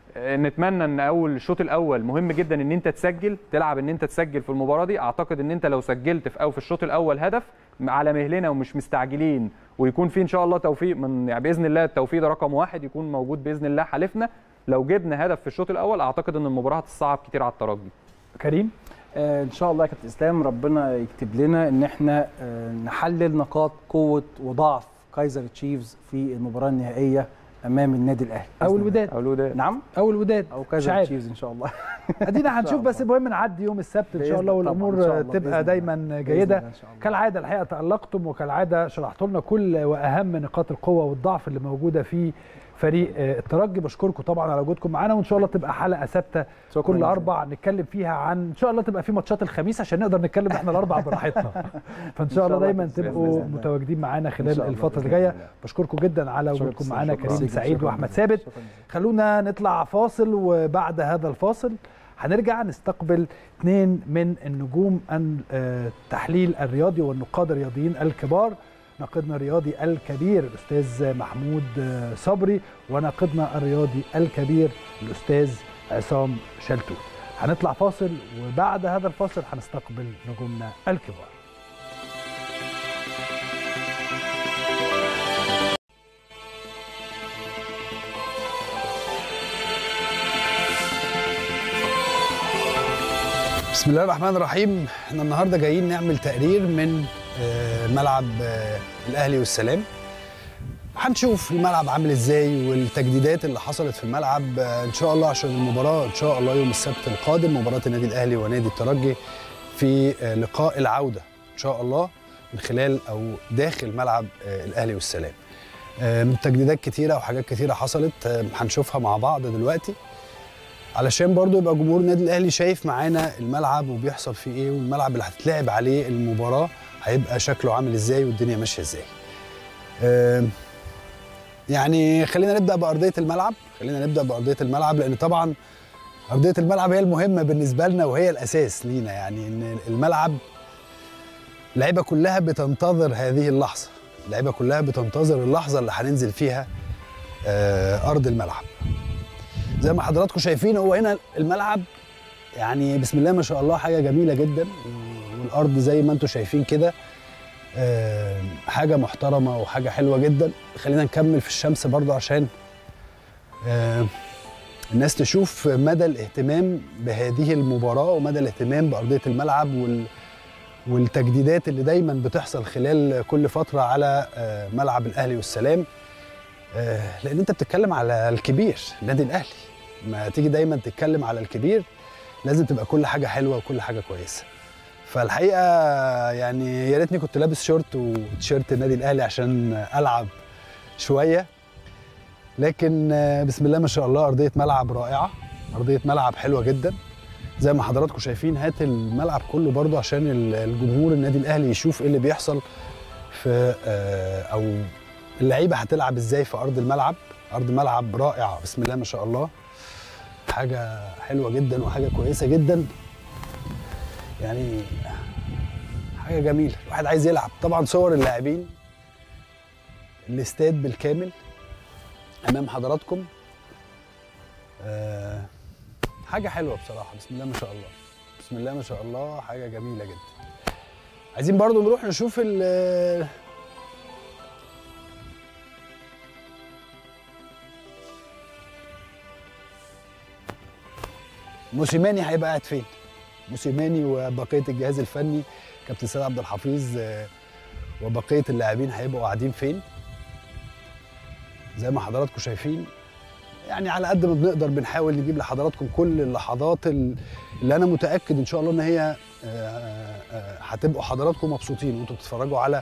نتمنى ان اول الشوط الاول مهم جدا ان انت تسجل، تلعب ان انت تسجل في المباراه دي. اعتقد ان انت لو سجلت في او في الشوط الاول هدف على مهلنا ومش مستعجلين، ويكون في ان شاء الله توفيق من يعني باذن الله، التوفيق ده رقم واحد يكون موجود باذن الله حالفنا. لو جبنا هدف في الشوط الاول اعتقد ان المباراه هتصعب كتير على الترجي. كريم آه ان شاء الله يا كابتن اسلام ربنا يكتب لنا ان احنا آه نحلل نقاط قوه وضعف كايزر تشيفز في المباراه النهائيه امام النادي الاهلي او الوداد. او الوداد نعم او الوداد او كايزر تشيفز ان شاء الله. ادينا هنشوف، بس المهم نعدي يوم السبت ان شاء الله والامور تبقى دايما جيده. كالعاده الحقيقه تالقتم، وكالعاده شرحتوا لنا كل واهم نقاط القوه والضعف اللي موجوده في فريق الترجي. بشكركم طبعا على وجودكم معانا، وان شاء الله تبقى حلقه ثابته كل اربع نتكلم فيها عن ان شاء الله تبقى في ماتشات الخميس عشان نقدر نتكلم احنا الاربع براحتنا. فان شاء الله دايما تبقوا متواجدين معانا خلال الفتره اللي جايه. بشكركم جدا على وجودكم معانا كريم سعيد واحمد ثابت. خلونا نطلع فاصل، وبعد هذا الفاصل هنرجع نستقبل اثنين من النجوم التحليل الرياضي والنقاد الرياضيين الكبار، ناقدنا الرياضي الكبير الأستاذ محمود صبري، وناقدنا الرياضي الكبير الأستاذ عصام شلتوت. هنطلع فاصل، وبعد هذا الفاصل هنستقبل نجومنا الكبار. بسم الله الرحمن الرحيم. احنا النهارده جايين نعمل تقرير من ملعب الاهلي والسلام. هنشوف الملعب عامل ازاي والتجديدات اللي حصلت في الملعب ان شاء الله عشان المباراه ان شاء الله يوم السبت القادم، مباراه النادي الاهلي ونادي الترجي في لقاء العوده ان شاء الله من خلال او داخل ملعب الاهلي والسلام. تجديدات كتيره وحاجات كتيره حصلت هنشوفها مع بعض دلوقتي، علشان برضو يبقى جمهور النادي الاهلي شايف معانا الملعب وبيحصل فيه ايه، والملعب اللي هتتلعب عليه المباراه هيبقى شكله عامل ازاي والدنيا ماشيه ازاي. أه يعني خلينا نبدا بارضيه الملعب، خلينا نبدا بارضيه الملعب لان طبعا ارضيه الملعب هي المهمه بالنسبه لنا وهي الاساس لينا. يعني ان الملعب اللعيبه كلها بتنتظر هذه اللحظه، اللعيبه كلها بتنتظر اللحظه اللي هننزل فيها أه ارض الملعب. زي ما حضراتكم شايفين هو هنا الملعب يعني بسم الله ما شاء الله حاجه جميله جدا، الارض زي ما انتم شايفين كده. آه، حاجه محترمه وحاجه حلوه جدا. خلينا نكمل في الشمس برضو عشان آه، الناس تشوف مدى الاهتمام بهذه المباراه ومدى الاهتمام بارضيه الملعب وال والتجديدات اللي دايما بتحصل خلال كل فتره على آه، ملعب الاهلي والسلام. آه، لان انت بتتكلم على الكبير النادي الاهلي. ما تيجي دايما تتكلم على الكبير لازم تبقى كل حاجه حلوه وكل حاجه كويسه. فالحقيقه يعني يا ريتني كنت لابس شورت وتيشيرت النادي الاهلي عشان العب شويه، لكن بسم الله ما شاء الله ارضيه ملعب رائعه، ارضيه ملعب حلوه جدا زي ما حضراتكم شايفين. هات الملعب كله برضو عشان الجمهور النادي الاهلي يشوف ايه اللي بيحصل في او اللعيبه هتلعب ازاي في ارض الملعب. ارض ملعب رائعه بسم الله ما شاء الله، حاجه حلوه جدا وحاجه كويسه جدا، يعني حاجه جميله. الواحد عايز يلعب. طبعا صور اللاعبين، الاستاد بالكامل امام حضراتكم. أه حاجه حلوه بصراحه بسم الله ما شاء الله، بسم الله ما شاء الله، حاجه جميله جدا. عايزين برضو نروح نشوف ال موسيماني هيبقى قاعد فين. موسيماني وبقيه الجهاز الفني كابتن سيد عبد الحفيظ وبقيه اللاعبين هيبقوا قاعدين فين زي ما حضراتكم شايفين. يعني على قد ما بنقدر بنحاول نجيب لحضراتكم كل اللحظات اللي انا متاكد ان شاء الله ان هي هتبقوا حضراتكم مبسوطين وانتوا بتتفرجوا على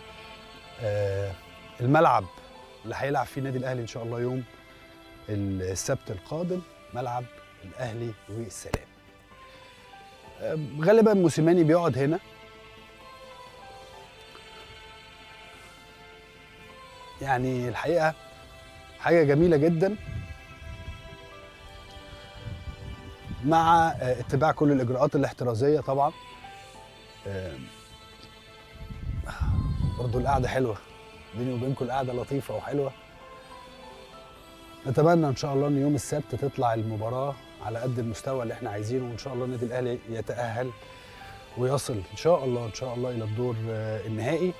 الملعب اللي هيلعب فيه النادي الاهلي ان شاء الله يوم السبت القادم، ملعب الاهلي والسلام. غالبا موسيماني بيقعد هنا. يعني الحقيقه حاجه جميله جدا مع اتباع كل الاجراءات الاحترازيه طبعا. برضو القعده حلوه بيني وبينكم، القعده لطيفه وحلوه. نتمنى ان شاء الله ان يوم السبت تطلع المباراه على قد المستوى اللي احنا عايزينه، وان شاء الله النادي الاهلي يتاهل ويصل ان شاء الله ان شاء الله الى الدور النهائي.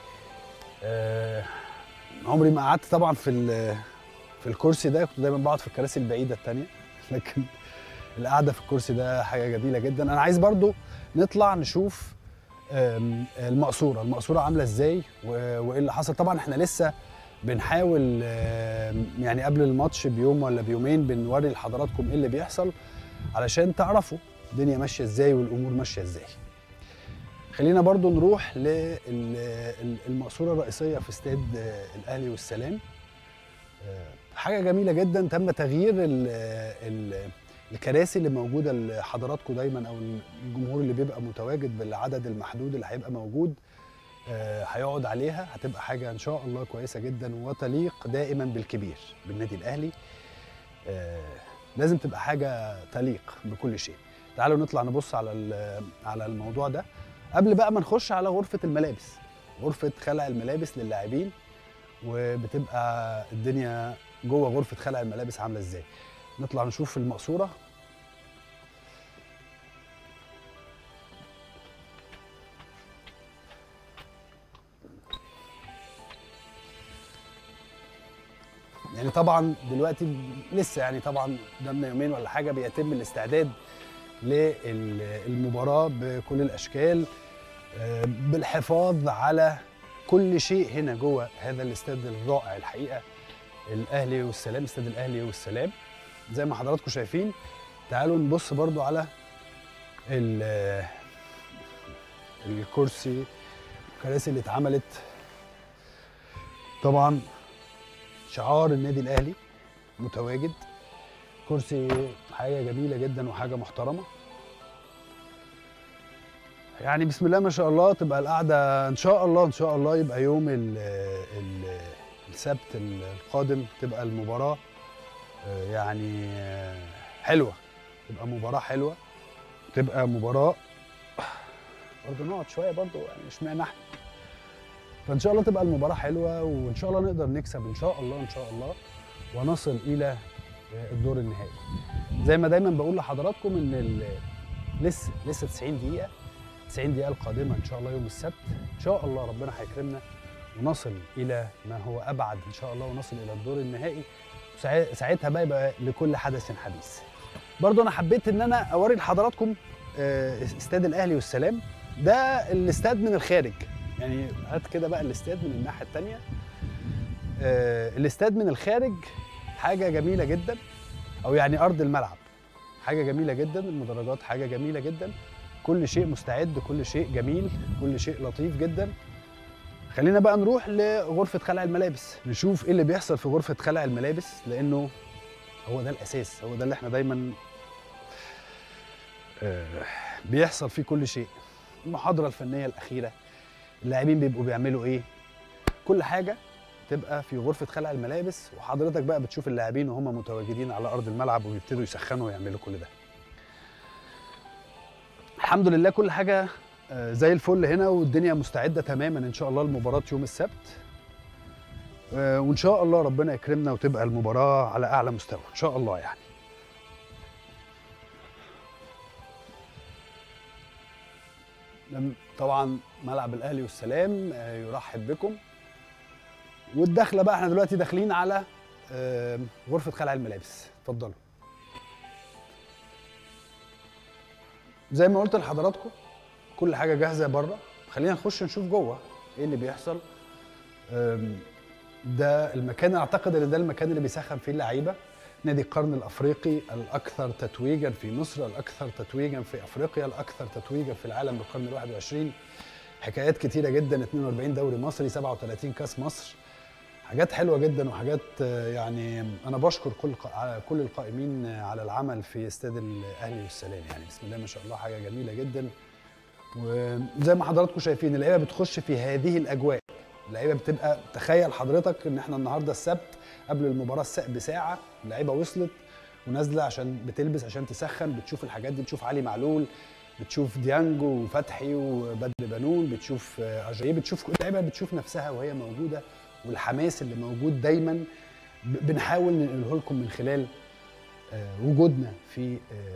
عمري ما قعدت طبعا في في الكرسي ده، كنت دايما بقعد في الكراسي البعيده الثانيه، لكن القعده في الكرسي ده حاجه جميله جدا. انا عايز برضو نطلع نشوف المقصوره، المقصوره عامله ازاي وايه اللي حصل. طبعا احنا لسه بنحاول يعني قبل الماتش بيوم ولا بيومين بنوري لحضراتكم ايه اللي بيحصل علشان تعرفوا الدنيا ماشيه ازاي والامور ماشيه ازاي. خلينا برضو نروح للمقصوره الرئيسيه في استاد الاهلي والسلام. حاجه جميله جدا، تم تغيير ال ال الكراسي اللي موجوده لحضراتكم دايما او الجمهور اللي بيبقى متواجد بالعدد المحدود اللي هيبقى موجود هيقعد عليها. هتبقى حاجه ان شاء الله كويسه جدا وتليق دائما بالكبير بالنادي الاهلي. لازم تبقى حاجه تليق بكل شيء. تعالوا نطلع نبص على على الموضوع ده قبل بقى ما نخش على غرفه الملابس، غرفه خلع الملابس للاعبين، وبتبقى الدنيا جوه غرفه خلع الملابس عامله ازاي. نطلع نشوف المقصوره. يعني طبعا دلوقتي لسه يعني طبعا قدامنا يومين ولا حاجه بيتم الاستعداد للمباراه بكل الاشكال، بالحفاظ على كل شيء هنا جوه هذا الاستاد الرائع الحقيقه، الاهلي والسلام، استاد الاهلي والسلام زي ما حضراتكم شايفين. تعالوا نبص برضو على الكرسي، الكراسي اللي اتعملت. طبعا شعار النادي الاهلي متواجد، كرسي حاجه جميله جدا وحاجه محترمه. يعني بسم الله ما شاء الله تبقى القعده ان شاء الله ان شاء الله يبقى يوم ال ال السبت القادم تبقى المباراه يعني حلوه، تبقى مباراه حلوه، تبقى مباراه برضه نقعد شويه برضه يعني اشمعنى احنا. فان شاء الله تبقى المباراه حلوه وان شاء الله نقدر نكسب ان شاء الله ان شاء الله ونصل الى الدور النهائي. زي ما دايما بقول لحضراتكم ان لسه لسه تسعين دقيقه، تسعين دقيقة القادمة إن شاء الله يوم السبت، إن شاء الله ربنا هيكرمنا ونصل إلى ما هو أبعد إن شاء الله، ونصل إلى الدور النهائي. ساعتها بقى يبقى لكل حدث حديث. برضو أنا حبيت إن أنا أوري لحضراتكم استاد الأهلي والسلام. ده الاستاد من الخارج، يعني هات كده بقى الاستاد من الناحية التانية. الاستاد من الخارج حاجة جميلة جدا، أو يعني أرض الملعب حاجة جميلة جدا، المدرجات حاجة جميلة جدا، كل شيء مستعد، كل شيء جميل، كل شيء لطيف جدا. خلينا بقى نروح لغرفة خلع الملابس، نشوف ايه اللي بيحصل في غرفة خلع الملابس، لأنه هو ده الأساس، هو ده اللي احنا دايما آه بيحصل فيه كل شيء. المحاضرة الفنية الأخيرة، اللاعبين بيبقوا بيعملوا ايه، كل حاجة تبقى في غرفة خلع الملابس، وحضرتك بقى بتشوف اللاعبين وهم متواجدين على أرض الملعب وبيبتدوا يسخنوا ويعملوا كل ده. الحمد لله كل حاجة زي الفل هنا، والدنيا مستعدة تماما إن شاء الله لمباراة يوم السبت، وإن شاء الله ربنا يكرمنا وتبقى المباراة على أعلى مستوى إن شاء الله. يعني طبعا ملعب الأهلي والسلام يرحب بكم، والدخلة بقى احنا دلوقتي داخلين على غرفة خلع الملابس. اتفضلوا. زي ما قلت لحضراتكم كل حاجه جاهزه بره، خلينا نخش نشوف جوه ايه اللي بيحصل. ده المكان، اعتقد ان ده المكان اللي بيسخن فيه اللعيبه. نادي القرن الافريقي الاكثر تتويجا في مصر، الاكثر تتويجا في افريقيا، الاكثر تتويجا في العالم بالقرن الواحد والعشرين. حكايات كتيره جدا، اتنين واربعين دوري مصري، سبعة وتلاتين كاس مصر، حاجات حلوه جدا وحاجات يعني انا بشكر كل كل القائمين على العمل في استاد الاهلي والسلام. يعني بسم الله ما شاء الله حاجه جميله جدا. وزي ما حضراتكم شايفين اللعيبه بتخش في هذه الاجواء، اللعيبه بتبقى، تخيل حضرتك ان احنا النهارده السبت قبل المباراه بساعه اللعيبه وصلت ونازله عشان بتلبس عشان تسخن، بتشوف الحاجات دي، بتشوف علي معلول، بتشوف ديانجو وفتحي وبدر بنون، بتشوف اجاييه، بتشوف اللعيبه بتشوف نفسها وهي موجوده، والحماس اللي موجود دايما بنحاول ننقله لكم من خلال وجودنا في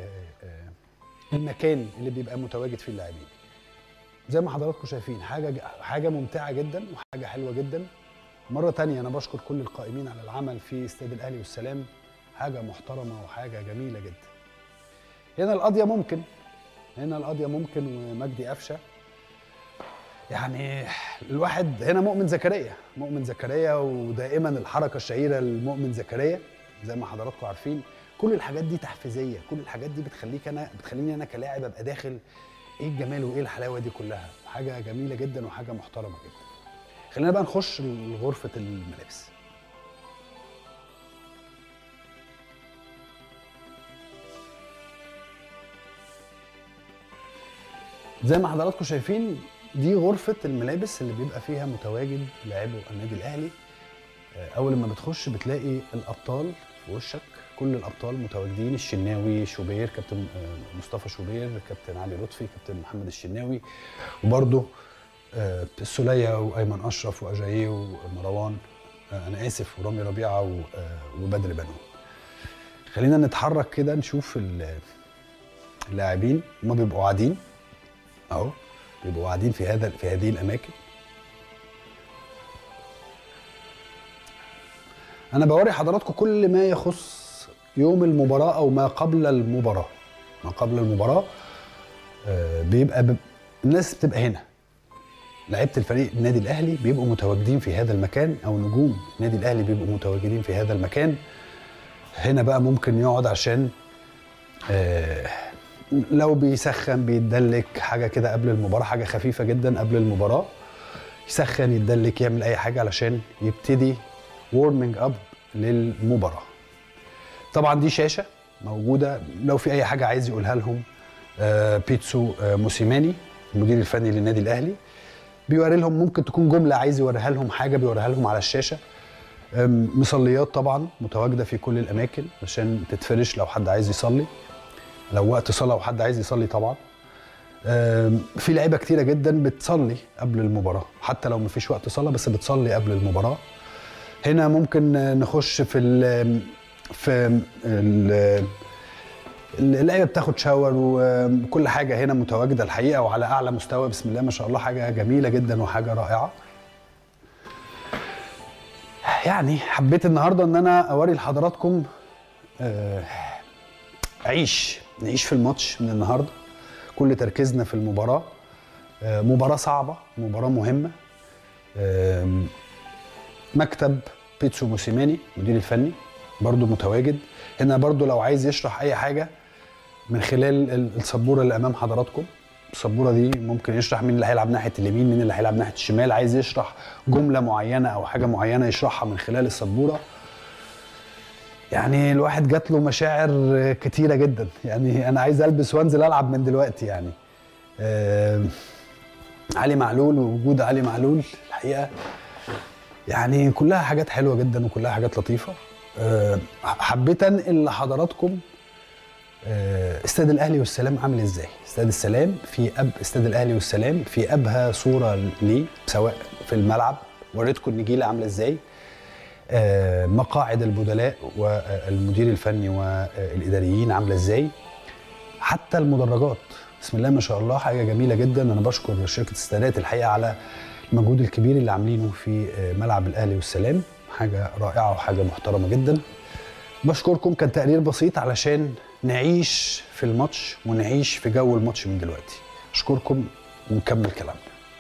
المكان اللي بيبقى متواجد فيه اللاعبين. زي ما حضراتكم شايفين حاجه حاجه ممتعه جدا وحاجه حلوه جدا. مره تانية انا بشكر كل القائمين على العمل في استاد الاهلي والسلام، حاجه محترمه وحاجه جميله جدا. هنا القضيه ممكن هنا القضيه ممكن ومجدي قفشه، يعني الواحد هنا مؤمن زكريا مؤمن زكريا ودائما الحركه الشهيره لمؤمن زكريا زي ما حضراتكم عارفين. كل الحاجات دي تحفيزيه، كل الحاجات دي بتخليك انا بتخليني انا كلاعب ابقى داخل ايه الجمال وايه الحلاوه دي كلها، حاجه جميله جدا وحاجه محترمه جدا. خلينا بقى نخش لغرفه الملابس. زي ما حضراتكم شايفين دي غرفه الملابس اللي بيبقى فيها متواجد لاعبو النادي الاهلي. اول ما بتخش بتلاقي الابطال في وشك، كل الابطال متواجدين، الشناوي، شوبير، كابتن مصطفى شوبير، كابتن علي لطفي، كابتن محمد الشناوي، وبرده السوليه وايمن اشرف واجاييه ومروان، انا اسف، ورامي ربيعه وبدر بنون. خلينا نتحرك كده نشوف اللاعبين، هما بيبقوا قاعدين اهو، بيبقوا قاعدين في هذا في هذه الاماكن. انا بوري حضراتكم كل ما يخص يوم المباراه او ما قبل المباراه. ما قبل المباراه آه بيبقى ب... الناس بتبقى هنا، لعيبه الفريق النادي الاهلي بيبقوا متواجدين في هذا المكان، او نجوم النادي الاهلي بيبقوا متواجدين في هذا المكان. هنا بقى ممكن يقعد عشان آه لو بيسخن بيتدلك حاجه كده قبل المباراه، حاجه خفيفه جدا قبل المباراه، يسخن يتدلك يعمل اي حاجه علشان يبتدي وورمنج اب للمباراه. طبعا دي شاشه موجوده لو في اي حاجه عايز يقولها لهم آه بيتسو آه موسيماني المدير الفني للنادي الاهلي، بيوري لهم ممكن تكون جمله عايز يوريها لهم، حاجه بيوريها لهم على الشاشه. مصليات طبعا متواجده في كل الاماكن عشان تتفرش لو حد عايز يصلي، لو وقت صلاه وحد عايز يصلي. طبعا في لعيبه كتيره جدا بتصلي قبل المباراه، حتى لو مفيش وقت صلاه بس بتصلي قبل المباراه. هنا ممكن نخش في ال في ال اللعيبه بتاخد شاور وكل حاجه هنا متواجده الحقيقه وعلى اعلى مستوى، بسم الله ما شاء الله، حاجه جميله جدا وحاجه رائعه. يعني حبيت النهارده ان انا اوري لحضراتكم آه عيش نعيش في الماتش من النهارده، كل تركيزنا في المباراه. آه مباراه صعبه، مباراه مهمه. آه مكتب بيتسو موسيماني المدير الفني برضو متواجد هنا، برضو لو عايز يشرح اي حاجه من خلال السبوره اللي امام حضراتكم. السبوره دي ممكن يشرح مين اللي هيلعب ناحيه اليمين، مين اللي هيلعب ناحيه الشمال، عايز يشرح جمله معينه او حاجه معينه يشرحها من خلال السبوره. يعني الواحد جات له مشاعر كتيره جدا، يعني انا عايز البس وانزل العب من دلوقتي. يعني آه علي معلول ووجود علي معلول الحقيقه يعني كلها حاجات حلوه جدا وكلها حاجات لطيفه. أه حبيت انقل لحضراتكم أه استاد الاهلي والسلام عامل ازاي. استاد السلام في اب استاد الاهلي والسلام في ابها صوره ليه، سواء في الملعب وريتكم النجيله عامله ازاي، أه مقاعد البدلاء والمدير الفني والاداريين عامله ازاي، حتى المدرجات بسم الله ما شاء الله حاجه جميله جدا. انا بشكر شركه استادات الحقيقه على المجهود الكبير اللي عاملينه في ملعب الاهلي والسلام، حاجه رائعه وحاجه محترمه جدا. بشكركم، كان تقرير بسيط علشان نعيش في الماتش ونعيش في جو الماتش من دلوقتي. اشكركم ونكمل كلامنا.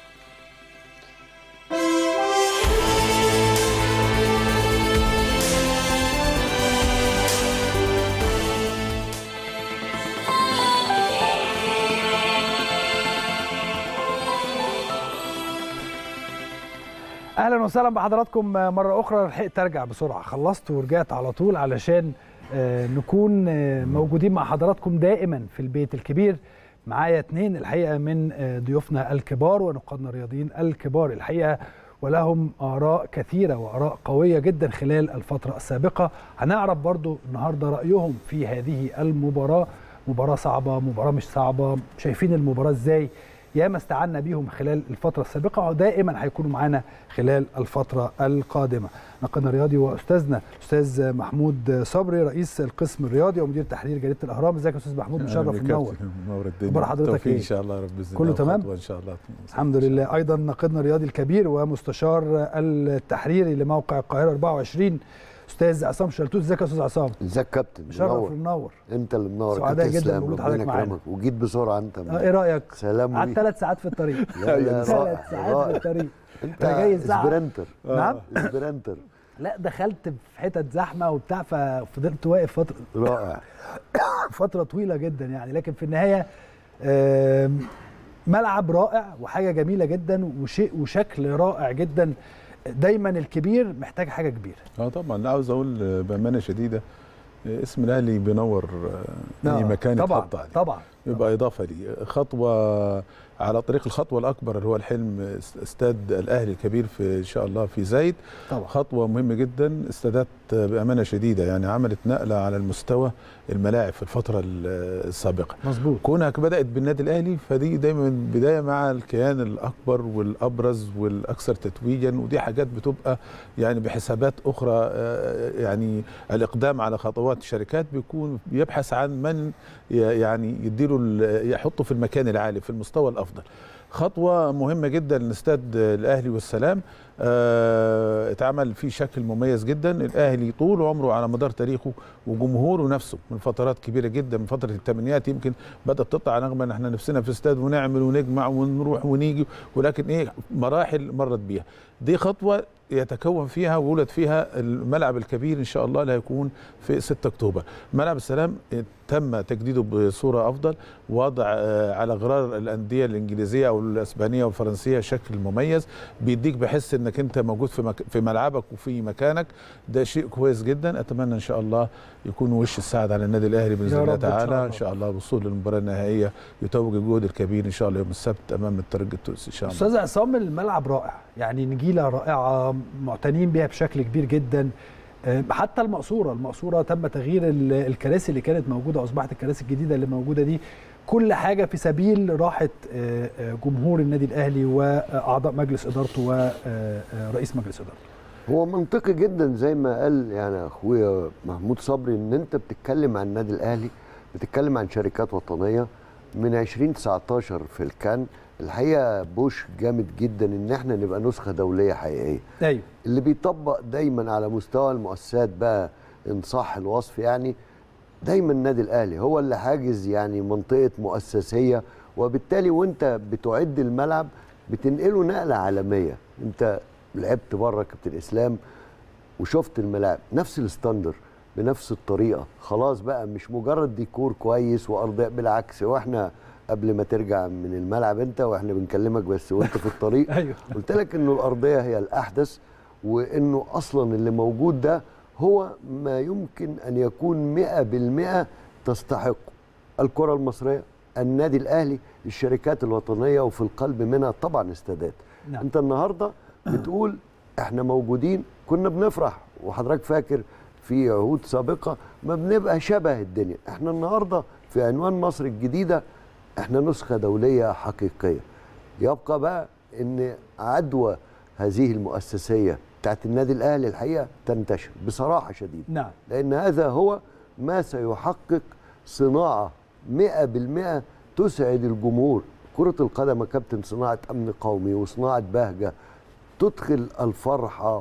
اهلا وسهلا بحضراتكم مره اخرى. لحقت ارجع بسرعه، خلصت ورجعت على طول علشان نكون موجودين مع حضراتكم دائما في البيت الكبير. معايا اتنين الحقيقه من ضيوفنا الكبار ونقادنا الرياضيين الكبار الحقيقه، ولهم اراء كثيره واراء قويه جدا خلال الفتره السابقه. هنعرف برضو النهارده رايهم في هذه المباراه. مباراه صعبه، مباراه مش صعبه، شايفين المباراه ازاي، ياما استعنا بيهم خلال الفترة السابقة ودائما هيكونوا معانا خلال الفترة القادمة. ناقدنا الرياضي واستاذنا استاذ محمود صبري رئيس القسم الرياضي ومدير تحرير جريدة الاهرام. ازيك يا استاذ محمود؟ مشرف ومنور. منور الدنيا. اخبار حضرتك ايه؟ ان شاء الله رب باذن كله تمام ان شاء الله. الحمد لله. ايضا ناقدنا الرياضي الكبير ومستشار التحريري لموقع القاهرة أربعة وعشرين استاذ عصام شلتوت. ازيك يا استاذ عصام؟ ازيك كابتن؟ مشرف ومنور. انت اللي منور. سعداء جدا بوجود حضرتك معانا وجيت بسرعه انت. اه ايه رايك؟ سلام. قعدت ثلاث ساعات في الطريق. ثلاث ساعات في الطريق. انت جاي سبرنتر. نعم سبرنتر. لا دخلت في حتت زحمه وبتاع ففضلت واقف فتره رائع فتره طويله جدا يعني، لكن في النهايه ملعب رائع وحاجه جميله جدا وشيء وشكل رائع جدا. دايما الكبير محتاج حاجه كبيره. اه طبعا. عاوز اقول بامانه شديده اسم الاهلي بينور اي مكان يتحط عليه طبعا يبقى اضافه ليه، خطوه على طريق الخطوه الاكبر اللي هو الحلم استاد الاهلي الكبير في ان شاء الله في زايد. طبعا خطوه مهمه جدا. استادات بامانه شديده يعني عملت نقله على المستوى الملاعب في الفتره السابقه. مظبوط. كونك بدات بالنادي الاهلي فدي دايما بدايه مع الكيان الاكبر والابرز والاكثر تتويجا، ودي حاجات بتبقى يعني بحسابات اخرى. يعني الاقدام على خطوات الشركات بيكون بيبحث عن من يعني يديله يحطه في المكان العالي في المستوى الافضل. خطوه مهمه جدا لاستاد الاهلي والسلام. اه اتعمل فيه شكل مميز جدا. الاهلي طول عمره على مدار تاريخه وجمهوره نفسه من فترات كبيره جدا، من فتره الثمانينات يمكن بدات تطلع نغمه ان احنا نفسنا في استاد ونعمل ونجمع ونروح ونيجي، ولكن ايه مراحل مرت بيها. دي خطوه يتكون فيها وولد فيها الملعب الكبير ان شاء الله اللي هيكون في ستة اكتوبر. ملعب السلام تم تجديده بصوره افضل، وضع على غرار الانديه الانجليزيه او الاسبانيه والفرنسيه شكل مميز بيديك بحس انك انت موجود في مك... في ملعبك وفي مكانك. ده شيء كويس جدا. اتمنى ان شاء الله يكون وش السعد على النادي الاهلي باذن الله تعالى. ان شاء الله الوصول للمباراه النهائيه يتوج الجهد الكبير ان شاء الله يوم السبت امام الترجي التونسي ان شاء الله. استاذ عصام الملعب رائع، يعني نجيله رائعه معتنين بها بشكل كبير جدا. حتى المقصوره المقصوره تم تغيير الكراسي اللي كانت موجوده، اصبحت الكراسي الجديده اللي موجوده دي كل حاجه في سبيل راحه جمهور النادي الاهلي واعضاء مجلس ادارته ورئيس مجلس ادارته. هو منطقي جدا زي ما قال يعني اخويا محمود صبري ان انت بتتكلم عن النادي الاهلي بتتكلم عن شركات وطنيه من ألفين وتسعتاشر في الكان. الحقيقه بوش جامد جدا ان احنا نبقى نسخه دوليه حقيقيه. ايوه اللي بيطبق دايما على مستوى المؤسسات بقى ان صح الوصف يعني دايما النادي الاهلي هو اللي حاجز يعني منطقه مؤسسيه، وبالتالي وانت بتعد الملعب بتنقله نقله عالميه. انت لعبت بره كابتن اسلام وشفت الملاعب نفس الستاندر بنفس الطريقه، خلاص بقى مش مجرد ديكور كويس وارضيه، بالعكس. واحنا قبل ما ترجع من الملعب انت واحنا بنكلمك بس وانت في الطريق قلت لك انه الارضيه هي الاحدث، وانه اصلا اللي موجود ده هو ما يمكن ان يكون مئة بالمئة تستحق الكره المصريه، النادي الاهلي، الشركات الوطنيه، وفي القلب منها طبعا استادات. نعم. انت النهارده بتقول احنا موجودين، كنا بنفرح وحضرتك فاكر في عهود سابقه ما بنبقى شبه الدنيا. احنا النهارده في عنوان مصر الجديده احنا نسخه دوليه حقيقيه. يبقى بقى ان عدوى هذه المؤسسيه بتاعت النادي الاهلي الحقيقه تنتشر بصراحه شديده. نعم. لان هذا هو ما سيحقق صناعه مئة بالمئة تسعد الجمهور. كره القدم يا كابتن صناعه امن قومي وصناعه بهجه تدخل الفرحه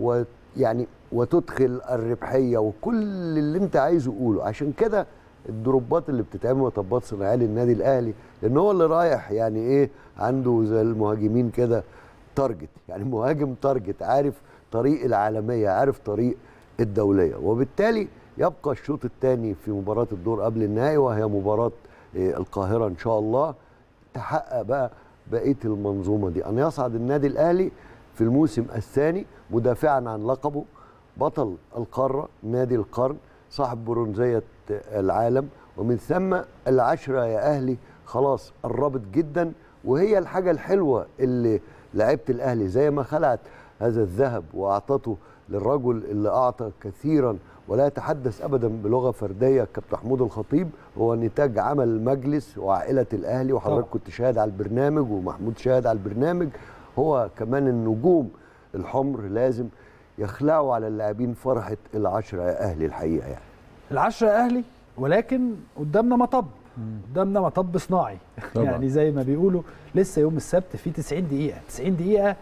ويعني وتدخل الربحيه وكل اللي انت عايزه قوله. عشان كده الدروبات اللي بتتعمل مطبات صناعيه للنادي الاهلي، لان هو اللي رايح يعني ايه عنده زي المهاجمين كده تارجت، يعني مهاجم تارجت، عارف طريق العالميه، عارف طريق الدوليه. وبالتالي يبقى الشوط الثاني في مباراه الدور قبل النهائي وهي مباراه القاهره ان شاء الله تحقق بقى بقيه المنظومه دي، ان يصعد النادي الاهلي في الموسم الثاني مدافعا عن لقبه، بطل القاره، نادي القرن، صاحب برونزيه العالم، ومن ثم العشره يا اهلي خلاص قربت جدا. وهي الحاجه الحلوه اللي لعيبه الاهلي زي ما خلعت هذا الذهب واعطته للرجل اللي اعطى كثيرا ولا يتحدث ابدا بلغه فرديه كابتن محمود الخطيب، هو نتاج عمل المجلس وعائله الاهلي، وحضرتك كنت شاهد على البرنامج ومحمود شاهد على البرنامج. هو كمان النجوم الحمر لازم يخلعوا على اللاعبين فرحه العشره يا اهلي الحقيقه. يعني العشره يا اهلي، ولكن قدامنا مطب، قدامنا مطب صناعي يعني زي ما بيقولوا لسه يوم السبت في تسعين دقيقه، تسعين دقيقه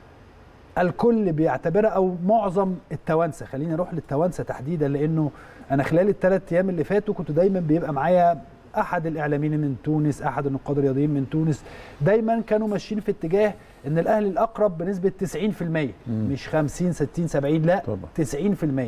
الكل بيعتبرها او معظم التوانسه، خليني اروح للتوانسه تحديدا، لانه انا خلال الثلاث ايام اللي فاتوا كنت دايما بيبقى معايا احد الاعلاميين من تونس، احد النقاد الرياضيين من تونس، دايما كانوا ماشيين في اتجاه ان الاهلي الاقرب بنسبه تسعين في المية، مش خمسين ستين سبعين، لا طبعا. تسعين في المية.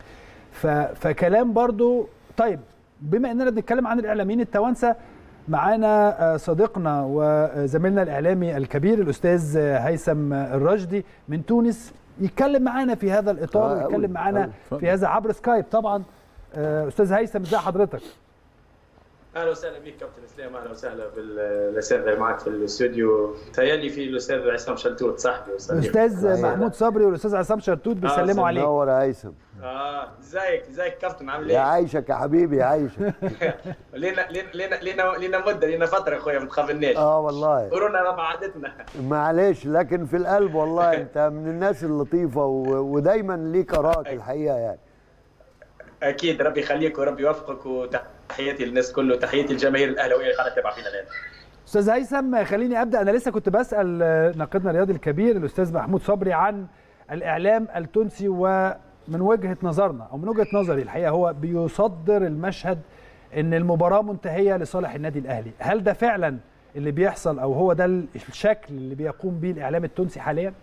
فكلام برضو. طيب بما اننا بنتكلم عن الاعلاميين التوانسه، معانا صديقنا وزميلنا الاعلامي الكبير الاستاذ هيثم الرشدي من تونس يتكلم معانا في هذا الاطار ويتكلم معانا في هذا عبر سكايب طبعا. استاذ هيثم ازي حضرتك؟ اهلا وسهلا بك كابتن اسلام، اهلا وسهلا بالاساتذه اللي معك في الاستوديو. تهيألي في الاستاذ عصام شلتوت صاحبي الاستاذ محمود صبري والاستاذ عصام شلتوت بيسلموا عليك. منور يا هيثم. اه ازيك ازيك كابتن عامل ايه؟ يا عايشك يا حبيبي يا عايشك. لينا لينا لينا لينا مده لينا فتره يا اخويا ما تخافناش. اه والله كورونا رفع عادتنا. معلش لكن في القلب والله انت من الناس اللطيفه ودايما ليك ارائك الحقيقه يعني. اكيد ربي يخليك وربي يوفقك، وتحياتي للناس كله وتحياتي للجماهير الاهلاويه اللي قاعده تتابع فينا الان. استاذ هيثم خليني ابدا، انا لسه كنت بسال ناقدنا الرياضي الكبير الاستاذ محمود صبري عن الاعلام التونسي، ومن وجهه نظرنا او من وجهه نظري الحقيقه هو بيصدر المشهد ان المباراه منتهيه لصالح النادي الاهلي. هل ده فعلا اللي بيحصل او هو ده الشكل اللي بيقوم به الاعلام التونسي حاليا؟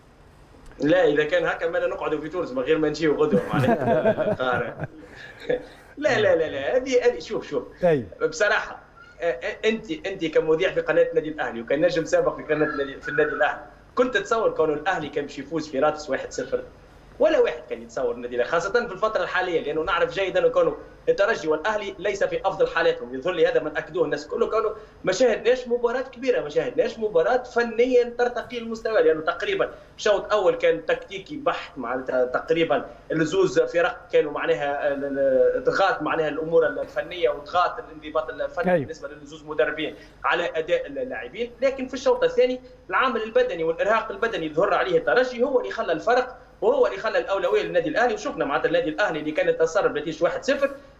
لا اذا كان هكا ما نقعدوا في تونس من غير ما نجيو غدوه معناتها. لا لا لا لا هذه هذه شوف شوف بصراحه انت انت كمذيع في قناه النادي الاهلي وكان نجم سابق في قناه النادي في النادي الاهلي، كنت تتصور كونه الاهلي كان باش يفوز في رادس واحد صفر؟ ولا واحد كان يتصور النادي الاهلي، خاصه في الفتره الحاليه، لانه نعرف جيدا كونه الترجي والاهلي ليس في افضل حالاتهم، يظل لي هذا من اكدوه الناس كله، كونه ما شاهدناش مباراه كبيره، ما شاهدناش مباراه فنيا ترتقي المستوى، لانه يعني تقريبا شوط اول كان تكتيكي بحت، معناتها تقريبا الزوز فرق كانوا معناها ضغط معناها الامور الفنيه وضغط الانضباط الفني أيوه. بالنسبه للزوز مدربين على اداء اللاعبين، لكن في الشوط الثاني العامل البدني والارهاق البدني اللي ظهر عليه الترجي هو اللي خلى الفرق وهو اللي خلى الاولويه للنادي الاهلي. وشفنا معناتها النادي الاهلي اللي كان يتصرف بنتيجه واحد صفر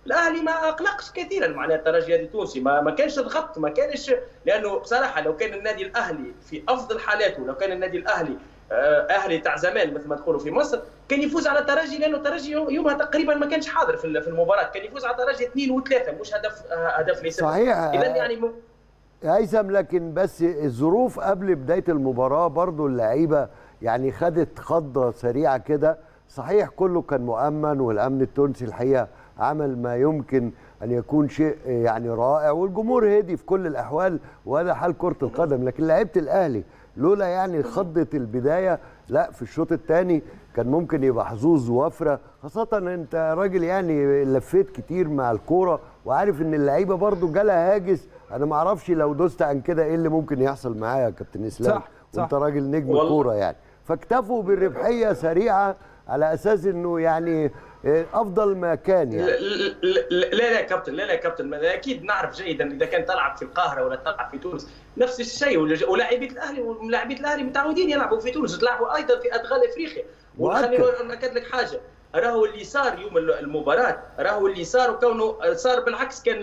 الاهلي ما اقلقش كثيرا معناها الترجي التونسي، ما ما كانش ضغط، ما كانش، لانه بصراحه لو كان النادي الاهلي في افضل حالاته، لو كان النادي الاهلي اهلي تاع زمان مثل ما تقولوا في مصر، كان يفوز على الترجي، لانه الترجي يومها تقريبا ما كانش حاضر في المباراه، كان يفوز على الترجي اثنين وثلاثه مش هدف هدف ليس صحيح. اذا يعني م... هيثم، لكن بس الظروف قبل بدايه المباراه برضو اللعيبه يعني خدت خضه سريعه كده. صحيح كله كان مؤمن، والامن التونسي الحقيقه عمل ما يمكن ان يكون شيء يعني رائع، والجمهور هدي في كل الاحوال، وهذا حال كره القدم. لكن لعيبه الاهلي لولا يعني خضه البدايه، لا في الشوط الثاني كان ممكن يبقى حظوظ وفره، خاصه انت راجل يعني لفيت كتير مع الكوره وعارف ان اللعيبه برضو جالها هاجس. انا ما اعرفش لو دوست عن كده ايه اللي ممكن يحصل معايا يا كابتن اسلام. صح صح. وانت راجل نجم كوره يعني، فاكتفوا بالربحيه سريعه على اساس انه يعني افضل ما كان يعني. لا لا لا يا كابتن، لا لا يا كابتن، اكيد نعرف جيدا اذا كان تلعب في القاهره ولا تلعب في تونس نفس الشيء، ولاعبي الاهلي ولاعبي الاهلي متعودين يلعبوا في تونس، تلعبوا ايضا في ادغال افريقيا. وخليني ناكد لك حاجه، راهو اللي صار يوم المباراه، راهو اللي صار وكونه صار بالعكس، كان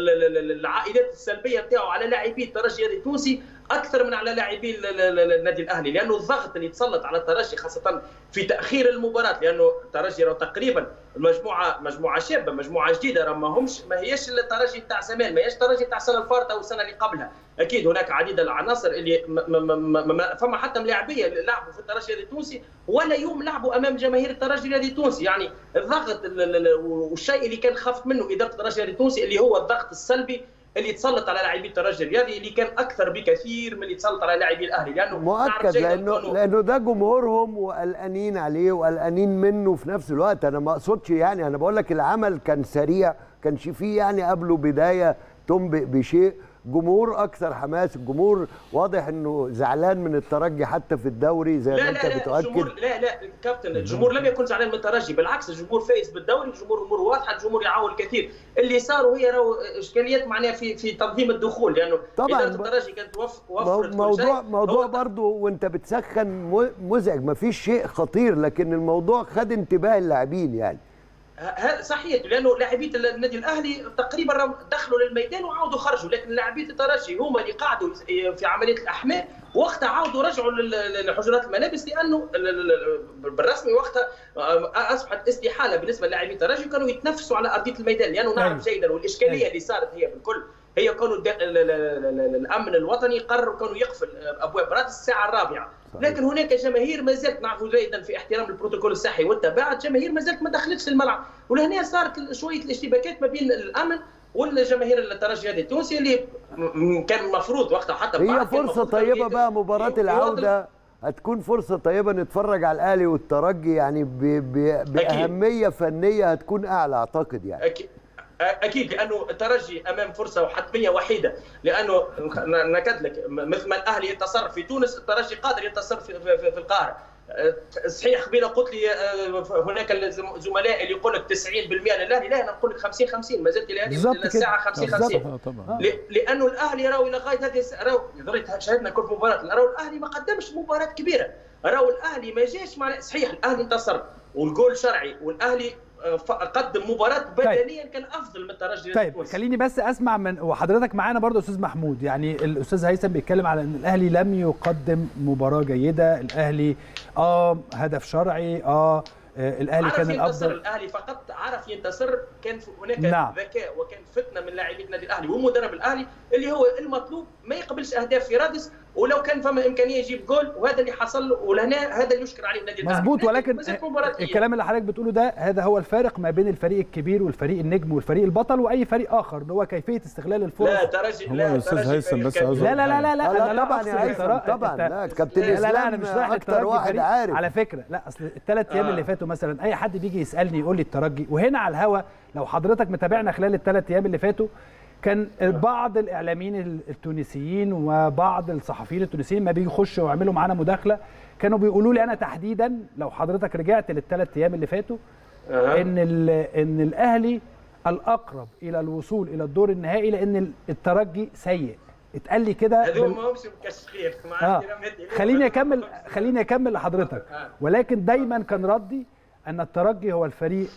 العائدات السلبيه نتاعو على لاعبي الترجي التونسي اكثر من على لاعبي النادي الاهلي، لانه الضغط اللي تسلط على الترجي خاصه في تاخير المباراه، لانه الترجي راه تقريبا المجموعه مجموعه شابه، مجموعه جديده، راه ما همش ما هيش الترجي تاع زمان، ما هيش الترجي تاع السنه الفارطه والسنه اللي قبلها. اكيد هناك عديد العناصر اللي ما ما ما ما فما حتى ملاعبيه اللي لعبوا في الترجي التونسي ولا يوم لعبوا امام جماهير الترجي التونسي. يعني الضغط والشيء اللي كان خافت منه اداره الترجي التونسي اللي هو الضغط السلبي اللي تسلط على لاعبي الترجي الرياضي، اللي كان اكثر بكثير من اللي تسلط على لاعبي الاهلي، لانه مؤكد لانه لانه ده جمهورهم وقلقانين عليه وقلقانين منه في نفس الوقت. انا ما اقصدش يعني، انا بقول لك العمل كان سريع، كانش فيه يعني قبله بدايه تنبئ بشيء. جمهور اكثر حماس، الجمهور واضح انه زعلان من الترجي حتى في الدوري زي ما انت بتؤكد. الجمهور لا لا كابتن، الجمهور لم يكن زعلان من الترجي، بالعكس الجمهور فايز بالدوري، الجمهور امور واضحه، الجمهور يعاون الكثير. اللي صار وهي راهو اشكاليات معناها في في تنظيم الدخول، لانه طبعا اداره الترجي كانت وفرت موضوع موضوع برضه وانت بتسخن مزعج، ما فيش شيء خطير، لكن الموضوع خد انتباه اللاعبين يعني. صحيح، لانه لاعبيه النادي الاهلي تقريبا دخلوا للميدان وعاودوا خرجوا، لكن لاعبيه الترجي هما اللي قعدوا في عمليه الاحماء، وقتها عاودوا رجعوا لحجرات الملابس، لانه بالرسمي وقتها اصبحت استحاله بالنسبه للاعبي الترجي، كانوا يتنافسوا على ارضيه الميدان، لانه نعرف جيدا والاشكاليه اللي صارت هي بالكل هي كانوا الامن الوطني قرروا كانوا يقفل ابواب رادس الساعه الرابعه، لكن هناك جماهير ما زالت نعرفوا جيدا في احترام البروتوكول الصحي والتباعد، جماهير ما زالت ما دخلتش الملعب، ولهنا صارت شويه الاشتباكات ما بين الامن والجماهير الترجي التونسي اللي كان المفروض وقتها حتى هي فرصه طيبه بقى مباراه العوده، هتكون فرصه طيبه نتفرج على الاهلي والترجي يعني باهميه فنيه هتكون اعلى اعتقد يعني. أكيد. اكيد، لانه الترجي امام فرصه وحتميه وحيده، لانه نكد لك مثل ما الاهلي ينتصر في تونس الترجي قادر ينتصر في, في, في القاهره. صحيح قبيله قلت لي هناك الزملاء اللي يقول لك تسعين بالمئة للاهلي، لا انا نقول لك خمسين خمسين، ما زلت لهذه الساعه خمسين خمسين، لانه الاهلي راهو لغايه هذه راهو شاهدنا كل مباراه، راهو الاهلي ما قدمش مباراه كبيره، راهو الاهلي ما جاش مع صحيح الاهلي انتصر والجول شرعي والاهلي قدم مباراه بدنيا طيب. كان افضل من الترجي. طيب خليني بس اسمع من وحضرتك معانا برضه استاذ محمود، يعني الاستاذ هيثم بيتكلم على ان الاهلي لم يقدم مباراه جيده، الاهلي اه هدف شرعي، اه الاهلي كان الافضل، الاهلي فقط عرف ينتصر، كان هناك نعم. ذكاء وكان فتنه من لاعبي النادي الاهلي ومدرب الاهلي اللي هو المطلوب ما يقبلش اهداف في رادس، ولو كان فما امكانيه يجيب جول، وهذا اللي حصل ولهنا هذا اللي يشكر عليه النادي الاهلي. مظبوط، ولكن الكلام اللي حضرتك بتقوله ده هذا هو الفارق ما بين الفريق الكبير والفريق النجم والفريق البطل واي فريق اخر، اللي هو كيفيه استغلال الفرص. لا ترجي لا استاذ هيثم بس لا لا لا لا لا لا طبعا يا هيثم طبعا، لا كابتن اسلام لا انا مش رايح اكتر واحد عارف على فكره، لا اصل الثلاث ايام آه. اللي فاتوا مثلا اي حد بيجي يسالني يقول لي الترجي، وهنا على الهوا لو حضرتك متابعنا خلال الثلاث ايام اللي فاتوا كان بعض الاعلاميين التونسيين وبعض الصحفيين التونسيين ما بيخشوا ويعملوا معانا مداخله كانوا بيقولوا لي انا تحديدا لو حضرتك رجعت للثلاث ايام اللي فاتوا أه. ان ان الاهلي الاقرب الى الوصول الى الدور النهائي لان الترجي سيء، اتقال لي كده هذول ما همش مكشفين آه. خليني اكمل خليني اكمل لحضرتك، ولكن دايما كان ردي ان الترجي هو الفريق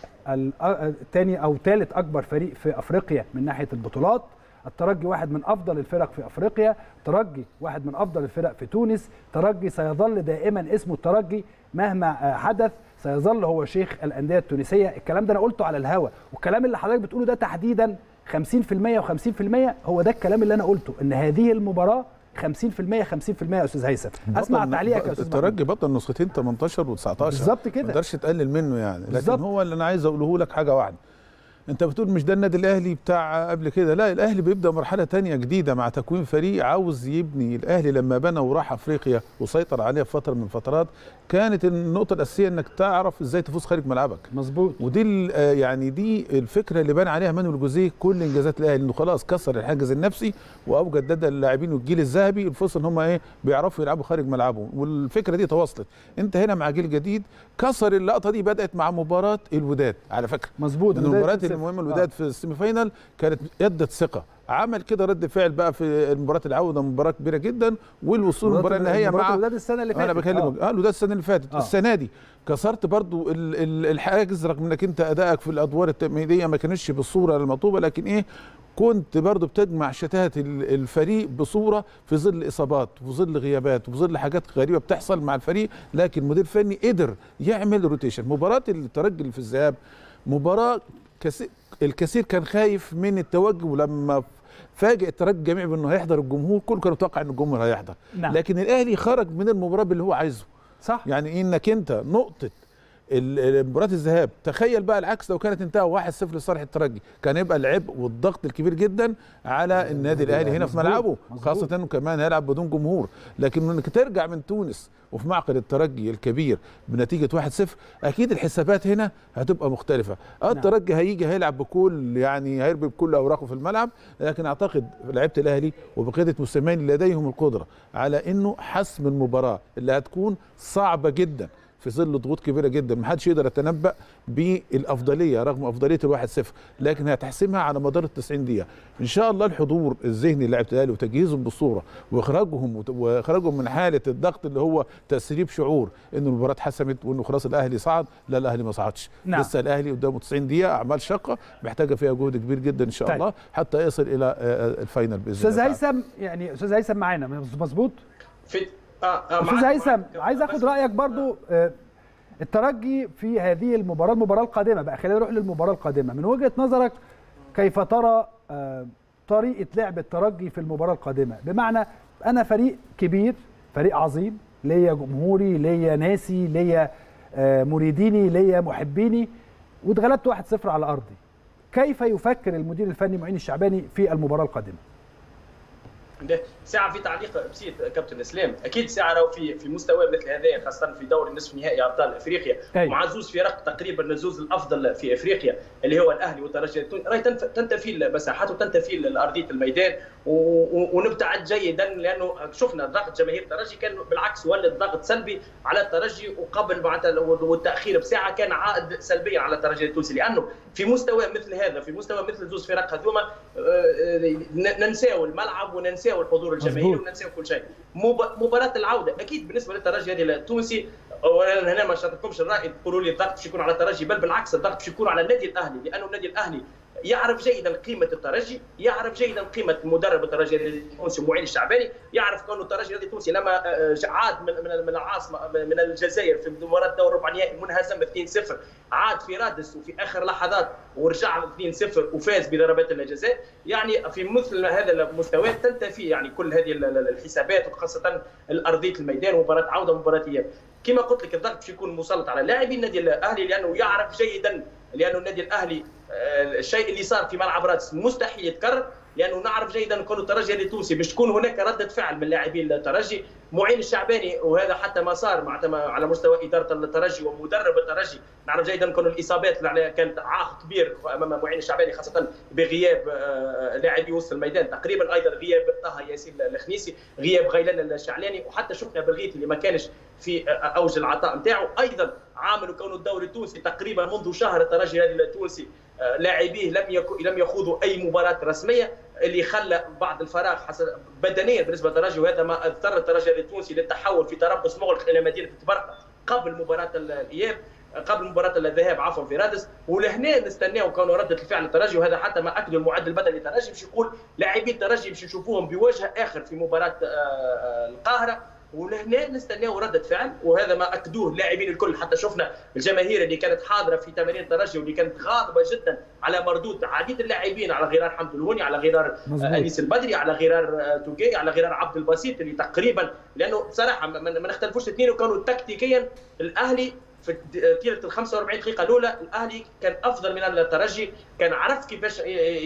الثاني او ثالث اكبر فريق في افريقيا من ناحيه البطولات. الترجي واحد من افضل الفرق في افريقيا، الترجي واحد من افضل الفرق في تونس، الترجي سيظل دائما اسمه الترجي مهما حدث، سيظل هو شيخ الانديه التونسيه. الكلام ده انا قلته على الهوا، والكلام اللي حضرتك بتقوله ده تحديدا خمسين في المية وخمسين في المية هو ده الكلام اللي انا قلته، ان هذه المباراه خمسين في المية خمسين في المية يا استاذ هيثم. اسمع تعليقك يا استاذ. الترجي بطل نسختين تمنتاشر وتسعتاشر بالظبط كده، ما تقدرش تقلل منه يعني. لكن بالزبط. هو اللي انا عايز اقوله لك حاجه واحده، انت بتقول مش ده النادي الاهلي بتاع قبل كده، لا الاهلي بيبدا مرحله تانية جديده مع تكوين فريق عاوز يبني. الاهلي لما بنى وراح افريقيا وسيطر عليها في فتره من الفترات، كانت النقطه الاساسيه انك تعرف ازاي تفوز خارج ملعبك. مظبوط. ودي يعني دي الفكره اللي بنى عليها مانويل جوزيه كل انجازات الاهلي، انه خلاص كسر الحاجز النفسي واوجد لدى اللاعبين والجيل الذهبي الفرصه ان هم ايه بيعرفوا يلعبوا خارج ملعبهم، والفكره دي تواصلت. انت هنا مع جيل جديد كسر اللقطه دي، بدات مع مباراه الوداد على فكره. مظبوط. المباريات المهمه الوداد في السيمي فاينال كانت ادت ثقه، عمل كده رد فعل بقى في مباراه العوده، مباراه كبيره جدا، والوصول للمباراه النهائيه مع الوداد السنه اللي فاتت. انا بكلمك اه الوداد السنه اللي فاتت. آه. السنه دي كسرت برضو ال ال الحاجز، رغم انك انت ادائك في الادوار التمهيديه ما كانتش بالصوره المطلوبه، لكن ايه كنت برضو بتجمع شتات الفريق بصوره في ظل اصابات وفي ظل غيابات وفي ظل حاجات غريبه بتحصل مع الفريق، لكن مدير فني قدر يعمل روتيشن. مباراه الترجي في الذهاب مباراه كثير الكثير كان خايف من التوجه، ولما فاجئ الترجي الجميع بانه هيحضر الجمهور، كله كان متوقع ان الجمهور هيحضر. نعم. لكن الاهلي خرج من المباراه باللي هو عايزه. صح. يعني انك انت نقطه مباراه الذهاب، تخيل بقى العكس لو كانت انتهى واحد صفر لصالح الترجي، كان يبقى العبء والضغط الكبير جدا على النادي الاهلي هنا في ملعبه، خاصه انه كمان هيلعب بدون جمهور. لكن انك ترجع من تونس وفي معقل الترجي الكبير بنتيجه واحد صفر، اكيد الحسابات هنا هتبقى مختلفه. اه الترجي هيجي هيلعب بكل يعني هيربي بكل اوراقه في الملعب، لكن اعتقد لعيبه الاهلي وبقياده موسيماني لديهم القدره على انه حسم المباراه اللي هتكون صعبه جدا في ظل ضغوط كبيره جدا. ما حدش يقدر يتنبأ بالافضليه رغم افضليه الواحد صفر، لكن هتحسمها على مدار التسعين دقيقه. ان شاء الله الحضور الذهني للاعيبه الاهلي وتجهيزهم بالصوره واخراجهم واخراجهم من حاله الضغط اللي هو تسريب شعور ان المباراه اتحسمت وانه خلاص الاهلي صعد، لا الاهلي ما صعدش. نعم. لسه الاهلي قدامه تسعين دقيقه اعمال شاقه محتاجه فيها جهد كبير جدا ان شاء طيب. الله حتى يصل الى الفاينل باذن الله. استاذ هيثم، يعني استاذ هيثم معانا مظبوط؟ في اه استاذ هيثم عايز اخد رايك برضو. آه الترجي في هذه المباراه المباراه القادمه بقى، خلينا نروح للمباراه القادمه. من وجهه نظرك كيف ترى آه طريقه لعب الترجي في المباراه القادمه؟ بمعنى انا فريق كبير، فريق عظيم، ليا جمهوري، ليا ناسي، ليا آه مريديني، ليا محبيني، واتغلبت واحد صفر على ارضي. كيف يفكر المدير الفني معين الشعباني في المباراه القادمه؟ ساعة في تعليق بسيط كابتن اسلام، اكيد ساعة راهو في في مستوى مثل هذا خاصة في دور النصف نهائي ابطال افريقيا مع زوز فرق تقريبا زوز الافضل في افريقيا اللي هو الاهلي والترجي التونسي، راهي تنتفي المساحات وتنتفي ارضية الميدان ونبتعد جيدا، لانه شفنا ضغط جماهير الترجي كان بالعكس ولد ضغط سلبي على الترجي، وقبل معناتها والتاخير بساعة كان عائد سلبيا على الترجي التونسي، لانه في مستوى مثل هذا في مستوى مثل زوز فرق هذوما ننساو الملعب وننساو الحضور الجماهيري وننساو كل شيء. مباراة العودة أكيد بالنسبة للترجي هذه التونسي، وأنا هنا ما شاركتكمش الرأي تقولوا لي الضغط باش يكون على الترجي، بل بالعكس الضغط باش يكون على النادي الأهلي، لأنه النادي الأهلي يعرف جيدا قيمة الترجي، يعرف جيدا قيمة مدرب الترجي التونسي معين الشعباني، يعرف كونه الترجي التونسي لما عاد من من العاصمة من الجزائر في مباراة دور ربع نهائي منهزم اثنين صفر، عاد في رادس وفي آخر لحظات ورجع اثنين صفر وفاز بضربات الجزاء. يعني في مثل هذا المستوى تنتفي يعني كل هذه الحسابات، وخاصة أرضية الميدان ومباراة عودة ومباراة إياب. كما قلت لك الضغط باش يكون مسلط على لاعبي النادي الاهلي، لانه يعرف جيدا، لانه النادي الاهلي الشيء اللي صار في ملعب رادس مستحيل يتكرر، لانه نعرف جيدا كون الترجي التونسي باش تكون هناك رده فعل من لاعبي الترجي. معين الشعباني وهذا حتى ما صار مع على مستوى اداره الترجي ومدرب الترجي، نعرف جيدا كون الاصابات اللي كانت عائق كبير امام معين الشعباني، خاصه بغياب لاعبي وسط الميدان تقريبا، ايضا غياب طه ياسين الخنيسي، غياب غيلان الشعلاني، وحتى شفنا بالغيث اللي ما كانش في اوج العطاء نتاعو. ايضا عامل كون الدوري التونسي تقريبا منذ شهر الترجي التونسي لاعبيه لم لم يخوضوا اي مباراه رسميه، اللي خلى بعض الفراغ بدنيا بالنسبه للترجي، وهذا ما اضطر الترجي التونسي للتحول في تربص مغلق الى مدينه تبرقه قبل مباراه الاياب. قبل مباراه الذهاب عفوا في رادس، ولهنا نستناو كونه رده الفعل الترجي، وهذا حتى ما اكدوا المعد البدني الترجي باش يقول لاعبي الترجي باش نشوفوهم بوجه اخر في مباراه القاهره، ولهنا نستناو رده فعل، وهذا ما اكدوه اللاعبين الكل. حتى شفنا الجماهير اللي كانت حاضره في تمارين الترجي واللي كانت غاضبه جدا على مردود عديد اللاعبين، على غرار حمد الهوني، على غرار انيس البدري، على غرار توجي، على غرار عبد البسيط، اللي تقريبا لانه بصراحه ما نختلفوش الاثنين، وكانوا تكتيكيا الاهلي في طيله ال خمسة وأربعين دقيقه الاولى الاهلي كان افضل من الترجي، كان عرف كيفاش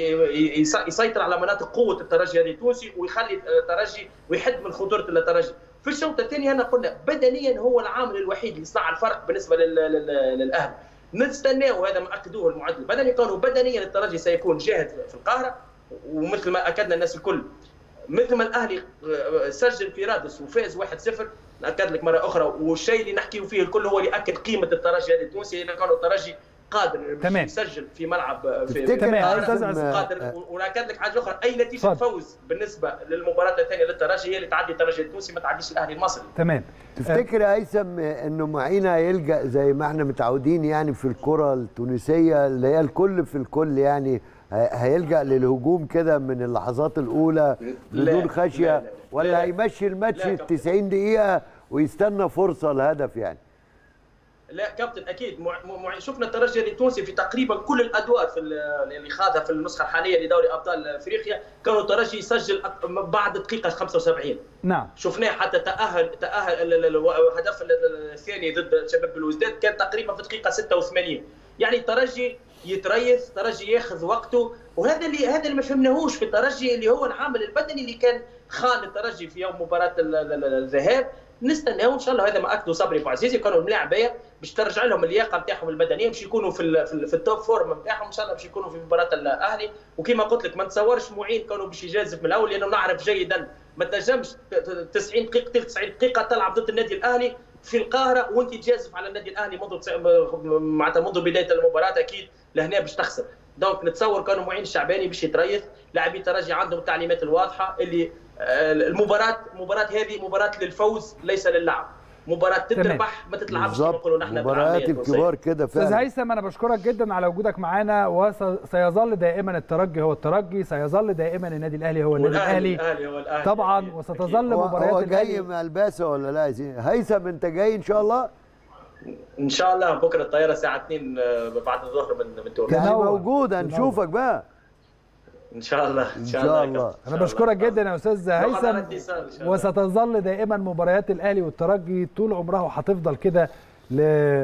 يسيطر على مناطق قوه الترجي هذه التونسي ويخلي الترجي ويحد من خطوره الترجي. في الشوط الثاني انا قلنا بدنيا هو العامل الوحيد اللي صنع الفرق بالنسبه للاهلي. نستناو هذا ما اكدوه المعد البدني، كانوا بدنيا الترجي سيكون جاهد في القاهره، ومثل ما اكدنا الناس الكل مثل ما الاهلي سجل في رادس وفاز واحد صفر، ناكد لك مره اخرى، والشيء اللي نحكيه فيه الكل هو اللي اكد قيمه الترجي هذا التونسي، انه كان الترجي قادر تمام. يسجل في ملعب في تمام قادر. وناكد لك حاجه اخرى، اي نتيجه فضل. فوز بالنسبه للمباراه الثانيه للترجي هي اللي تعدي الترجي التونسي، ما تعديش الاهلي المصري. تمام. تفتكر يا هيثم انه معين هيلجا زي ما احنا متعودين يعني في الكره التونسيه اللي هي الكل في الكل، يعني هيلجا للهجوم كده من اللحظات الاولى بدون خشيه، لا لا لا. ولا لا. هيمشي الماتش ال تسعين دقيقه ويستنى فرصه الهدف يعني؟ لا كابتن اكيد مع... مع... شفنا الترجي التونسي في تقريبا كل الادوار في اللي خاضها في النسخه الحاليه لدوري ابطال افريقيا، كانوا الترجي يسجل بعد دقيقه خمسة وسبعين. نعم شفناه حتى تاهل تاهل الهدف الثاني ضد شباب بلوزداد كان تقريبا في دقيقه ستة وثمانين. يعني الترجي يتريث، الترجي ياخذ وقته، وهذا اللي هذا اللي ما فهمناهوش في الترجي، اللي هو العامل البدني اللي كان خان الترجي في يوم مباراه الذهاب. نستناو ان شاء الله، هذا ما اكدوا صبري بوعزيزي، كانوا الملاعبيه باش ترجع لهم اللياقه نتاعهم البدنيه، باش يكونوا في ال في, ال في التوب فورم نتاعهم ان شاء الله، باش يكونوا في مباراه الاهلي. وكما قلت لك ما نتصورش معين كانوا باش يجازف من الاول، لانه نعرف جيدا ما تنجمش تسعين دقيقه تسعين دقيقه تلعب ضد النادي الاهلي في القاهره وانت تجازف على النادي الاهلي منذ معناتها منذ بدايه المباراه، اكيد لهنا باش تخسر. دونك نتصور كانوا معين الشعباني باش يتريث، لاعبي الترجي عندهم التعليمات الواضحه اللي المباراه المباراه هذه مباراه للفوز ليس للعب، مباراه تتربح ما تتلعبش كما نقولوا نحن مباريات الكبار كده فعلا. استاذ هيثم انا بشكرك جدا على وجودك معانا، وسيظل دائما الترجي هو الترجي، سيظل دائما النادي الاهلي هو النادي الاهلي، الأهلي هو الأهلي طبعا، وستظل مباريات هو الاهلي. جاي مع الباسه ولا لا؟ هيثم انت جاي ان شاء الله؟ ان شاء الله بكره الطياره الساعه اثنين بعد الظهر من من تونس. يعني موجود هنشوفك بقى ان شاء الله ان شاء الله, الله. انا بشكرك جدا يا استاذ هيثم، وستظل دائما مباريات الاهلي والترجي طول عمرها وهتفضل كده ل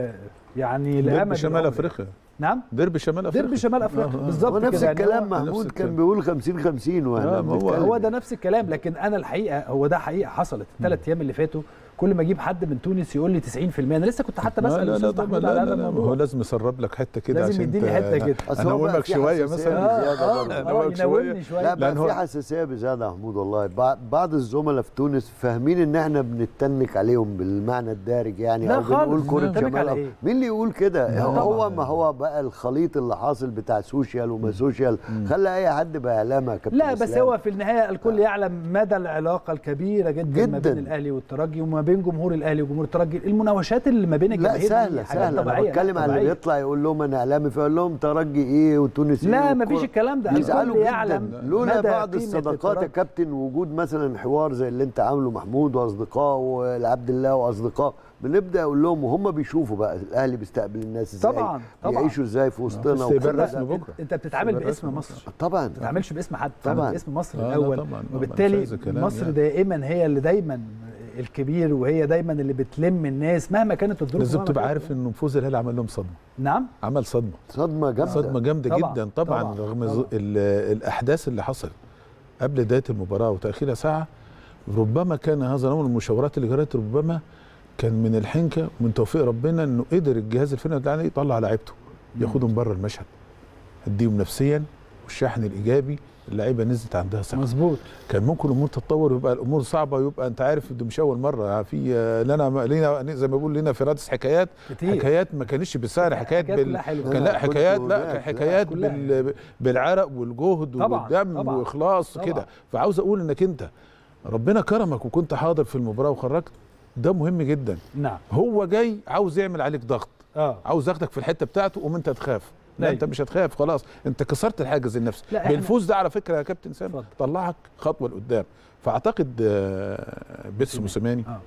يعني لامد ديربي شمال افريقيا. نعم ديربي شمال افريقيا، ديربي شمال افريقيا بالظبط كده. ونفس الكلام محمود كان بيقول خمسين خمسين، هو هو ده نفس الكلام. لكن انا الحقيقه هو ده حقيقه حصلت الثلاث ايام اللي فاتوا، كل ما اجيب حد من تونس يقول لي تسعين في المية. انا لسه كنت حتى بسال الاستاذ محمود على هذا الموضوع. هو لازم يسرب لك حته كده عشان لازم يديني حته كده، انا اقول لك شويه مثلا اه يناولني شويه. لا في حساسيه بزياده يا محمود والله. بعض الزملاء في تونس فاهمين ان احنا بنتنك عليهم بالمعنى الدارج يعني، او بنقول كره شمال. إيه؟ مين اللي يقول كده؟ هو ما هو بقى الخليط اللي حاصل بتاع سوشيال وما سوشيال، خلى اي حد بقى اعلامها كابتن. لا بس هو في النهايه الكل يعلم مدى العلاقه الكبيره جدا, جداً ما بين الاهلي والترجي وما بين جمهور الاهلي وجمهور الترجي. المناوشات اللي ما بين الجماهير لا سهله سهله. انا بتكلم على اللي بيطلع يقول لهم انا اعلامي فيقول لهم ترجي ايه وتونس ايه. لا ما فيش الكلام ده، الكل يعلم. لولا بعض الصداقات يا كابتن، وجود مثلا حوار زي اللي انت عامله محمود واصدقائه والعبد الله واصدقائه، بنبدا اقول لهم وهم بيشوفوا بقى الاهلي بيستقبل الناس ازاي، طبعا طبعا بيعيشوا ازاي في وسطنا. استقبال رسمي بكره. انت بتتعامل باسم مصر طبعا، ما بتتعاملش باسم حد، طبعا باسم مصر آه الاول. طبعاً. وبالتالي مصر يعني دائما هي اللي دايما الكبير، وهي دايما اللي بتلم الناس مهما كانت الظروف. لازم تبقى عارف ان نفوذ الهلال عمل لهم صدمه. نعم عمل صدمه صدمه جامده صدمه جامده طبعًا. جدا طبعا, طبعًا. رغم طبعًا. الاحداث اللي حصلت قبل بدايه المباراه وتاخيرها ساعه، ربما كان هذا الامر المشاورات اللي جرت ربما كان من الحنكه ومن توفيق ربنا انه قدر الجهاز الفني العالي يطلع لعيبته ياخدهم بره المشهد، يديهم نفسيا والشحن الايجابي. اللعيبه نزلت عندها ثقه مظبوط. كان ممكن الامور تتطور ويبقى الامور صعبه، ويبقى انت عارف ده مش اول مره في لنا لينا زي ما بقول لنا في رادس حكايات كتير. حكايات ما كانتش بالسعر، حكايات بال كان لا حكايات لا حكايات بال... بالعرق والجهد والدم واخلاص كده. فعاوز اقول انك انت ربنا كرمك وكنت حاضر في المباراه وخرجت، ده مهم جدا. نعم. هو جاي عاوز يعمل عليك ضغط، اه عاوز ياخدك في الحته بتاعته قوم انت تخاف. لا أيوة. انت مش هتخاف خلاص، انت كسرت الحاجز النفسي. لا، بالفوز ده على فكره يا كابتن سامي اتفضل. طلعك خطوه لقدام. فاعتقد آه، بيتسو موسيماني آه.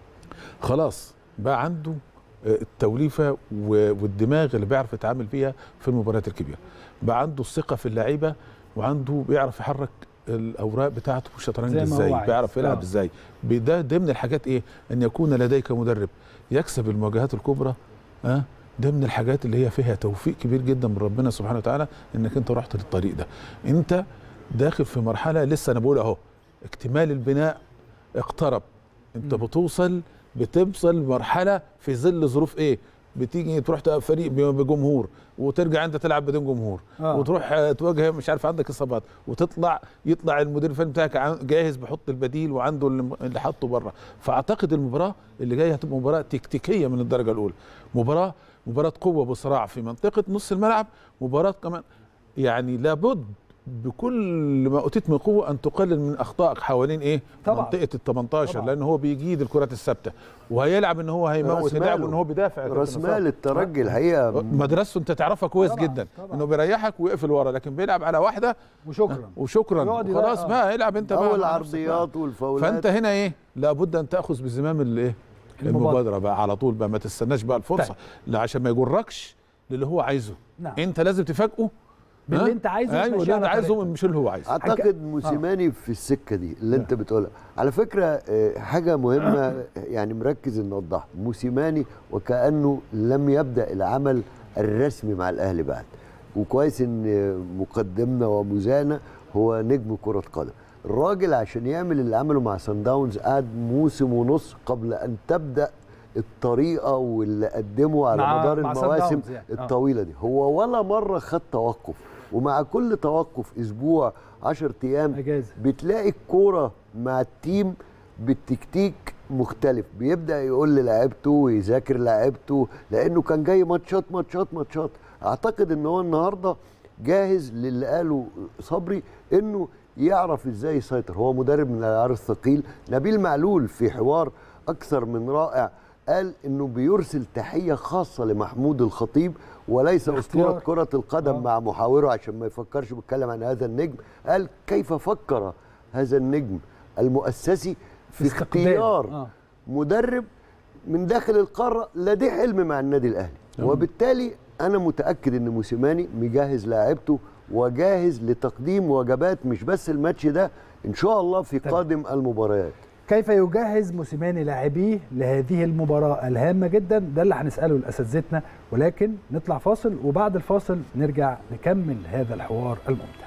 خلاص بقى عنده آه، التوليفه و- والدماغ اللي بيعرف يتعامل بيها في المباريات الكبيره. بقى عنده الثقه في اللعيبه، وعنده بيعرف يحرك الاوراق بتاعته في الشطرنج زي ما هو ازاي، عايز. بيعرف يلعب آه. ازاي. ده ضمن الحاجات ايه، ان يكون لديك مدرب يكسب المواجهات الكبرى. ها أه؟ ده من الحاجات اللي هي فيها توفيق كبير جدا من ربنا سبحانه وتعالى، انك انت رحت للطريق ده. انت داخل في مرحله لسه انا بقول اهو اكتمال البناء اقترب. انت بتوصل بتوصل مرحله في ظل ظروف ايه، بتيجي تروح تقف فريق بجمهور وترجع انت تلعب بدون جمهور. آه. وتروح تواجه مش عارف عندك اصابات، وتطلع يطلع المدير الفني بتاعك جاهز بيحط البديل وعنده اللي حاطه بره. فاعتقد المباراه اللي جايه هتبقى مباراه تكتيكيه من الدرجه الاولى، مباراه مباراه قوه وصراع في منطقه نص الملعب، مباراه كمان يعني لابد بكل ما اوتيت من قوه ان تقلل من اخطائك حوالين ايه طبعا. منطقه ال تمنتاشر، لان هو بيجيد الكرات الثابته وهيلعب ان هو هيموت يلعب وان هو بيدافع. راس مال الترجي الحقيقه مدرسته انت تعرفها كويس طبعا. جدا طبعا. انه بيريحك ويقفل ورا، لكن بيلعب على واحده وشكرا وشكرا خلاص بقى العب انت بقى او العرضيات والفاولات. فانت هنا ايه لابد ان تاخذ بزمام الايه المبادره بقى على طول بقى، ما تستناش بقى الفرصه. طيب. لا عشان ما يجركش للي هو عايزه. نعم. انت لازم تفاجئه باللي انت عايزه. ايوه اللي انت عايزه مش اللي هو عايزه. اعتقد موسيماني في السكه دي اللي انت بتقولها. على فكره آه، حاجه مهمه يعني مركز ان نوضحها، موسيماني وكانه لم يبدا العمل الرسمي مع الاهلي بعد، وكويس ان مقدمنا ومزانا هو نجم كره قدم. الراجل عشان يعمل اللي عمله مع سان داونز قعد موسم ونص قبل ان تبدا الطريقه واللي قدمه على مع مدار مع المواسم يعني. الطويله دي. هو ولا مره خد توقف، ومع كل توقف اسبوع عشرة ايام أجازة. بتلاقي الكوره مع التيم بالتكتيك مختلف، بيبدا يقول للاعيبته ويذاكر لاعيبته، لانه كان جاي ماتشات ماتشات ماتشات. اعتقد ان هو النهارده جاهز للي قاله صبري، انه يعرف ازاي يسيطر. هو مدرب من العيار الثقيل. نبيل معلول في حوار اكثر من رائع قال انه بيرسل تحيه خاصه لمحمود الخطيب وليس اسطوره كره القدم. آه. مع محاوره عشان ما يفكرش بيتكلم عن هذا النجم. قال كيف فكر هذا النجم المؤسسي في اختيار آه. مدرب من داخل القاره لديه حلم مع النادي الاهلي. آه. وبالتالي انا متاكد ان موسيماني مجهز لاعيبته وجاهز لتقديم وجبات مش بس الماتش ده، ان شاء الله في قادم المباريات. كيف يجهز موسيماني لاعبيه لهذه المباراة الهامة جدا؟ ده اللي هنسأله لأساتذتنا، ولكن نطلع فاصل وبعد الفاصل نرجع نكمل هذا الحوار الممتع.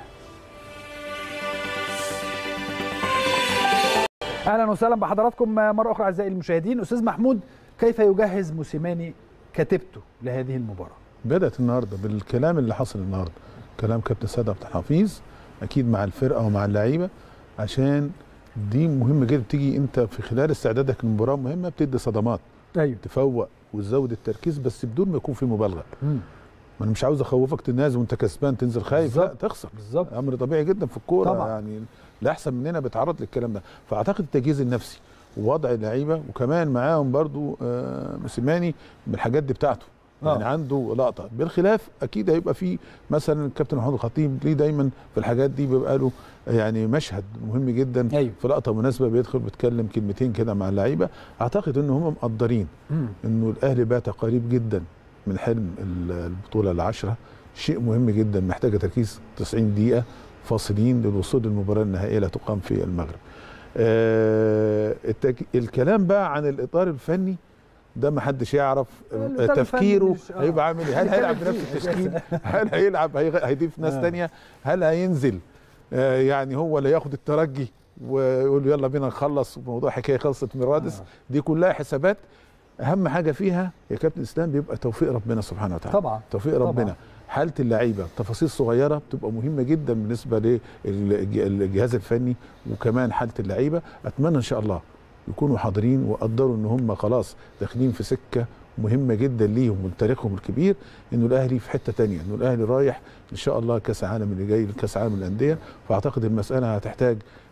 أهلا وسهلا بحضراتكم مرة أخرى أعزائي المشاهدين. أستاذ محمود، كيف يجهز موسيماني كتيبته لهذه المباراة؟ بدأت النهارده بالكلام اللي حصل النهارده، كلام كابتن سيد عبد الحفيظ أكيد مع الفرقة ومع اللعيبة، عشان دي مهمه جدا. بتيجي انت في خلال استعدادك للمباراه مهمه بتدي صدمات. ايوه تفوق وتزود التركيز بس بدون ما يكون في مبالغه. ما انا مش عاوز اخوفك تنازل وانت كسبان تنزل خايف، لا تخسر. بالظبط، امر طبيعي جدا في الكوره يعني، لا احسن مننا بيتعرض للكلام ده. فاعتقد التجهيز النفسي ووضع اللعيبه وكمان معاهم برضو آه موسيماني من الحاجات دي بتاعته. يعني عنده لقطه، بالخلاف اكيد هيبقى في مثلا الكابتن محمود الخطيب ليه دايما في الحاجات دي بيبقى له يعني مشهد مهم جدا. أيوه. في لقطه مناسبه بيدخل بيتكلم كلمتين كده مع اللعيبه. اعتقد ان هم مقدرين انه الاهلي بات قريب جدا من حلم البطوله العشره، شيء مهم جدا محتاجه تركيز تسعين دقيقه فاصلين للوصول للمباراه النهائيه اللي تقام في المغرب. آه الكلام بقى عن الاطار الفني ده ما حدش يعرف تفكيره هيبقى عامل ايه. هل هيلعب بنفس التشكيل؟ هل هيلعب هيضيف ناس ثانيه؟ هل هينزل آه يعني هو اللي ياخد الترجي ويقول يلا بينا نخلص موضوع حكايه خلصت من رادس؟ دي كلها حسابات. اهم حاجه فيها يا كابتن اسلام بيبقى توفيق ربنا سبحانه وتعالى. طبعا توفيق ربنا. طبعا. حاله اللعيبه تفاصيل صغيره بتبقى مهمه جدا بالنسبه للجهاز الفني وكمان حاله اللعيبه. اتمنى ان شاء الله يكونوا حاضرين وقدروا ان هم خلاص داخلين في سكه مهمه جدا ليهم ولتاريخهم الكبير، انه الاهلي في حته ثانيه، انه الاهلي رايح ان شاء الله كاس العالم اللي جاي، كاس العالم للانديه. فاعتقد المساله هتحتاج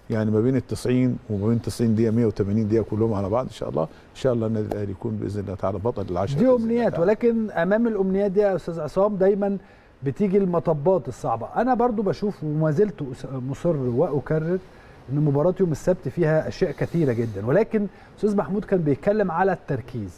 يعني ما بين ال تسعين وما بين تسعين دقيقه مية وتمانين دقيقه كلهم على بعض ان شاء الله. ان شاء الله النادي الاهلي يكون باذن الله تعالى بطل العشره. دي امنيات، ولكن امام الامنيات دي يا استاذ عصام دايما بتيجي المطبات الصعبه. انا برضو بشوف وما زلت مصر واكرر ان مباراه يوم السبت فيها اشياء كثيره جدا، ولكن استاذ محمود كان بيتكلم على التركيز.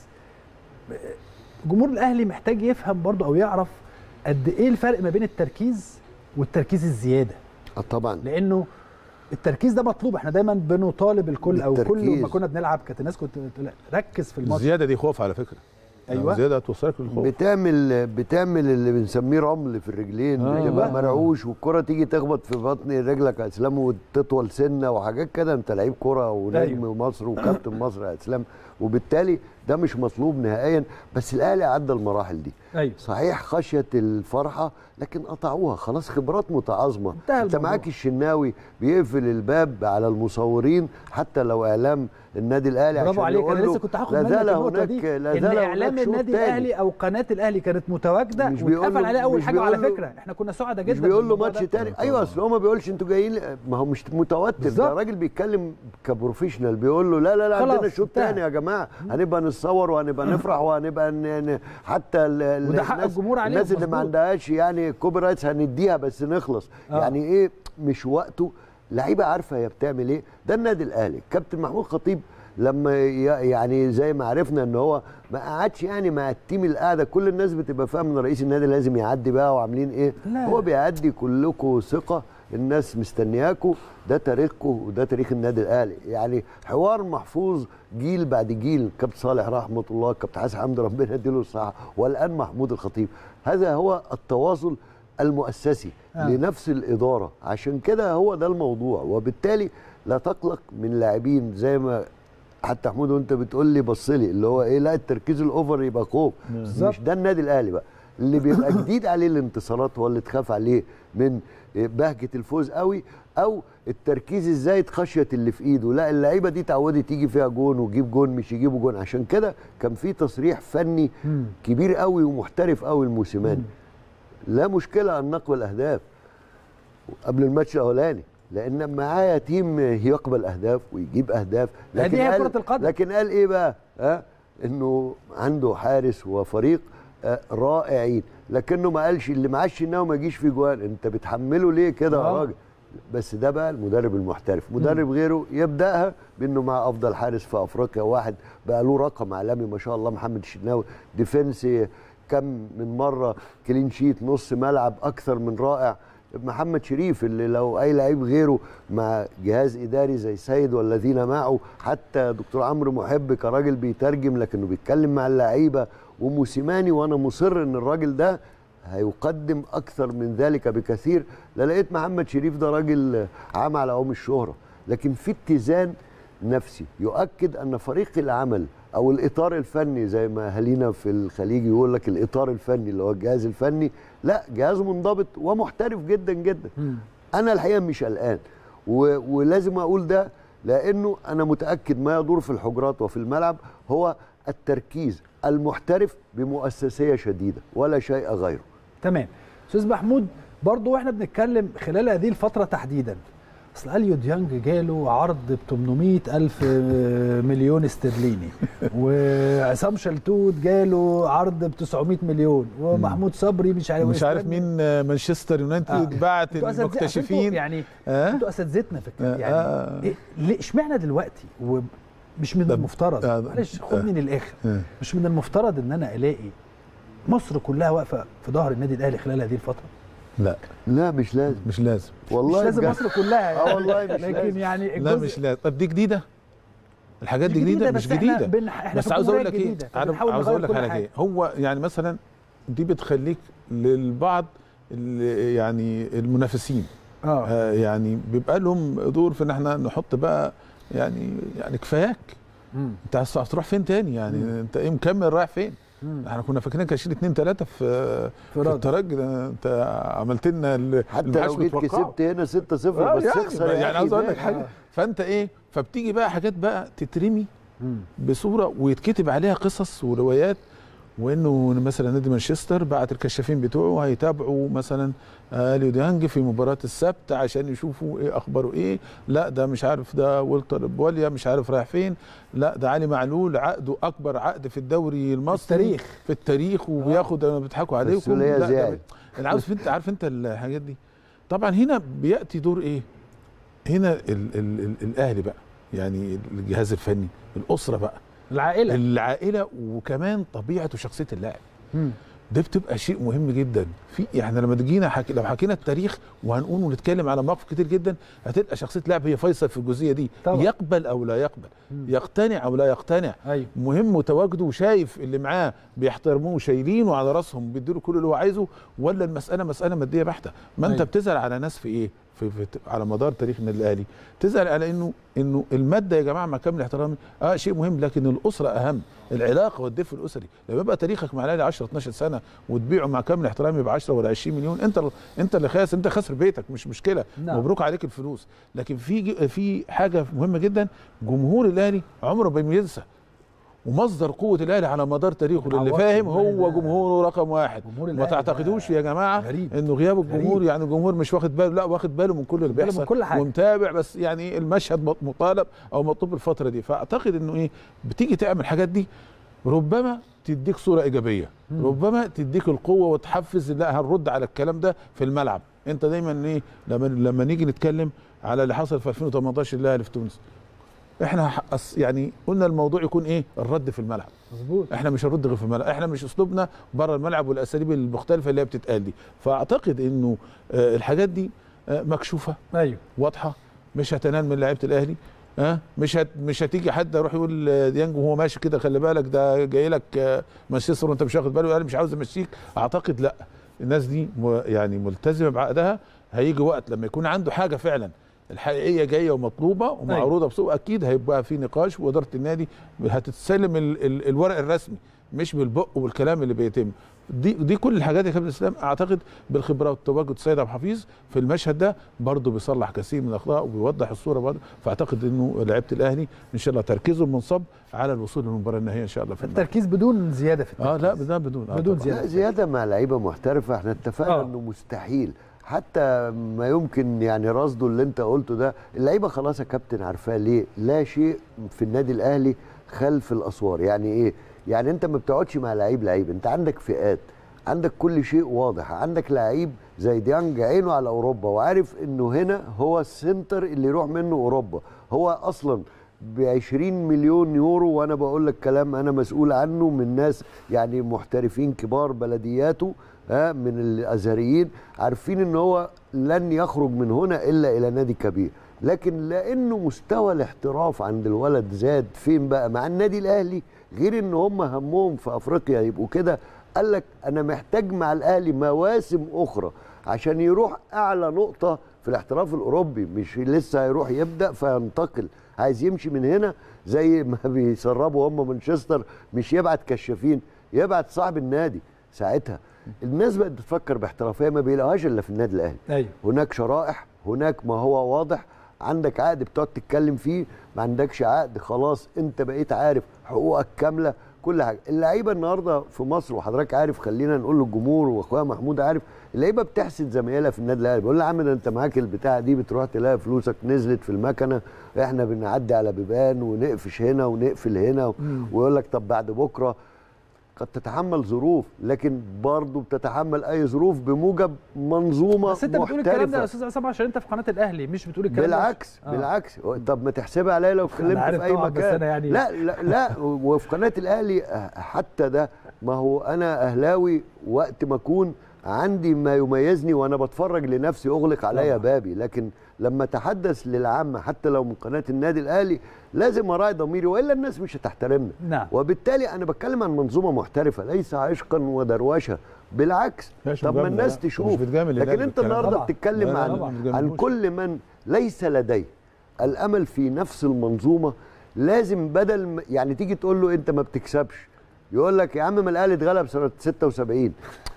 جمهور الاهلي محتاج يفهم برضو او يعرف قد ايه الفرق ما بين التركيز والتركيز الزياده. اه طبعا، لانه التركيز ده مطلوب. احنا دايما بنطالب الكل او كل ما كنا بنلعب كانت الناس كنت ركز في الماتش. الزياده دي خوف على فكره. ايوه الزياده هتوصلك للخوف. بتعمل بتعمل اللي بنسميه رمل في الرجلين، آه بتبقى آه. مرعوش والكره تيجي تخبط في بطن رجلك يا اسلام وتطول سنه وحاجات كده. انت لعيب كره ونجم أيوة. مصر وكابتن مصر يا اسلام، وبالتالي ده مش مطلوب نهائيا. بس الاهلي عدى المراحل دي. أيوة. صحيح خشيه الفرحه لكن قطعوها خلاص، خبرات متعاظمه. انت معاك الشناوي بيقفل الباب على المصورين حتى لو اعلام النادي الاهلي. برافو عليك، انا لسه كنت هاخد منك النقطه دي، ان اعلام النادي الاهلي او قناه الاهلي كانت متواجده واتقفل عليها اول حاجه. على فكره احنا كنا سعداء جدا. مش بيقول له ماتش تاني. ايوه اصل هو ما بيقولش انتوا جايين، ما هو مش متوتر. ده راجل بيتكلم كبروفيشنال، بيقول له لا لا لا عندنا شوط تاني يا جماعه، هنبقى نصور وهنبقى نفرح وهنبقى ن... حتى ال... وده حق الجمهور عليه. الناس اللي ما عندهاش يعني كوبي رايتس هنديها بس نخلص. آه. يعني ايه مش وقته. لعيبه عارفه هي بتعمل ايه. ده النادي الاهلي. كابتن محمود خطيب لما يعني زي ما عرفنا ان هو ما قعدش يعني مع التيم القعده كل الناس بتبقى فاهمه ان رئيس النادي لازم يعدي بقى وعاملين ايه. لا. هو بيعدي كلكم ثقه، الناس مستنياكم، ده تاريخكم وده تاريخ النادي الاهلي. يعني حوار محفوظ جيل بعد جيل. كابتن صالح رحمه الله، كابتن حسن حمدي ربنا يديله الصحه، والان محمود الخطيب. هذا هو التواصل المؤسسي آه. لنفس الاداره. عشان كده هو ده الموضوع، وبالتالي لا تقلق من لاعبين زي ما حتى حمود وانت بتقول لي بص لي اللي هو ايه، لا التركيز الاوفر يبقى خوف. مش ده النادي الاهلي بقى. اللي بيبقى جديد عليه الانتصارات هو اللي تخاف عليه من بهجه الفوز قوي، او التركيز ازاي خشيه اللي في ايده. لا اللعيبه دي اتعودت تيجي فيها جون وجيب جون مش يجيبوا جون. عشان كده كان في تصريح فني كبير قوي ومحترف قوي الموسيماني. لا مشكله ان نقبل اهداف قبل الماتش الاولاني، لان معايا تيم يقبل اهداف ويجيب اهداف. لكن هي قال كرة القدم. لكن قال ايه بقى؟ ها انه عنده حارس وفريق آه رائعين، لكنه ما قالش اللي معاه الشناوي ما يجيش فيه جوان. انت بتحمله ليه كده يا راجل؟ بس ده بقى المدرب المحترف. مدرب غيره يبداها بانه مع افضل حارس في افريقيا، واحد بقى له رقم عالمي ما شاء الله، محمد الشناوي. ديفنسي كم من مره كلين شيت، نص ملعب اكثر من رائع. محمد شريف اللي لو اي لعيب غيره مع جهاز اداري زي سيد والذين معه، حتى دكتور عمرو محب كراجل بيترجم لكنه بيتكلم مع اللعيبه، وموسيماني. وانا مصر ان الراجل ده هيقدم اكثر من ذلك بكثير. لا لقيت محمد شريف ده راجل عام على عوم الشهره، لكن في اتزان نفسي يؤكد ان فريق العمل او الاطار الفني زي ما اهالينا في الخليج يقول لك الاطار الفني اللي هو الجهاز الفني، لا جهاز منضبط ومحترف جدا جدا. م. انا الحقيقه مش قلقان، ولازم اقول ده لانه انا متاكد ما يدور في الحجرات وفي الملعب هو التركيز المحترف بمؤسسيه شديده ولا شيء غيره. تمام. استاذ محمود برضو واحنا بنتكلم خلال هذه الفتره تحديدا، اصل اليو ديانج جاله عرض ب ثمانمائة ألف مليون استرليني، وعصام شلتوت جاله عرض ب تسعمائة مليون، ومحمود صبري مش عارف مش عارف مين مانشستر يونايتد بعت المكتشفين. يعني انتوا اساتذتنا في الكلام. يعني آه. إيه ليه اشمعنى دلوقتي؟ ومش من المفترض آه. معلش خدني آه. للاخر آه. مش من المفترض ان انا الاقي مصر كلها واقفه في ظهر النادي الاهلي خلال هذه الفتره؟ لا لا مش لازم مش لازم والله مش لازم مصر كلها يعني. اه والله مش لكن لازم. يعني لا مش لازم. طب دي جديده، الحاجات دي جديده, جديدة مش جديده. احنا بن... احنا بس عاوز اقول لك ايه، انا عاوز اقول لك على حاجه. هو يعني مثلا دي بتخليك للبعض يعني المنافسين آه. آه يعني بيبقى لهم دور في ان احنا نحط بقى يعني يعني كفاياك. مم. انت هتروح فين تاني يعني؟ مم. انت ايه مكمل رايح فين؟ مم. احنا كنا فاكرين كاشين اتنين تلاته في في, في الترجي. انت عملت لنا حتى لو جيت كسبت هنا ستة صفر آه بس يعني تخسر يعني, يعني عاوز اقول لك حاجه. آه. فانت ايه، فبتيجي بقى حاجات بقى تترمي مم. بصوره ويتكتب عليها قصص وروايات وانه مثلا نادي مانشستر بعت الكشافين بتوعه هيتابعوا مثلا اليو ديانج في مباراه السبت عشان يشوفوا ايه اخباره ايه. لا ده مش عارف، ده والتر بوليا مش عارف رايح فين، لا ده علي معلول عقده اكبر عقد في الدوري المصري في التاريخ في التاريخ وبياخد انا بيضحكوا عليكم. لا ده انا عاوز انت عارف انت الحاجات دي. طبعا هنا بياتي دور ايه؟ هنا ال ال ال الاهلي بقى، يعني الجهاز الفني، الاسره بقى، العائله العائله وكمان طبيعه وشخصيه اللاعب. ده بتبقى شيء مهم جدا. في يعني لما تجينا حكي لو حكينا التاريخ وهنقول ونتكلم على مواقف كتير جدا، هتبقى شخصيه لاعب هي فيصل في الجزئيه دي. طبعا. يقبل او لا يقبل، مم. يقتنع او لا يقتنع. أيوه. مهم تواجده وشايف اللي معاه بيحترموه وشايلينه على راسهم بيديله كل اللي هو عايزه، ولا المساله مساله ماديه بحته. ما انت أيوه. بتزعل على ناس في ايه؟ في, في على مدار تاريخ النادي الاهلي تزعل على انه انه الماده يا جماعه مع كامل احترامي اه شيء مهم، لكن الاسره اهم، العلاقه والدفء الاسري. لما يبقى تاريخك مع الاهلي عشرة اتناشر سنه وتبيعه مع كامل احترامي ب عشرة ولا عشرين مليون، انت انت اللي خاسر، انت خاسر بيتك مش مشكله. نعم. مبروك عليك الفلوس. لكن في في حاجه مهمه جدا، جمهور الاهلي عمره ما بينسى، ومصدر قوه الاهلي على مدار تاريخه للي فاهم هو جمهوره رقم واحد. ما تعتقدوش يا جماعه غريب. انه غياب الجمهور غريب. يعني الجمهور مش واخد باله، لا واخد باله من كل اللي بيحصل ومتابع، بس يعني المشهد مطالب او مطلوب الفتره دي. فاعتقد انه ايه، بتيجي تعمل الحاجات دي ربما تديك صوره ايجابيه، مم. ربما تديك القوه وتحفز لا هنرد على الكلام ده في الملعب. انت دايما ايه لما لما نيجي نتكلم على اللي حصل في ألفين وتمنتاشر الاهلي في تونس، احنا يعني قلنا الموضوع يكون ايه؟ الرد في الملعب. مظبوط. احنا مش هنرد غير في الملعب، احنا مش اسلوبنا بره الملعب والاساليب المختلفه اللي هي بتتقال دي. فاعتقد انه آه الحاجات دي آه مكشوفه، ايوه واضحه، مش هتنال من لعيبه الاهلي. ها أه؟ مش هت مش هتيجي حد يروح يقول ديانج وهو ماشي كده خلي بالك ده جاي لك آه مانشستر وانت مش واخد باله والاهلي مش عاوز امشيك. اعتقد لا، الناس دي يعني ملتزمه بعقدها. هيجي وقت لما يكون عنده حاجه فعلا الحقيقيه جايه ومطلوبه ومعروضه بسوق، اكيد هيبقى في نقاش واداره النادي هتتسلم ال ال الورق الرسمي مش بالبق والكلام اللي بيتم. دي دي كل الحاجات يا كابتن اسلام اعتقد بالخبره والتواجد سيد عبد الحفيظ في المشهد ده برضه بيصلح كثير من الاخطاء وبيوضح الصوره برضه. فاعتقد انه لعيبه الاهلي ان شاء الله تركيزهم منصب على الوصول للمباراه النهائيه ان شاء الله. في التركيز بدون زياده في التركيز. اه لا بدون بدون آه بدون زياده. زياده مع لعيبه محترفه احنا اتفقنا انه مستحيل، حتى ما يمكن يعني رصده اللي انت قلته ده. اللعيبه خلاص يا كابتن عارفاه ليه؟ لا شيء في النادي الاهلي خلف الاسوار. يعني ايه؟ يعني انت ما بتقعدش مع لعيب لعيب، انت عندك فئات، عندك كل شيء واضح. عندك لعيب زي ديانج عينه على اوروبا وعارف انه هنا هو السنتر اللي يروح منه اوروبا. هو اصلا ب عشرين مليون يورو، وانا بقول لك كلام انا مسؤول عنه من ناس يعني محترفين كبار بلدياته ها من الازهريين، عارفين ان هو لن يخرج من هنا الا الى نادي كبير. لكن لانه مستوى الاحتراف عند الولد زاد فين بقى مع النادي الاهلي، غير ان هم همهم في افريقيا يبقوا كده، قال لك انا محتاج مع الاهلي مواسم اخرى عشان يروح اعلى نقطه في الاحتراف الاوروبي، مش لسه هيروح يبدا فينتقل، عايز يمشي من هنا زي ما بيسربوا هم مانشستر، مش يبعت كشافين، يبعت صاحب النادي. ساعتها الناس بقت بتفكر باحترافيه ما بيلاقوهاش الا في النادي الاهلي. أيوه. هناك شرائح، هناك ما هو واضح، عندك عقد بتقعد تتكلم فيه، ما عندكش عقد خلاص انت بقيت عارف حقوقك كامله كل حاجه. اللعيبه النهارده في مصر وحضرتك عارف، خلينا نقول للجمهور واخويا محمود عارف، اللعيبه بتحسد زمايلها في النادي الاهلي، بيقول له يا عم ده انت معاك البتاعه دي بتروح تلاقي فلوسك نزلت في المكنه، احنا بنعدي على بيبان ونقفش هنا ونقفل هنا، ويقول لك طب بعد بكره. قد تتحمل ظروف، لكن برضه بتتحمل اي ظروف بموجب منظومه بس انت بتقول الكلام ده يا استاذ عصام عشان انت في قناه الاهلي، مش بتقول الكلام ده بالعكس آه. بالعكس. طب ما تحسبها عليا لو اتكلمت في اي مكان. يعني لا لا لا وفي قناه الاهلي حتى ده، ما هو انا اهلاوي وقت ما اكون عندي ما يميزني وانا بتفرج لنفسي اغلق عليا بابي، لكن لما اتحدث للعامه حتى لو من قناه النادي الاهلي لازم اراعي ضميري والا الناس مش هتحترمنا. نعم. وبالتالي انا بتكلم عن منظومه محترفه ليس عشقا ودروشه، بالعكس. طب ما الناس تشوف، لكن انت النهارده بتتكلم عن عن كل من ليس لديه الامل في نفس المنظومه. لازم بدل يعني تيجي تقول له انت ما بتكسبش، يقول لك يا عم ما الاهلي اتغلب سنه ستة وسبعين،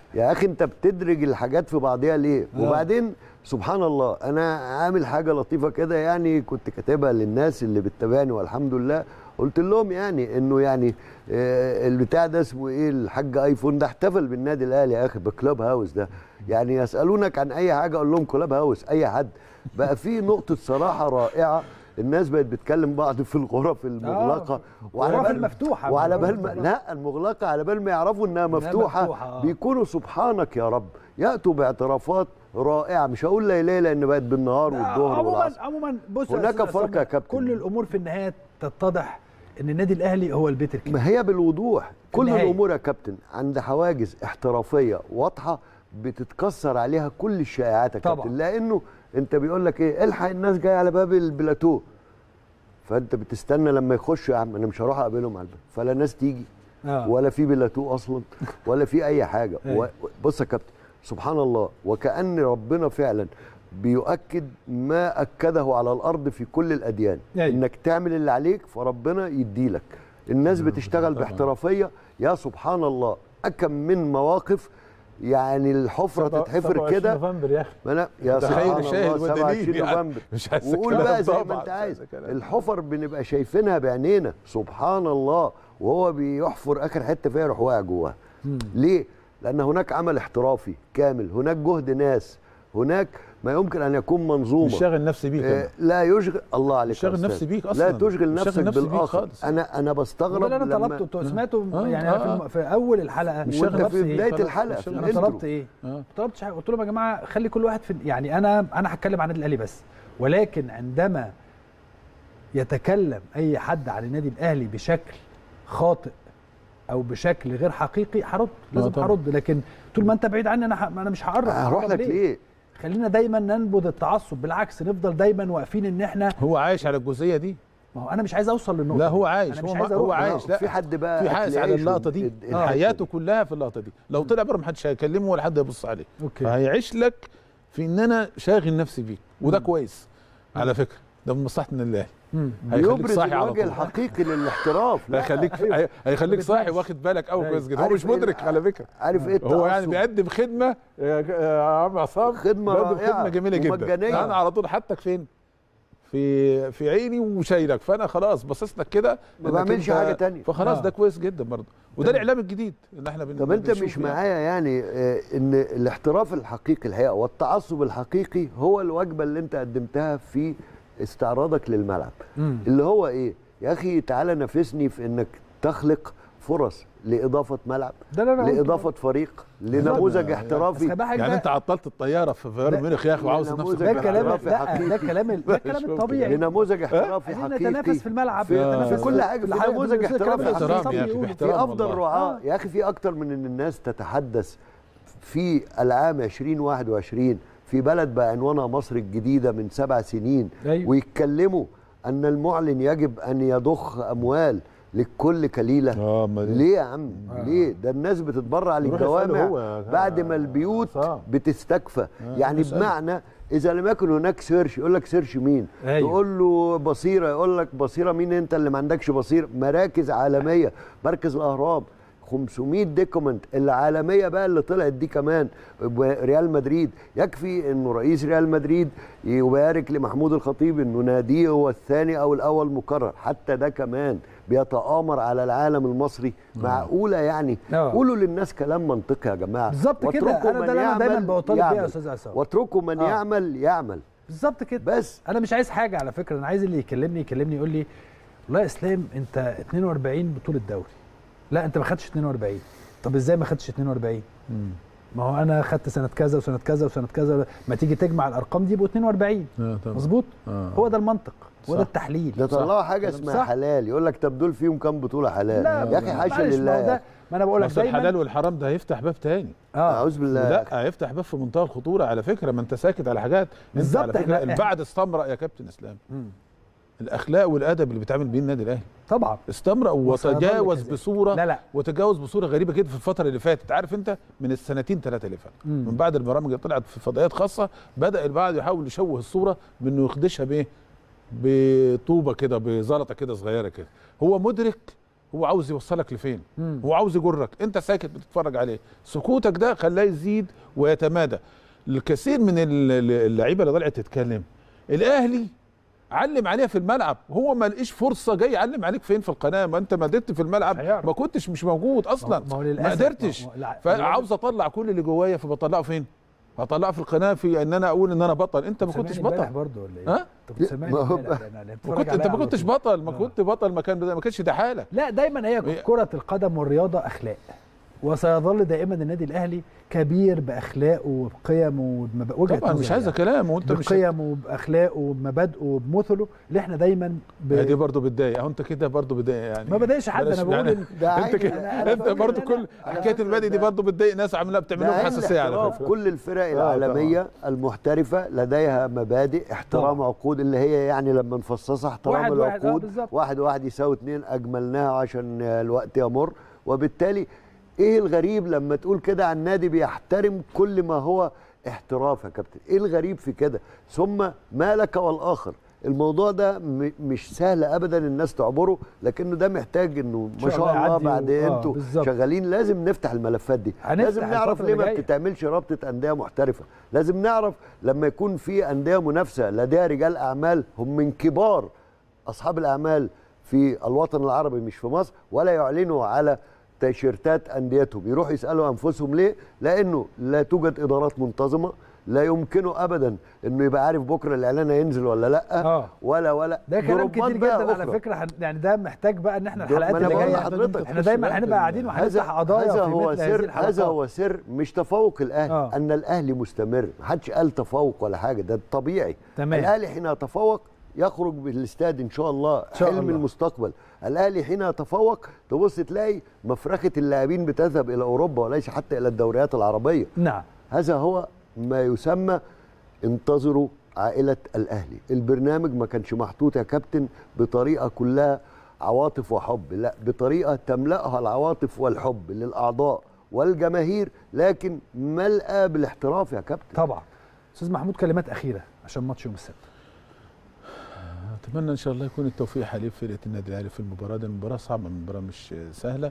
يا اخي انت بتدرج الحاجات في بعضيها ليه؟ آه. وبعدين سبحان الله انا عامل حاجه لطيفه كده، يعني كنت كاتبها للناس اللي بتتابعني والحمد لله، قلت لهم يعني انه يعني آه البتاع ده اسمه ايه، الحاج ايفون ده احتفل بالنادي الاهلي يا اخي بكلاب هاوس ده، يعني يسالونك عن اي حاجه اقول لهم كلاب هاوس اي حد. بقى في نقطه صراحه رائعه، الناس بقت بتكلم بعض في الغرف المغلقه آه. وعلى الغرف بال المفتوحه وعلى بال ما لا المغلقه على بال ما يعرفوا انها مفتوحه, مفتوحة. آه. بيكونوا سبحانك يا رب ياتوا باعترافات رائعه، مش هقول ليله لان بقت بالنهار والظهر عموما والعصر. عموما بص يا هناك أستاذ فرق عصام، يا كابتن. كل الامور في النهايه تتضح ان النادي الاهلي هو البيت الكبير. ما هي بالوضوح كل النهاية. الامور يا كابتن عند حواجز احترافيه واضحه بتتكسر عليها كل الشائعات يا طبعا. كابتن، لانه انت بيقول لك ايه، الحق الناس جايه على باب البلاتو، فانت بتستنى لما يخشوا، يا عم انا مش هروح اقابلهم على الباب، فلا ناس تيجي آه. ولا في بلاتو اصلا ولا في اي حاجه. أيوة. و- بص يا كابتن سبحان الله، وكأن ربنا فعلا بيؤكد ما أكده على الأرض في كل الأديان. أيوة. إنك تعمل اللي عليك فربنا يديلك. الناس بتشتغل باحترافية، يا سبحان الله أكم من مواقف، يعني الحفرة تتحفر كده. نوفمبر يا اخي، ما أنا يا سبحان شاهد الله سبعة وعشرين ودليل يعني. نوفمبر، مش عايز وقول كلام بقى زي ما طبعاً، أنت مش عايز. عايز كلام. الحفر بنبقى شايفينها بعينينا سبحان الله، وهو بيحفر آخر حتة فيها يروح واقع جواها. ليه؟ لأن هناك عمل احترافي كامل، هناك جهد ناس، هناك ما يمكن أن يكون منظومة. مش شاغل نفسي بيك آه أنا. لا يشغل الله عليك، مش شاغل يا أستاذ. نفسي بيك أصلاً. لا تشغل مش نفسك شاغل نفسي بيك بالآخر. خالص. أنا أنا بستغرب وده اللي انا لما طلبته، انتوا سمعتوا آه، يعني آه، انا في, الم... آه. في اول الحلقه مش وأنت وانت طلبت في إيه؟ بداية خلاص، الحلقة مش في شغل. انا الانترو. طلبت ايه؟ آه. ما طلبتش حاجه، قلت لهم يا جماعه خلي كل واحد في، يعني انا انا هتكلم عن النادي الاهلي بس، ولكن عندما يتكلم اي حد عن النادي الاهلي بشكل خاطئ او بشكل غير حقيقي هرد، لازم طبعاً. هرد، لكن طول ما انت بعيد عني انا ح... انا مش هقرب. هروح هقرب لك ليه؟ خلينا دايما ننبذ التعصب، بالعكس نفضل دايما واقفين ان احنا، هو عايش على الجزئيه دي. ما هو انا مش عايز اوصل للنقطه لا دي. هو عايش، انا مش هو عايز هو اروح. عايش. لا في حد بقى في حاسس على هتلاقيه اللقطه شو- دي، ال- ال- حياته كلها في اللقطه دي، لو طلع بره محدش هيكلمه ولا حد هيبص عليه. اوكي. فهيعيش لك في ان انا شاغل نفسي بيك، وده كويس على فكره، ده من مصلحه النادي الاهلي. مم. هيخليك بيبرز صاحي على الوجه طول. الحقيقي للاحتراف. لا، هيخليك هي- هيخليك صاحي واخد بالك قوي كويس جدا، هو عارف مش إيه مدرك ال- على فكره. عارف ايه هو يعني التعصب؟ بيقدم خدمه يا يا عم عصام، خدمة بيقدم رائعة خدمه جميله جدا. ومجانية. انا على طول حاطك فين؟ في في عيني وشايلك، فانا خلاص باصص لك كده ما إنك بعملش أنت- حاجة تانية. فخلاص آه. ده كويس جدا برضه، وده الاعلام الجديد اللي احنا بن طب انت بنشوفه مش يعني. معايا يعني آه، ان الاحتراف الحقيقي الحقيقه والتعصب الحقيقي هو الوجبه اللي انت قدمتها في استعراضك للملعب، مم. اللي هو ايه يا اخي؟ تعالى نافسني في انك تخلق فرص لاضافه ملعب، ده اللي أنا قلته. لاضافه فريق، لنموذج بس احترافي. خلي بالك يعني ده- انت عطلت الطياره في بايرن ميونخ يا اخي وعاوز نموذج نفسك ده ده الكلام احترافي لا حقيقي. ده الكلام ده الكلام مش الطبيعي. لنموذج احترافي عايزين حقيقي نتنافس في الملعب، في, نتنافس في كل حاجه، في الحقيقة. نموذج الكلام احترافي اللي باحترام الأستاذ يا صبري أخي، يقوله. باحترام. في افضل والله. رعاه. آه. يا اخي في اكتر من ان الناس تتحدث في العام ألفين وواحد وعشرين في بلد بعنوانها مصر الجديده من سبع سنين، أيوة. ويتكلموا ان المعلن يجب ان يضخ اموال للكل كليله. اه امال إيه؟ ليه يا عم؟ ليه؟ ده الناس بتتبرع روح اسأله للجوامع هو يا بعد ما البيوت عصام. بتستكفى. يعني اسأله. بمعنى اذا لم يكن هناك سيرش، يقول لك سيرش مين؟ أيوة. تقول له بصيره، يقول لك بصيره مين انت اللي ما عندكش بصيره؟ مراكز عالميه، مركز الاهرام خمسمائة دوكيمنت العالميه بقى اللي طلعت دي كمان، ريال مدريد. يكفي انه رئيس ريال مدريد يبارك لمحمود الخطيب انه ناديه هو الثاني او الاول مكرر، حتى ده كمان بيتآمر على العالم المصري. معقوله يعني؟ آه. قولوا للناس كلام منطقي يا جماعه. بالظبط كده. واتركوا أنا من ده اللي أنا دايماً يعمل بطالب بيه يا يعمل. أستاذ عصام. واتركوا من آه. يعمل يعمل. بالظبط كده. بس انا مش عايز حاجه على فكره، انا عايز اللي يكلمني يكلمني يقول لي والله يا اسلام انت اتنين واربعين بطوله دوري، لا انت ما خدتش اتنين واربعين. طب ازاي ما خدتش اتنين واربعين؟ ما هو انا خدت سنه كذا وسنه كذا وسنه كذا، ما تيجي تجمع الارقام دي يبقوا اتنين واربعين. آه طبعا. مظبوط. آه. هو ده المنطق، هو صح. ده التحليل. ده طلعوا حاجه اسمها صح. حلال، يقول لك طب دول فيهم كام بطوله حلال؟ لا يا اخي حاشا معلش، ما لله هو يا ده أخي. ما انا بقول لك بس الحلال دايما. والحرام ده هيفتح باب تاني. اه اعوذ بالله يا أخي. لا هيفتح باب في منتهى الخطوره على فكره، ما انت ساكت على حاجات. انت بالظبط. على فكره إحنا- البعد استمرأ يا كابتن اسلام. مم. الاخلاق والادب اللي بيتعامل بيه النادي الاهلي طبعا استمرأ وسيظل وتجاوز كذلك. بصوره لا لا وتجاوز بصوره غريبه جدا في الفتره اللي فاتت. عارف انت من السنتين ثلاثه اللي فاتوا مم. من بعد البرامج اللي طلعت في فضائيات خاصه بدا البعض يحاول يشوه الصوره بانه يخدشها بايه؟ بطوبه كده، بزلطه كده صغيره كده. هو مدرك هو عاوز يوصلك لفين؟ مم. هو عاوز يجرك، انت ساكت بتتفرج عليه، سكوتك ده خلاه يزيد ويتمادى. الكثير من اللعيبه اللي طلعت تتكلم، الاهلي علم عليها في الملعب، هو ما لقيش فرصه جاي يعلم عليك فين في القناه، ما انت ما قدرت في الملعب، ما كنتش مش موجود اصلا، ما, ما قدرتش، فعاوز اطلع كل اللي جوايا، فبطلعه فين؟ هطلعه في القناه في ان انا اقول ان انا بطل، انت ما كنتش بطل برضه ولا ايه؟ ها؟ انت بتسمعني ما كنت انت ما كنتش بطل، ما كنت بطل، ما كان ما كانش ده حالك. لا دايما هي كرة القدم والرياضه اخلاق، وسيظل دائما النادي الاهلي كبير باخلاقه وبقيمه وبوجهه طبعا مش عايزه كلام، وانت مش بقيمه وباخلاقه وبمبادئه وبمثله اللي احنا دايما ب... دي برضه بتضايق اهو، انت كده برضه بتضايق يعني ما بضايقش حد، انا بقول يعني انت كده انت برضه كل حكايه المبادئ دي برضه بتضايق ناس عامله بتعمل لهم حساسيه على فكره. كل الفرق العالميه المحترفه لديها مبادئ احترام عقود، اللي هي يعني لما نفصصها احترام العقود، واحد واحد يساوي اثنين، اجملناها عشان الوقت يمر. وبالتالي ايه الغريب لما تقول كده عن نادي بيحترم كل ما هو احتراف يا كابتن؟ ايه الغريب في كده؟ ثم ما لك والاخر. الموضوع ده مش سهل ابدا الناس تعبره، لكنه ده محتاج انه ما شاء الله بعد انتوا آه شغالين لازم نفتح الملفات دي، لازم نعرف ليه ما بتتعملش رابطه انديه محترفه، لازم نعرف لما يكون في انديه منافسه لديها رجال اعمال هم من كبار اصحاب الاعمال في الوطن العربي مش في مصر، ولا يعلنوا على تيشيرتات انديتهم، يروحوا يسالوا انفسهم ليه؟ لانه لا توجد ادارات منتظمه، لا يمكنه ابدا انه يبقى عارف بكره الاعلان هينزل ولا لا آه. ولا ولا ده كلام كتير جدا على فكره، يعني ده محتاج بقى ان احنا الحلقات اللي جايه احنا دايما هنبقى قاعدين وهنفتح قضايا هذا هو سر، هذا هو سر مش تفوق الاهلي آه. ان الاهلي مستمر، ما حدش قال تفوق ولا حاجه، ده طبيعي. تمام. الاهلي حين يتفوق يخرج بالاستاد ان شاء الله، شاء حلم الله. المستقبل. الاهلي حين يتفوق تبص تلاقي مفرخه اللاعبين بتذهب الى اوروبا وليس حتى الى الدوريات العربيه. نعم. هذا هو ما يسمى انتظروا عائله الاهلي. البرنامج ما كانش محطوط يا كابتن بطريقه كلها عواطف وحب، لا، بطريقه تملاها العواطف والحب للاعضاء والجماهير، لكن ملأى بالاحتراف يا كابتن. طبعا. استاذ محمود كلمات اخيره عشان ماتش يوم السبت. اتمنى ان شاء الله يكون التوفيق حليف فرقه النادي الاهلي في المباراه دي، المباراه صعبه، المباراه مش سهله،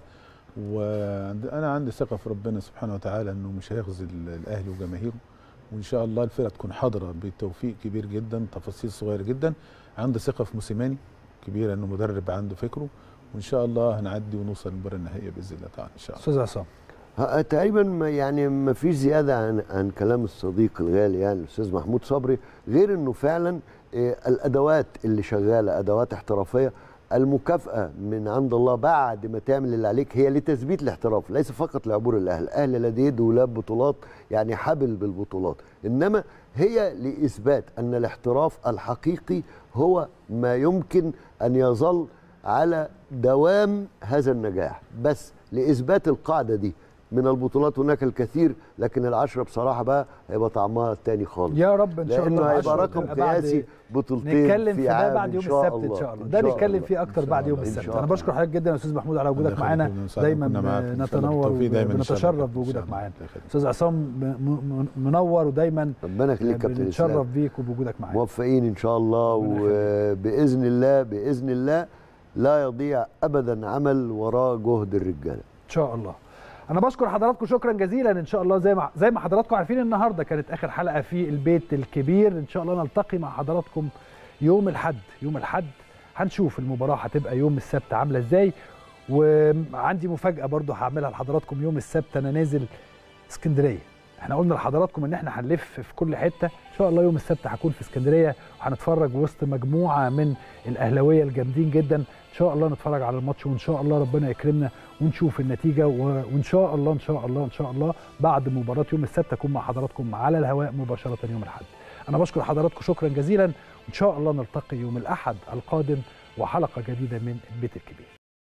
وانا عندي ثقه في ربنا سبحانه وتعالى انه مش هيخذل الاهلي وجماهيره، وان شاء الله الفرقه تكون حاضره بتوفيق كبير جدا، تفاصيل صغيره جدا. عندي ثقه في موسيماني كبيره انه مدرب عنده فكره، وان شاء الله هنعدي ونوصل للمباراه النهائيه باذن الله تعالى ان شاء الله. استاذ عصام تقريبا يعني ما فيش زياده عن عن كلام الصديق الغالي يعني الاستاذ محمود صبري، غير انه فعلا الادوات اللي شغاله ادوات احترافيه. المكافاه من عند الله بعد ما تعمل اللي عليك هي لتثبيت الاحتراف، ليس فقط لعبور الاهلي، الاهلي لديه دولاب بطولات يعني حبل بالبطولات، انما هي لاثبات ان الاحتراف الحقيقي هو ما يمكن ان يظل على دوام هذا النجاح. بس لاثبات القاعده دي من البطولات هناك الكثير، لكن العشرة بصراحة بقى هيبقى طعمها تاني خالص يا رب ان شاء الله، لأنه هيبقى رقم قياسي بطولتين نتكلم في ده بعد يوم السبت ان شاء الله، ده نتكلم فيه اكتر بعد يوم السبت. انا بشكر حضرتك جدا يا استاذ محمود على وجودك معانا، دايما نتنور ونتشرف بوجودك معانا. استاذ عصام منور ودايما ربنا يخليك يا كابتن، نتشرف بيك وبوجودك معانا، موفقين ان شاء الله، وباذن الله باذن الله لا يضيع ابدا عمل وراء جهد الرجاله ان شاء الله. انا بشكر حضراتكم شكرا جزيلا، ان شاء الله زي ما زي ما حضراتكم عارفين النهارده كانت اخر حلقه في البيت الكبير، ان شاء الله نلتقي مع حضراتكم يوم الاحد. يوم الاحد هنشوف المباراه هتبقى يوم السبت عامله ازاي، وعندي مفاجاه برضو هعملها لحضراتكم يوم السبت. انا نازل اسكندريه، احنا قلنا لحضراتكم ان احنا هنلف في كل حته، ان شاء الله يوم السبت هكون في اسكندريه وهنتفرج وسط مجموعه من الاهلاويه الجامدين جدا، ان شاء الله نتفرج على الماتش، وان شاء الله ربنا يكرمنا ونشوف النتيجه، وان شاء الله ان شاء الله ان شاء الله بعد مباراه يوم السبت اكون مع حضراتكم على الهواء مباشره يوم الاحد. انا بشكر حضراتكم شكرا جزيلا، وان شاء الله نلتقي يوم الاحد القادم وحلقه جديده من البيت الكبير.